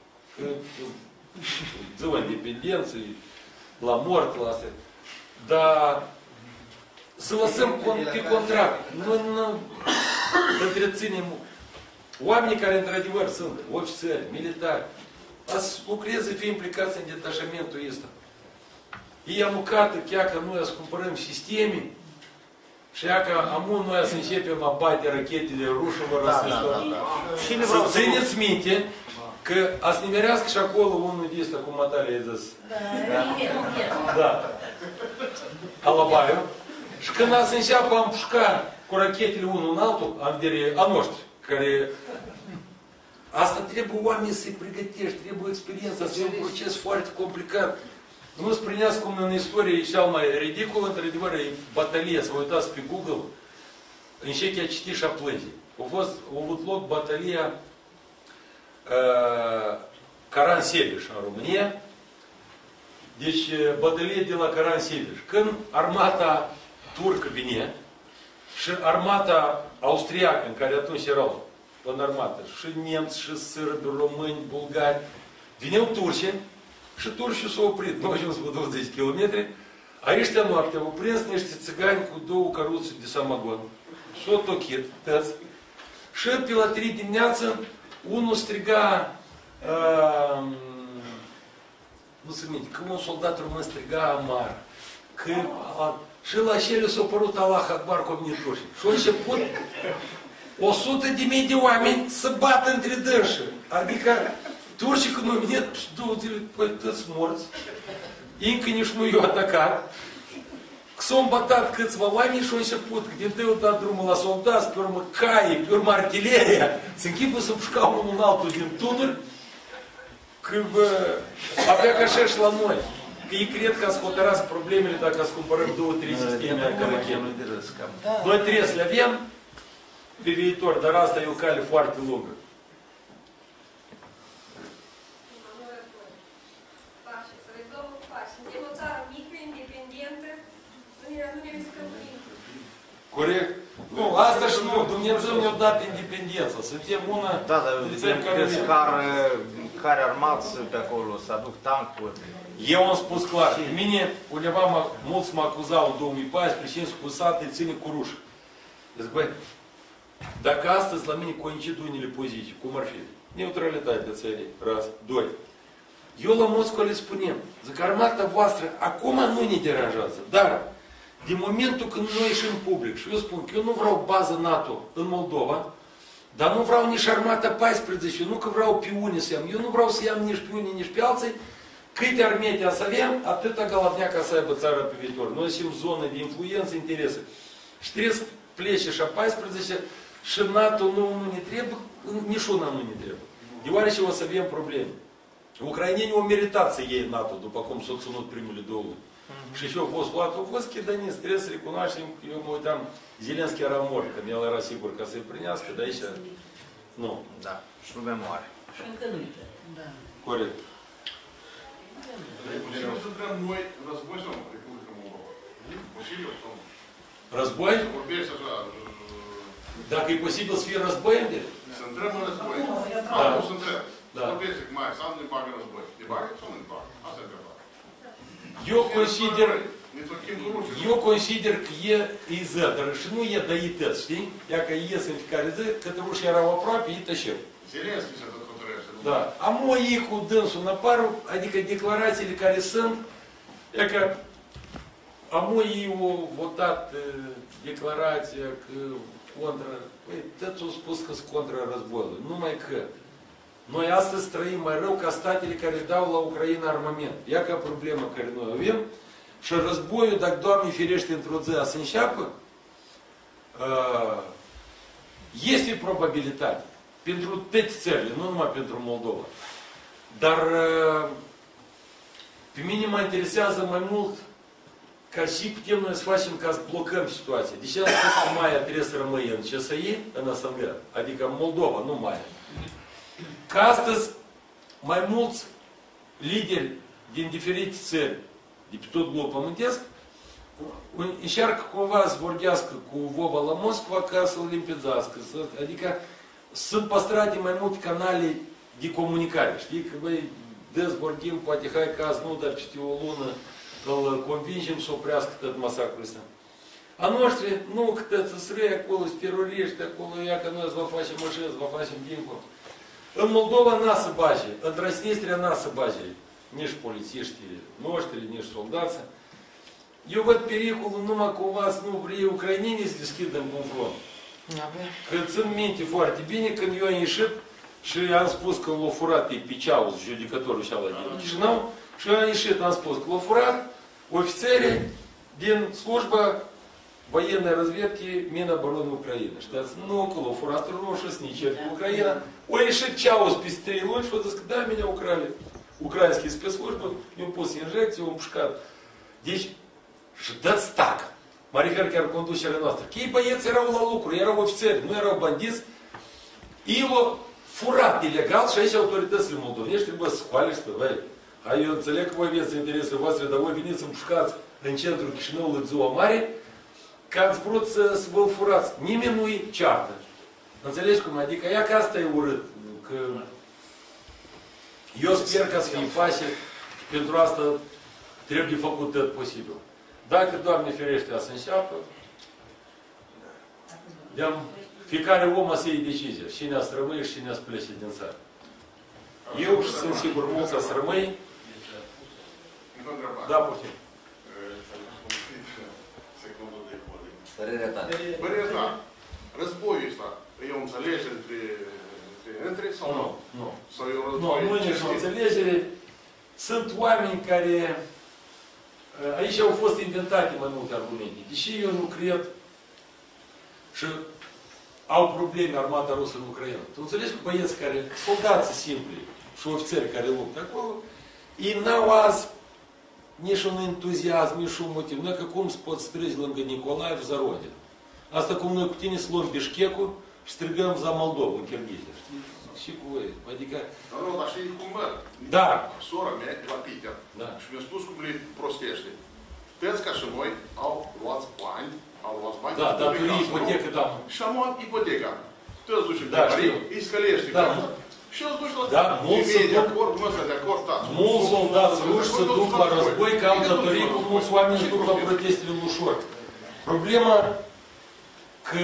Ziua independenței, la mort, la astea. Dar să lăsăm pe contract. Noi nu întreținem oamenii care într-adevăr sunt ofițeri, militari. Să lucreze, fie implicați în detașamentul ăsta. Ei am cartă, chiar că noi să cumpărăm sisteme și că amun noi să începem a bate rachetele rușilor. Să țineți minte că ați nimerească și acolo unul de ăsta, cum Natalia a zis. Da. Alabaiu. Și când ați înceapă a împușca cu rachetele unul în altul, a noștri, care... Asta trebuie oamenii să-i pregătești, trebuie experiența, să e un proces foarte complicat. Nu spuneați cum în istorie e cel mai ridicol, într-adevăr, e batalie, să vă uitați pe Google, începe a citi și a plânge. A avut loc batalia Caran-Sebeș în România. Deci, batalie de la Caran-Sebeș. Când armata turcă vine și armata austriacă, în care atunci erau în armată, și nemți, și sârbi, români, bulgari, vineau turci și turcii s-au oprit. Nu au ajuns pe 20 km. A ăștia noaptea au prins niște țigani cu 2 căruțe de samagon. S-au tochit, tăți. Și pe la 3 dimineață, unul striga, nu se minte, că un soldat român striga amar. Că, și la cele s-a părut Allah Akbar cu mine turci. Și au început 100.000 de oameni să bată între dânși. Adică turcii când au venit, două zile, păi toți morți. Încă nici nu i-au atacat. S-au îmbătat câțiva oameni și au început, că din tăi au dat drumul la soldați, pe urmă caie, pe urmă artileria. Se închipă să pușcau unul în altul din tunuri, că abia ca așa și la noi. Că ei cred că ați hotărați problemele dacă ați cumpărăm 2-3 sisteme arcamachem. Noi trebuie să le avem pe viitor, dar asta e o cale foarte lungă. Suntem o țară mică, independentă, nu ne riscăm cu nimic. Corect? Nu, asta și nu. Dumnezeu ne-a dat independența. Suntem una... Da, dar vedem care armați pe acolo, să aduc tancuri. Eu am spus clar. Pe mine, undeva mulți mă acuzau în 2014, 5 cu sate, ține cu rușă. Zic, băi, dacă astăzi la mine coincid unele poziții, cum ar fi? Neutralitatea țării, raz. 2. Eu la Moscova le spunem, zic, armata voastră acum nu ne deranjează, dar din momentul când noi ieșim public și eu spun că eu nu vreau bază NATO în Moldova, dar nu vreau nici armata 14, nu că vreau pe unii să iau, eu nu vreau să iau nici pe unii, nici pe alții, câte armete să avem, atâta galavneaca să aibă țara pe viitor. Noi suntem zonă de influență, interese. Și trebuie să plece și a 14 Și NATO nu ne trebuie, nici una nu ne trebuie. Deoarece o să avem probleme. Ucrainenii au meritat să iei NATO, după cum s-au ținut primele 2 luni. Și ce au fost luat? Au fost chidăniți, trebuie să recunoaștem, eu mă uitam, Zelenski era mort, când el era sigur ca să-i prinească, de aici, nu. Da, și nu memoare. Și încă nu uite. Da. Corect. Posibil să intrăm noi în război sau în Republica Moldova? Posibil sau nu? Război? Vorbești așa... Dacă e posibil să fie război, să intrăm în război. Da. Nu să intrăm. Da. Vorbește că mai sau nu ne bagă război. Ne bagă sau nu ne bagă? Asta e întrebarea. Eu consider că e zădără și nu e dăități, știi? Ea că ies în fiecare zi, că rușii erau aproape, ei tășeau. Zelenski se tot hotărăște. Da. Am o ei cu dânsul în aparul, adică declarațiile care sunt, e că am ei au votat declarația că contra, păi, toți au spus că sunt contra războiului, numai că noi astăzi trăim mai rău ca statele care dau la Ucraina armament. Ia ca problemă care noi avem. Și războiul, dacă Doamne ferește într-o zi să înceapă, este probabilitate pentru toate țările, nu numai pentru Moldova. Dar pe mine mă interesează mai mult ca și putem noi să facem ca să blocăm situația. Deci am spus că Maia trebuie să rămâie în CSI, în SNG, adică Moldova, nu Maia. Că astăzi mai mulți lideri din diferite țări, de pe tot globul pământesc, încearcă cumva să vorbească cu Vova la Moscova ca să-l limpezească. Adică sunt păstrate mai multe canale de comunicare. Știi? Că băi, des vorbim, poate hai că azi nu, dar peste o lună îl convingem să oprească tot masacrul ăsta. A noștri, nu că tăți srei acolo, sunt teroriști acolo, ia că noi îți vă facem așa, îți vă facem dincolo. În Moldova n-a să bage, în Transnistria n-a să bage nici polițiștii noștri, nici soldații. Eu văd pericolul numai cumva să nu vrei ucrainenii să deschidă în confront. Că țin minte foarte bine când eu am ieșit și am spus că l-a furat pe Ceauz, judecătorul și ala din Chișinău, și eu am ieșit, am spus că l-a furat ofițerii din slujba военной разведки Минобороны Украины. Știați? Nu că l-a furat roșu, snicer cu Ucraina. O ieșit Ceauz peste 3 luni și a zis că da, меня украли. Украинские спецслужбы, i-au pus injecții, i-au împușcat. Deci, și dați tac. Marifer chiar conducerea noastră. Că ei băieți erau la lucru, erau ofițeri, nu erau bandiți. Ei l-au furat ilegal și aici autoritățile moldovenești trebuie să scoale și spune, hai, eu înțeleg că voi aveți interesele voastre, dar voi veniți să împușcați în centrul Chișinăului de ziua mare, că ați vrut să vă furați. Nimeni nu-i ceartă. Înțelegi cum? Adică ea că asta e urât. Că eu sper ca să fie pace și pentru asta trebuie făcut tot posibil. Dacă, Doamne ferește, să înceapă, fiecare om să iei decizia. Cine să rămâie și cine să plece din țară. Eu sunt sigur mult să rămâi. Da, poftim. Părerea ta. Părerea ta. Războiul ăsta e o înțelegere între sau nu? Nu. Sau e o război? Nu, nu e nicio înțelegere. Sunt oameni care... Aici au fost inventate mai multe argumente. Deși eu nu cred și au probleme armata rusă în Ucraina. Tu înțelegi că băieți care, soldați simpli și ofițeri care luptă acolo, ei n-au azi nici un entuziasm, nici un motiv. Noi că cum se pot strige lângă Nicolaev za rodin. Asta cum noi cu tine să luăm Bișchecul și strigăm za Moldova, în Kirghizia. Și cu voi. Adică... Nu, dar și cum bă? Da. Sora mea de la Peter. Da. Și mi-a spus cum le prostește. Vezi ca și noi, au luat bani, da, datorii, ipotecă, da. Și am luat ipoteca. Tu îți duci în da, primărie, îi scălești. Da. Și îți duci la... Da, mulți se duc... de acord, da. Mulți soldați ruși se duc la război, că am datorii cu mulți oameni se duc la protestele ușor. Problema că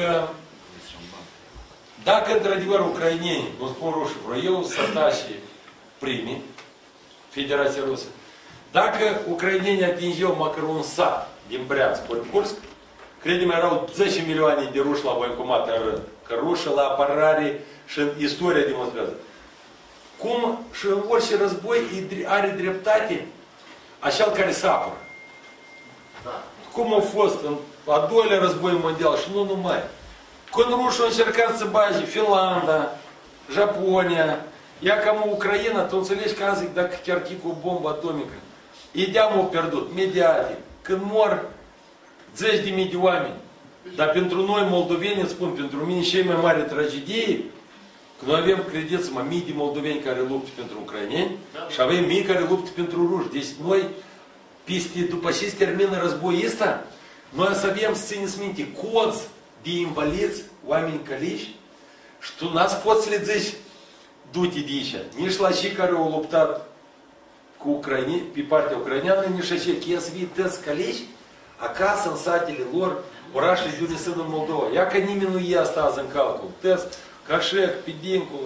dacă într-adevăr ucraineni, nu spun rușii, vreau să atace primii, Federația Rusă, dacă ucrainenii atingeau măcar un sat din Brянsk până Kursk, crede-mă, erau 10 milioane de ruși la voincomat în rând. Că rușii la apărare și în istoria demonstrează. Cum și în orice război are dreptate așa care se apără. Da. Cum a fost în a doilea război mondial și nu numai. Când rușii au încercat să bage Finlanda, Japonia, ia cam Ucraina, tu înțelegi că azi, dacă chiar cu o bombă atomică, ideea m-a pierdut, mediatic, când mor zeci de mii de oameni. Dar pentru noi, moldoveni, îți spun, pentru mine cea mai mare tragedie, că noi avem, credeți-mă, mii de moldoveni care luptă pentru ucraineni și avem mii care luptă pentru ruși. Deci noi, după ce se termină războiul ăsta, noi să avem, să țineți minte, cozi de invaliți, oameni căliși, și tu n-ați poți să le zici, du-te de aici. Nici la cei care au luptat cu ucraineni, pe partea ucraineană, nici așa, că să vii tăți căliși, acasă, în satele lor, orașele de unde sunt în Moldova. Ia că nimeni nu ia asta azi în calcul. Tăți, cașec, pe dincolo.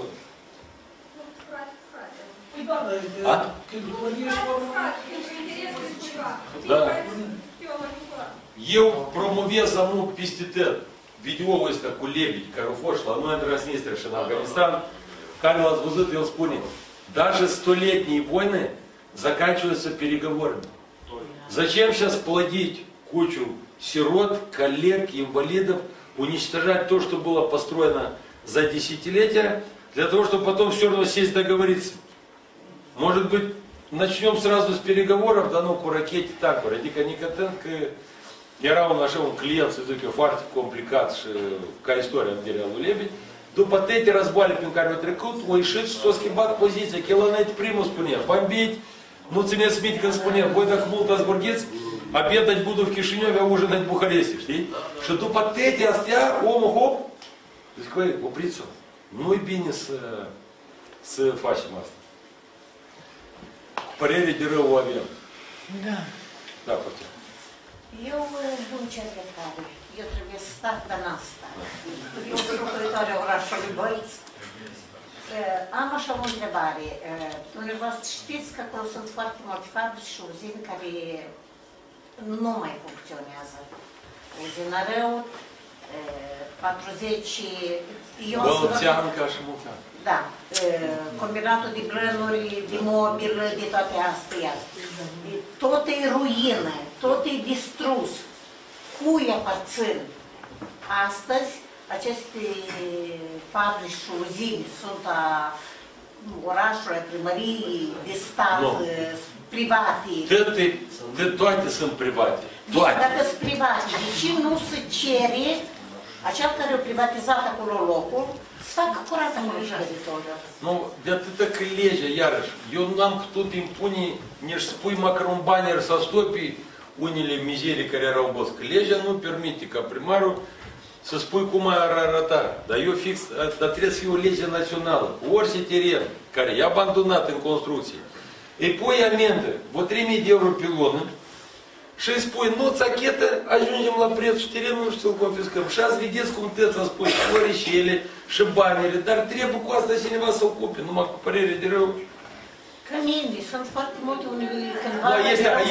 Păi da, dar când vorbești Da. Eu promovez amul peste tot video-ul ăsta cu lebedi, care au fost la noi în Transnistria și în Afganistan, care l-ați văzut, el spune, даже столетние войны заканчиваются переговорами. Зачем сейчас плодить кучу сирот, коллег, инвалидов, уничтожать то, что было построено за десятилетия, для того, чтобы потом все равно сесть договориться. Может быть, начнем сразу с переговоров, да ну, cu rachete tancuri. Adică nicătând că era un așa un client, să zic eu, foarte complicat și ca istoria în direa lui Lebedi, după toate războaiele prin care au trecut, au ieșit și s-au schimbat poziția. Că el înainte primul spunea, бомбить, nu țineți minte când spunea, voi dacă mult ați vorbiți, обедать буду в Кишиневе, а ужинать в Бухаресте, știi? Și după toate astea, omul, hop, zic, băi, opriți-o, nu-i bine să facem asta. Cu părere de rău o avem. Da. Da, poate. Eu nu cer iertare. Eu trebuie să stat pe asta. Eu sunt locuitoarea orașului Bălți. Am așa o întrebare. Dumneavoastră știți că acolo sunt foarte multe fabrici și uzini care nu mai funcționează. Uzina Rău, 40... Bălțeanca și Mucea. Da. Combinatul de blănuri, de mobil, de toate astea. Tot e ruină, tot e distrus. Cui aparțin? Astăzi, aceste fabrici și uzini sunt a orașului, a primăriei, de stat, private. Toate sunt private. Toate. Dacă sunt private, de ce nu se cere acel care a privatizat acolo locul să facă curat acolo și teritoriul? Nu, de atâta că legea, iarăși, eu n-am putut impune nici spui măcar un banner să stopi unele mizerii care erau băs. Că legea nu permite ca primarul să spui cum ar arăta. Dar eu fix, dar trebuie să fie o lege națională. Orice teren care e abandonat în construcție, îi pui amendă, vă 3.000 de euro pe lună, și îi spui, nu, țachetă, ajungem la prețul terenului și să-l confiscăm. Și azi vedeți cum tăți, am spus, și oricele, și banile, dar trebuie cu asta cineva să ocupe, numai cu părere de rău. Cămindi, sunt foarte multe unde cândva... Da,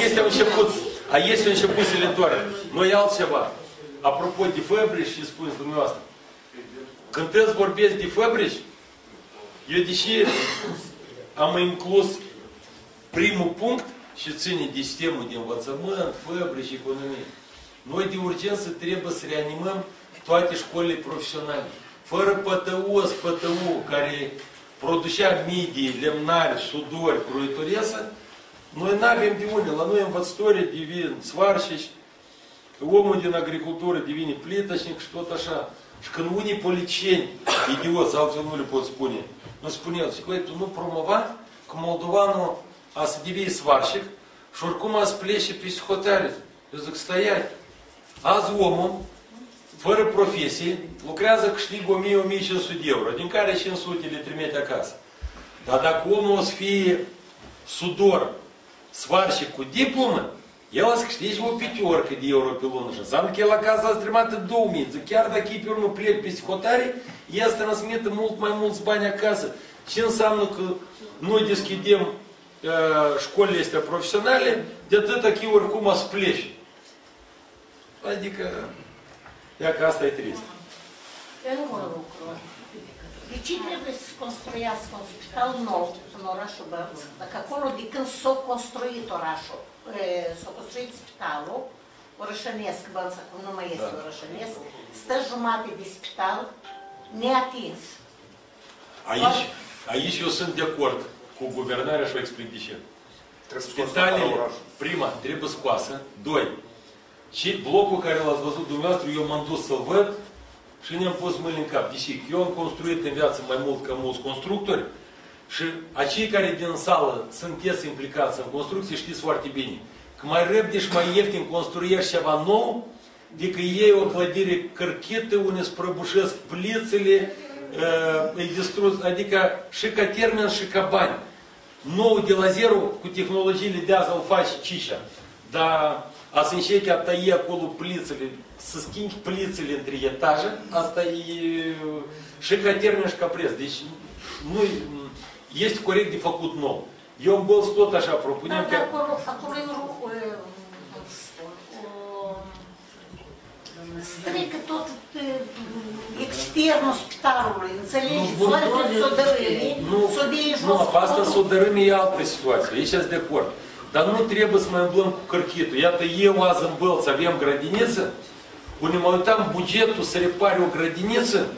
este un început silentoare. Noi altceva. Apropo de fabrici, și spuneți dumneavoastră, când tăți vorbesc de fabrici, eu deși am inclus primul punct și ține de sistemul de învățământ, fabrici, economie, noi de urgență trebuie să reanimăm toate școlile profesionale. Fără PTU, care producea mii de lemnari, sudori, croitoresă, noi nu avem de unde. La noi învățătorii devin svarșici, omul din agricultură devine plitășnic și tot așa. Și când unii politicieni, idioți, altfel nu le pot spune, nu spuneau, zic, tu nu promova că moldovanul a să devii svarșic și oricum a să plece pe psihotare. Eu zic, stai, azi omul, fără profesie, lucrează, câștigă 1000-1500 de euro, din care 500 le trimite acasă. Dar dacă omul o să fie sudor, svarșic cu diplomă, el o să câștige o pitiorcă de euro pe lună și înseamnă că el acasă a strămată 2000. Zic, chiar dacă ei pe urmă plec pe psihotare, el să transmită mult mai mulți bani acasă. Ce înseamnă că noi deschidem școlile astea profesionale, de atâta că oricum o să plece. Adică, ia că asta e trist. Încă un lucru. De ce trebuie să construiască un spital nou în orașul Bălți? Dacă acolo, de când s-a construit orașul, s-a construit spitalul, Orășănesc, Bălța, cum nu mai este Orășănesc, stă jumate de spital neatins. Aici eu sunt de acord cu guvernarea și o explic de ce. Spitalele, prima, trebuie scoasă. Doi, și blocul care l-ați văzut dumneavoastră, eu m-am dus să-l văd și ne-am pus mâini în cap. Deși eu am construit în viață mai mult ca mulți constructori și acei care din sală sunteți implicați în construcție știți foarte bine că mai repede și mai ieftin construiești ceva nou decât iei o clădire cărchită unde îți prăbușesc plițele, îi distrugi, adică și ca termen și ca bani. Nou de la zero, cu tehnologiile de azi îl faci cicea. Dar a să încerci a tăi acolo plițele, să schimbi plițele între etaje, asta e și ca termen și ca preț. Deci nu este corect de făcut nou. Eu în Bălți tot așa propunem că... Acolo strică tot externul spitalului, înțelegi? Foarte s-o dărâmi, s-o dea jos. Nu, asta s-o dărâmi e altă situație, aici sunt de acord. Dar nu trebuie să mai umblăm cu cărchitul. Iată, eu azi în Bălți avem grădiniță, unde mă uitam bugetul să repare o grădiniță,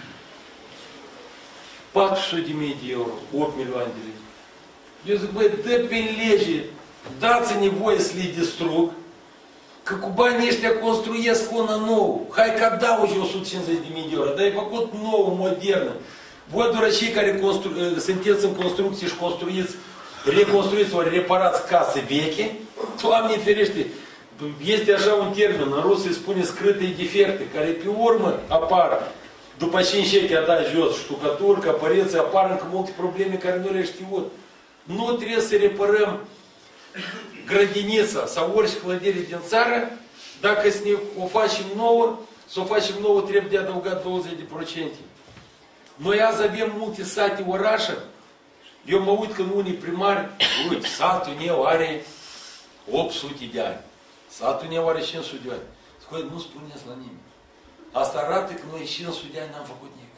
400.000 de euro, 8 milioane de lei. Eu zic, băi, dă prin lege, dați-ne voie să le distrug, că cu banii ăștia construiesc una nouă. Hai că adaugi 150.000 de euro, dar e făcut nouă, modernă. Voi doar cei care sunteți în construcție și reconstruiți ori reparați case veche, Doamne ferește, este așa un termen, în rusă se spune scrâte defecte, care pe urmă apar. După ce încerci a dat jos ștucatură, păreți, apar încă multe probleme care nu le știut. Nu trebuie să reparăm grădinița sau orice clădire din țară, dacă o facem nouă, să o facem nouă trebuie de adăugat 20%. Noi azi avem multe sate, orașe. Eu mă uit când unii primari, uite, satul meu are 800 de ani. Satul meu are 500 de ani. Scoate, nu spuneți la nimeni. Asta arată că noi 500 de ani n-am făcut nimic.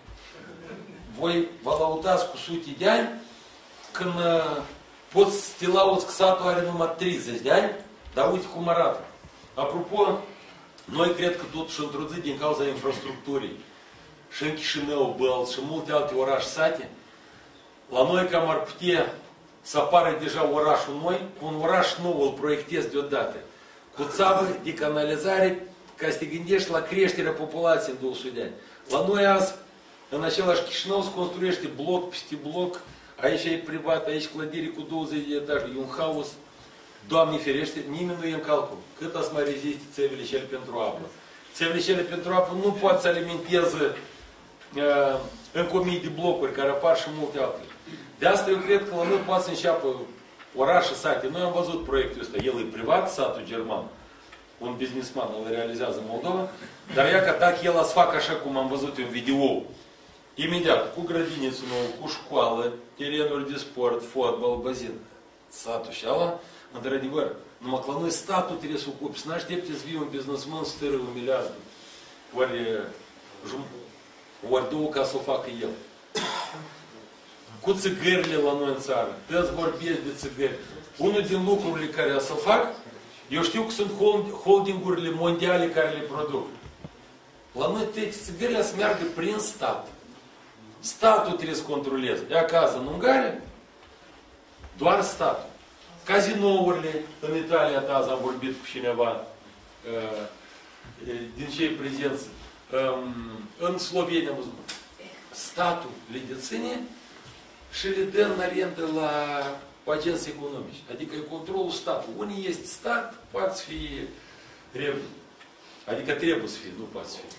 Voi vă lautați cu sute de ani, când poți să te lauți că satul are numai 30 de ani, dar uite cum arată. Apropo, noi cred că totuși întruzit din cauza infrastructurii și în Chișinău, Bălți și multe alte orașe, sate, la noi cam ar putea să apară deja orașul noi, cu un oraș nou îl proiectezi deodată, cu țavă de canalizare, ca să te gândești la creșterea populației în 200 de ani. La noi azi, în același Chișinău, se construiește bloc peste bloc, aici e privat, aici clădire cu 20 de etaje, e un haos. Doamne ferește, nimeni nu e în calcul. Cât să mai reziste țevile cele pentru apă? Țevile cele pentru apă nu poate să alimenteze încă 1000 de blocuri, care apar și multe altele. De asta eu cred că la noi poate să înceapă orașe, sate. Noi am văzut proiectul ăsta, el e privat, satul german. Un businessman îl realizează în Moldova, dar ia că dacă el să facă așa cum am văzut în video, imediat, cu grădiniță nouă, cu școală, terenuri de sport, fotbal, bazin, satul și ala, într-adevăr, numai că la noi statul trebuie să ocupi, să n-aștepte să vii un businessman să tără 1 miliard, ori două ca să o facă el. Cu țigările la noi în țară, toți vorbesc de țigări. Unul din lucrurile care să fac, eu știu că sunt holdingurile mondiale care le produc. La noi toate țigările să meargă prin stat. Statul trebuie să controleze. E acasă în Ungaria, doar statul. Cazinourile în Italia, azi am vorbit cu cineva din cei prezenți. În Slovenia, statul le deține și le dă în arendă la agenți economici. Adică e controlul statului. Unii este stat, poate să fie revni. Adică trebuie să fie, nu poate să fie.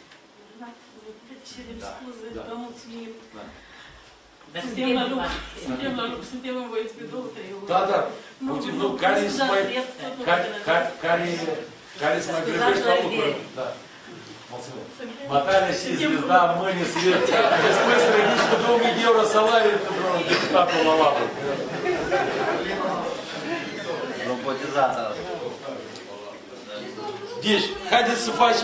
Vă mulțumim. Da. Suntem la lucru, suntem învoiți pe 2-3 ori. Da, da. Nu, care să mai grăbești la lucruri. Da. Mulțumesc. Matale și zvizda mâine svet. Spui să ridici cu 2000 de euro salariu pentru deputatul la lapă. Robotizat asta. Deci, haideți să facem...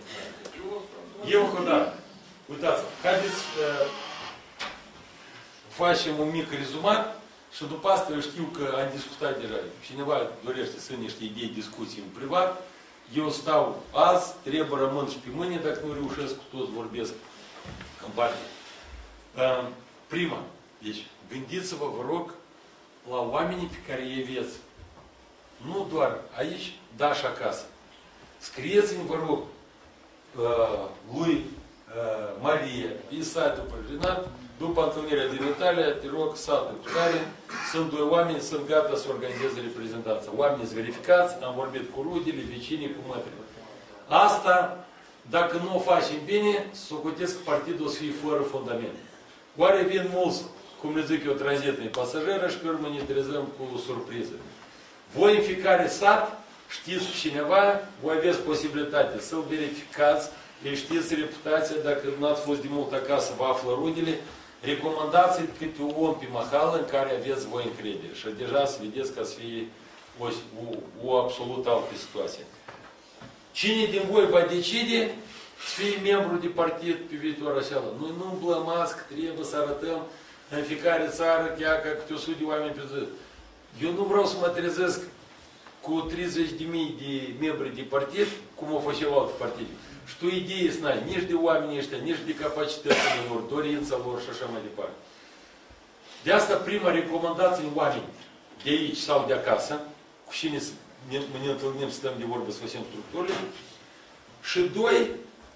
Eu încă o dată. Uitați, haideți facem un mic rezumat și după asta eu știu că am discutat deja. Cineva dorește să niște idei, discuții în privat. Eu stau azi, trebuie rămân și pe mâine, dacă nu reușesc cu toți vorbesc în parte. Prima, deci gândiți-vă, vă rog, la oamenii pe care îi aveți. Nu doar aici, dar și acasă. Scrieți-mi, vă rog, lui Maria, pe site-ul Renat, după întâlnirea din Italia, te rog, satul cu care sunt doi oameni, sunt gata să organizeze reprezentanța. Oamenii sunt verificați, am vorbit cu rudele, vecinii, cu mătrile. Asta, dacă nu o facem bine, socotesc că partidul o să fie fără fundament. Oare vin mulți, cum le zic eu, tranzitni pasageri și pe urmă ne trezăm cu surpriză. Voi în fiecare sat știți cineva, voi aveți posibilitate să-l verificați, le știți reputația, dacă nu ați fost de mult acasă, vă află rudele, recomandați-i câte un om pe mahală în care aveți voi încredere. Și deja să vedeți că să fie o absolut altă situație. Cine din voi va decide să fie membru de partid pe viitor așa? Noi nu blămați că trebuie să arătăm în fiecare țară chiar ca câte 100 de oameni pe zi. Eu nu vreau să mă trezesc cu 30.000 de membri de partid, cum o făceau alte partide. Și tu idei să n-ai nici de oamenii ăștia, nici de capacitățile lor, dorința lor și așa mai departe. De asta prima recomandație în oameni de aici sau de acasă, cu cine ne întâlnim, stăm de vorbă, să facem structurile. Și doi,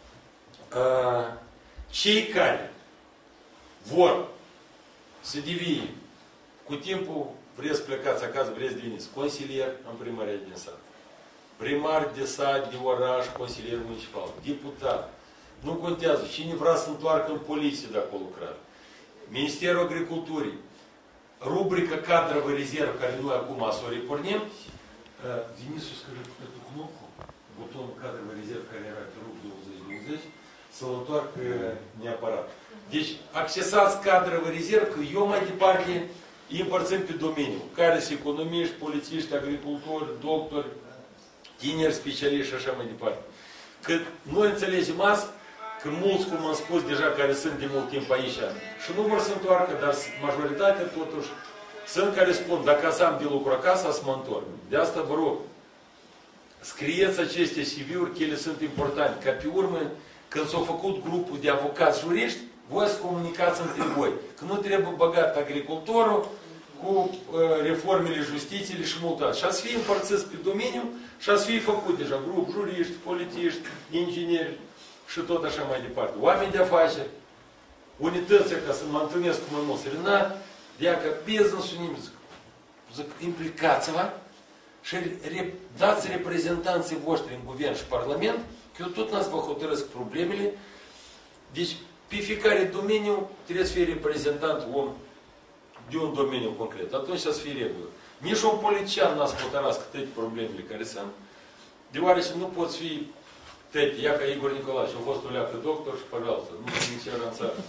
cei care vor să devie cu timpul, vreți să plecați acasă, vreți să deveniți consilier în primăria din sat, primar de sat, de oraș, consilier municipal, deputat. Nu contează. Cine vrea să întoarcă în poliție dacă a lucrat. Ministerul Agriculturii. Rubrica cadră rezervă, care noi acum să o repornim. Denisul, scrie cu knopку, butonul cadră rezervă, care era pe RUP 2020, să-l întoarcă neapărat. Deci, accesați cadră rezervă, că eu mai departe îi împărțim pe domeniu. Care sunt economiști, polițiști, agricultori, doctori, tineri, specialiști și așa mai departe. Că noi înțelegem azi că mulți, cum am spus deja, care sunt de mult timp aici și nu vor să întoarcă, dar majoritatea totuși sunt care spun, dacă să am de lucru acasă, să mă întorc. De asta vă rog, scrieți aceste CV-uri, că ele sunt importante. Ca pe urmă, când s-a făcut grupul de avocați juriști, voi să comunicați între voi. Că nu trebuie băgat agricultorul cu reformele justiției și mult alt. Și ați fi împărțiți pe domeniu și ați fi făcut deja grup, juriști, politiști, ingineri și tot așa mai departe. Oameni de afaceri, unități, ca să mă întâlnesc cu mai mulți. Renat, deacă business-ul, zic, implicați-vă și dați reprezentanții voștri în guvern și parlament, că eu tot n-ați vă hotărăsc problemele. Deci, pe fiecare domeniu trebuie să fie reprezentant om de un domeniu concret. Atunci să fie regulă. Nici un politician n-a să hotărască toate problemele care sunt, deoarece nu poți fi tete, ia ca Igor Nicolae, și a fost o leacă doctor și părealtă. Nu știu nici era în țară.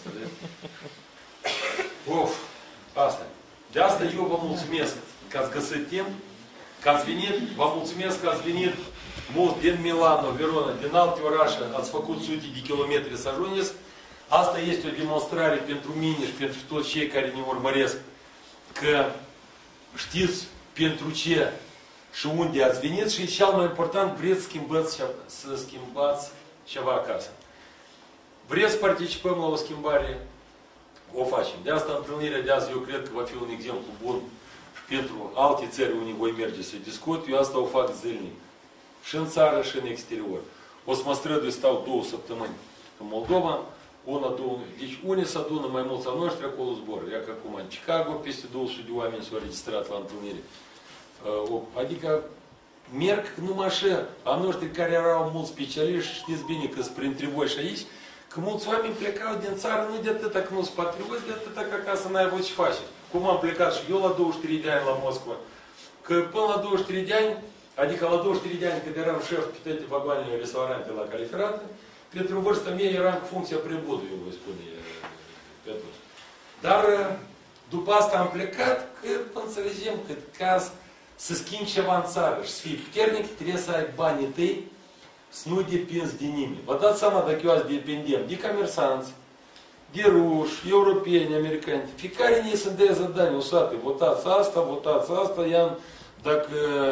Uf, asta. De asta eu vă mulțumesc că ați găsit timp, că ați venit, vă mulțumesc că ați venit mult din Milano, Verona, din alte orașe, ați făcut sute de kilometri să ajungeți. Asta este o demonstrare pentru mine și pentru toți cei care ne urmăresc că știți pentru ce și unde ați venit și cel mai important, vreți să schimbați ceva acasă. Vreți să participăm la o schimbare? O facem. De asta întâlnirea de azi eu cred că va fi un exemplu bun și pentru alte țări unde voi merge să discut. Eu asta o fac zilnic. Și în țară și în exterior. O să mă strădui, stau 2 săptămâni în Moldova, deci unii se adună mai mulți a noștri, acolo zbor. Ia că acum în Chicago, peste 200 de oameni s-au registrat la întâlnire. Adică merg numai așa. A noștri care erau mulți specialiști, știți bine că sunt printre voi și aici, că mulți oameni plecau din țară, nu de atâta că nu sunt patrioți, de atâta că acasă n-ai avut ce face. Cum am plecat și eu la 23 de ani la Moscova. Că până la 23 de ani, adică la 23 de ani, când eram șef pe toate vagoanele restaurante la Califerată, pentru vârsta mea eram cu funcția prebudului, eu voi spune pe atunci. Dar după asta am plecat, că înțelegem că ca să schimbi ceva în țară și să fii puternic, trebuie să ai banii tăi, să nu depinzi de nimeni. Vă dați seama dacă eu azi depindem de comersanți, de ruși, europeni, americani, fiecare ne să dea zadanie, o sată, votați asta, i-am, dacă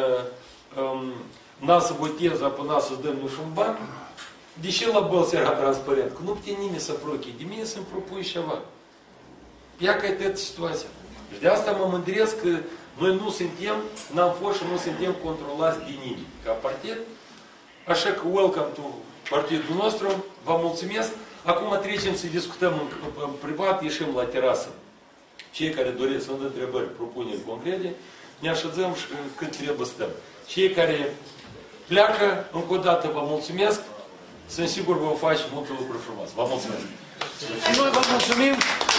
n-a să voteze, până să dăm nu și un ban, deși la bălți era transparent, că nu putea nimeni să prochie, de mine să-mi propui ceva. Ia ca e situația. Și de asta mă mândresc că noi nu suntem, n-am fost și nu suntem controlați de nimeni ca partid. Așa că welcome to partidul nostru, vă mulțumesc. Acum trecem să discutăm în privat, ieșim la terasă. Cei care doresc să dă întrebări, propuneri concrete, ne așezăm și cât trebuie stăm. Cei care pleacă, încă o dată vă mulțumesc. Sunt sigur că vă face multe lucruri frumoase. Vă mulțumesc! Și noi vă mulțumim!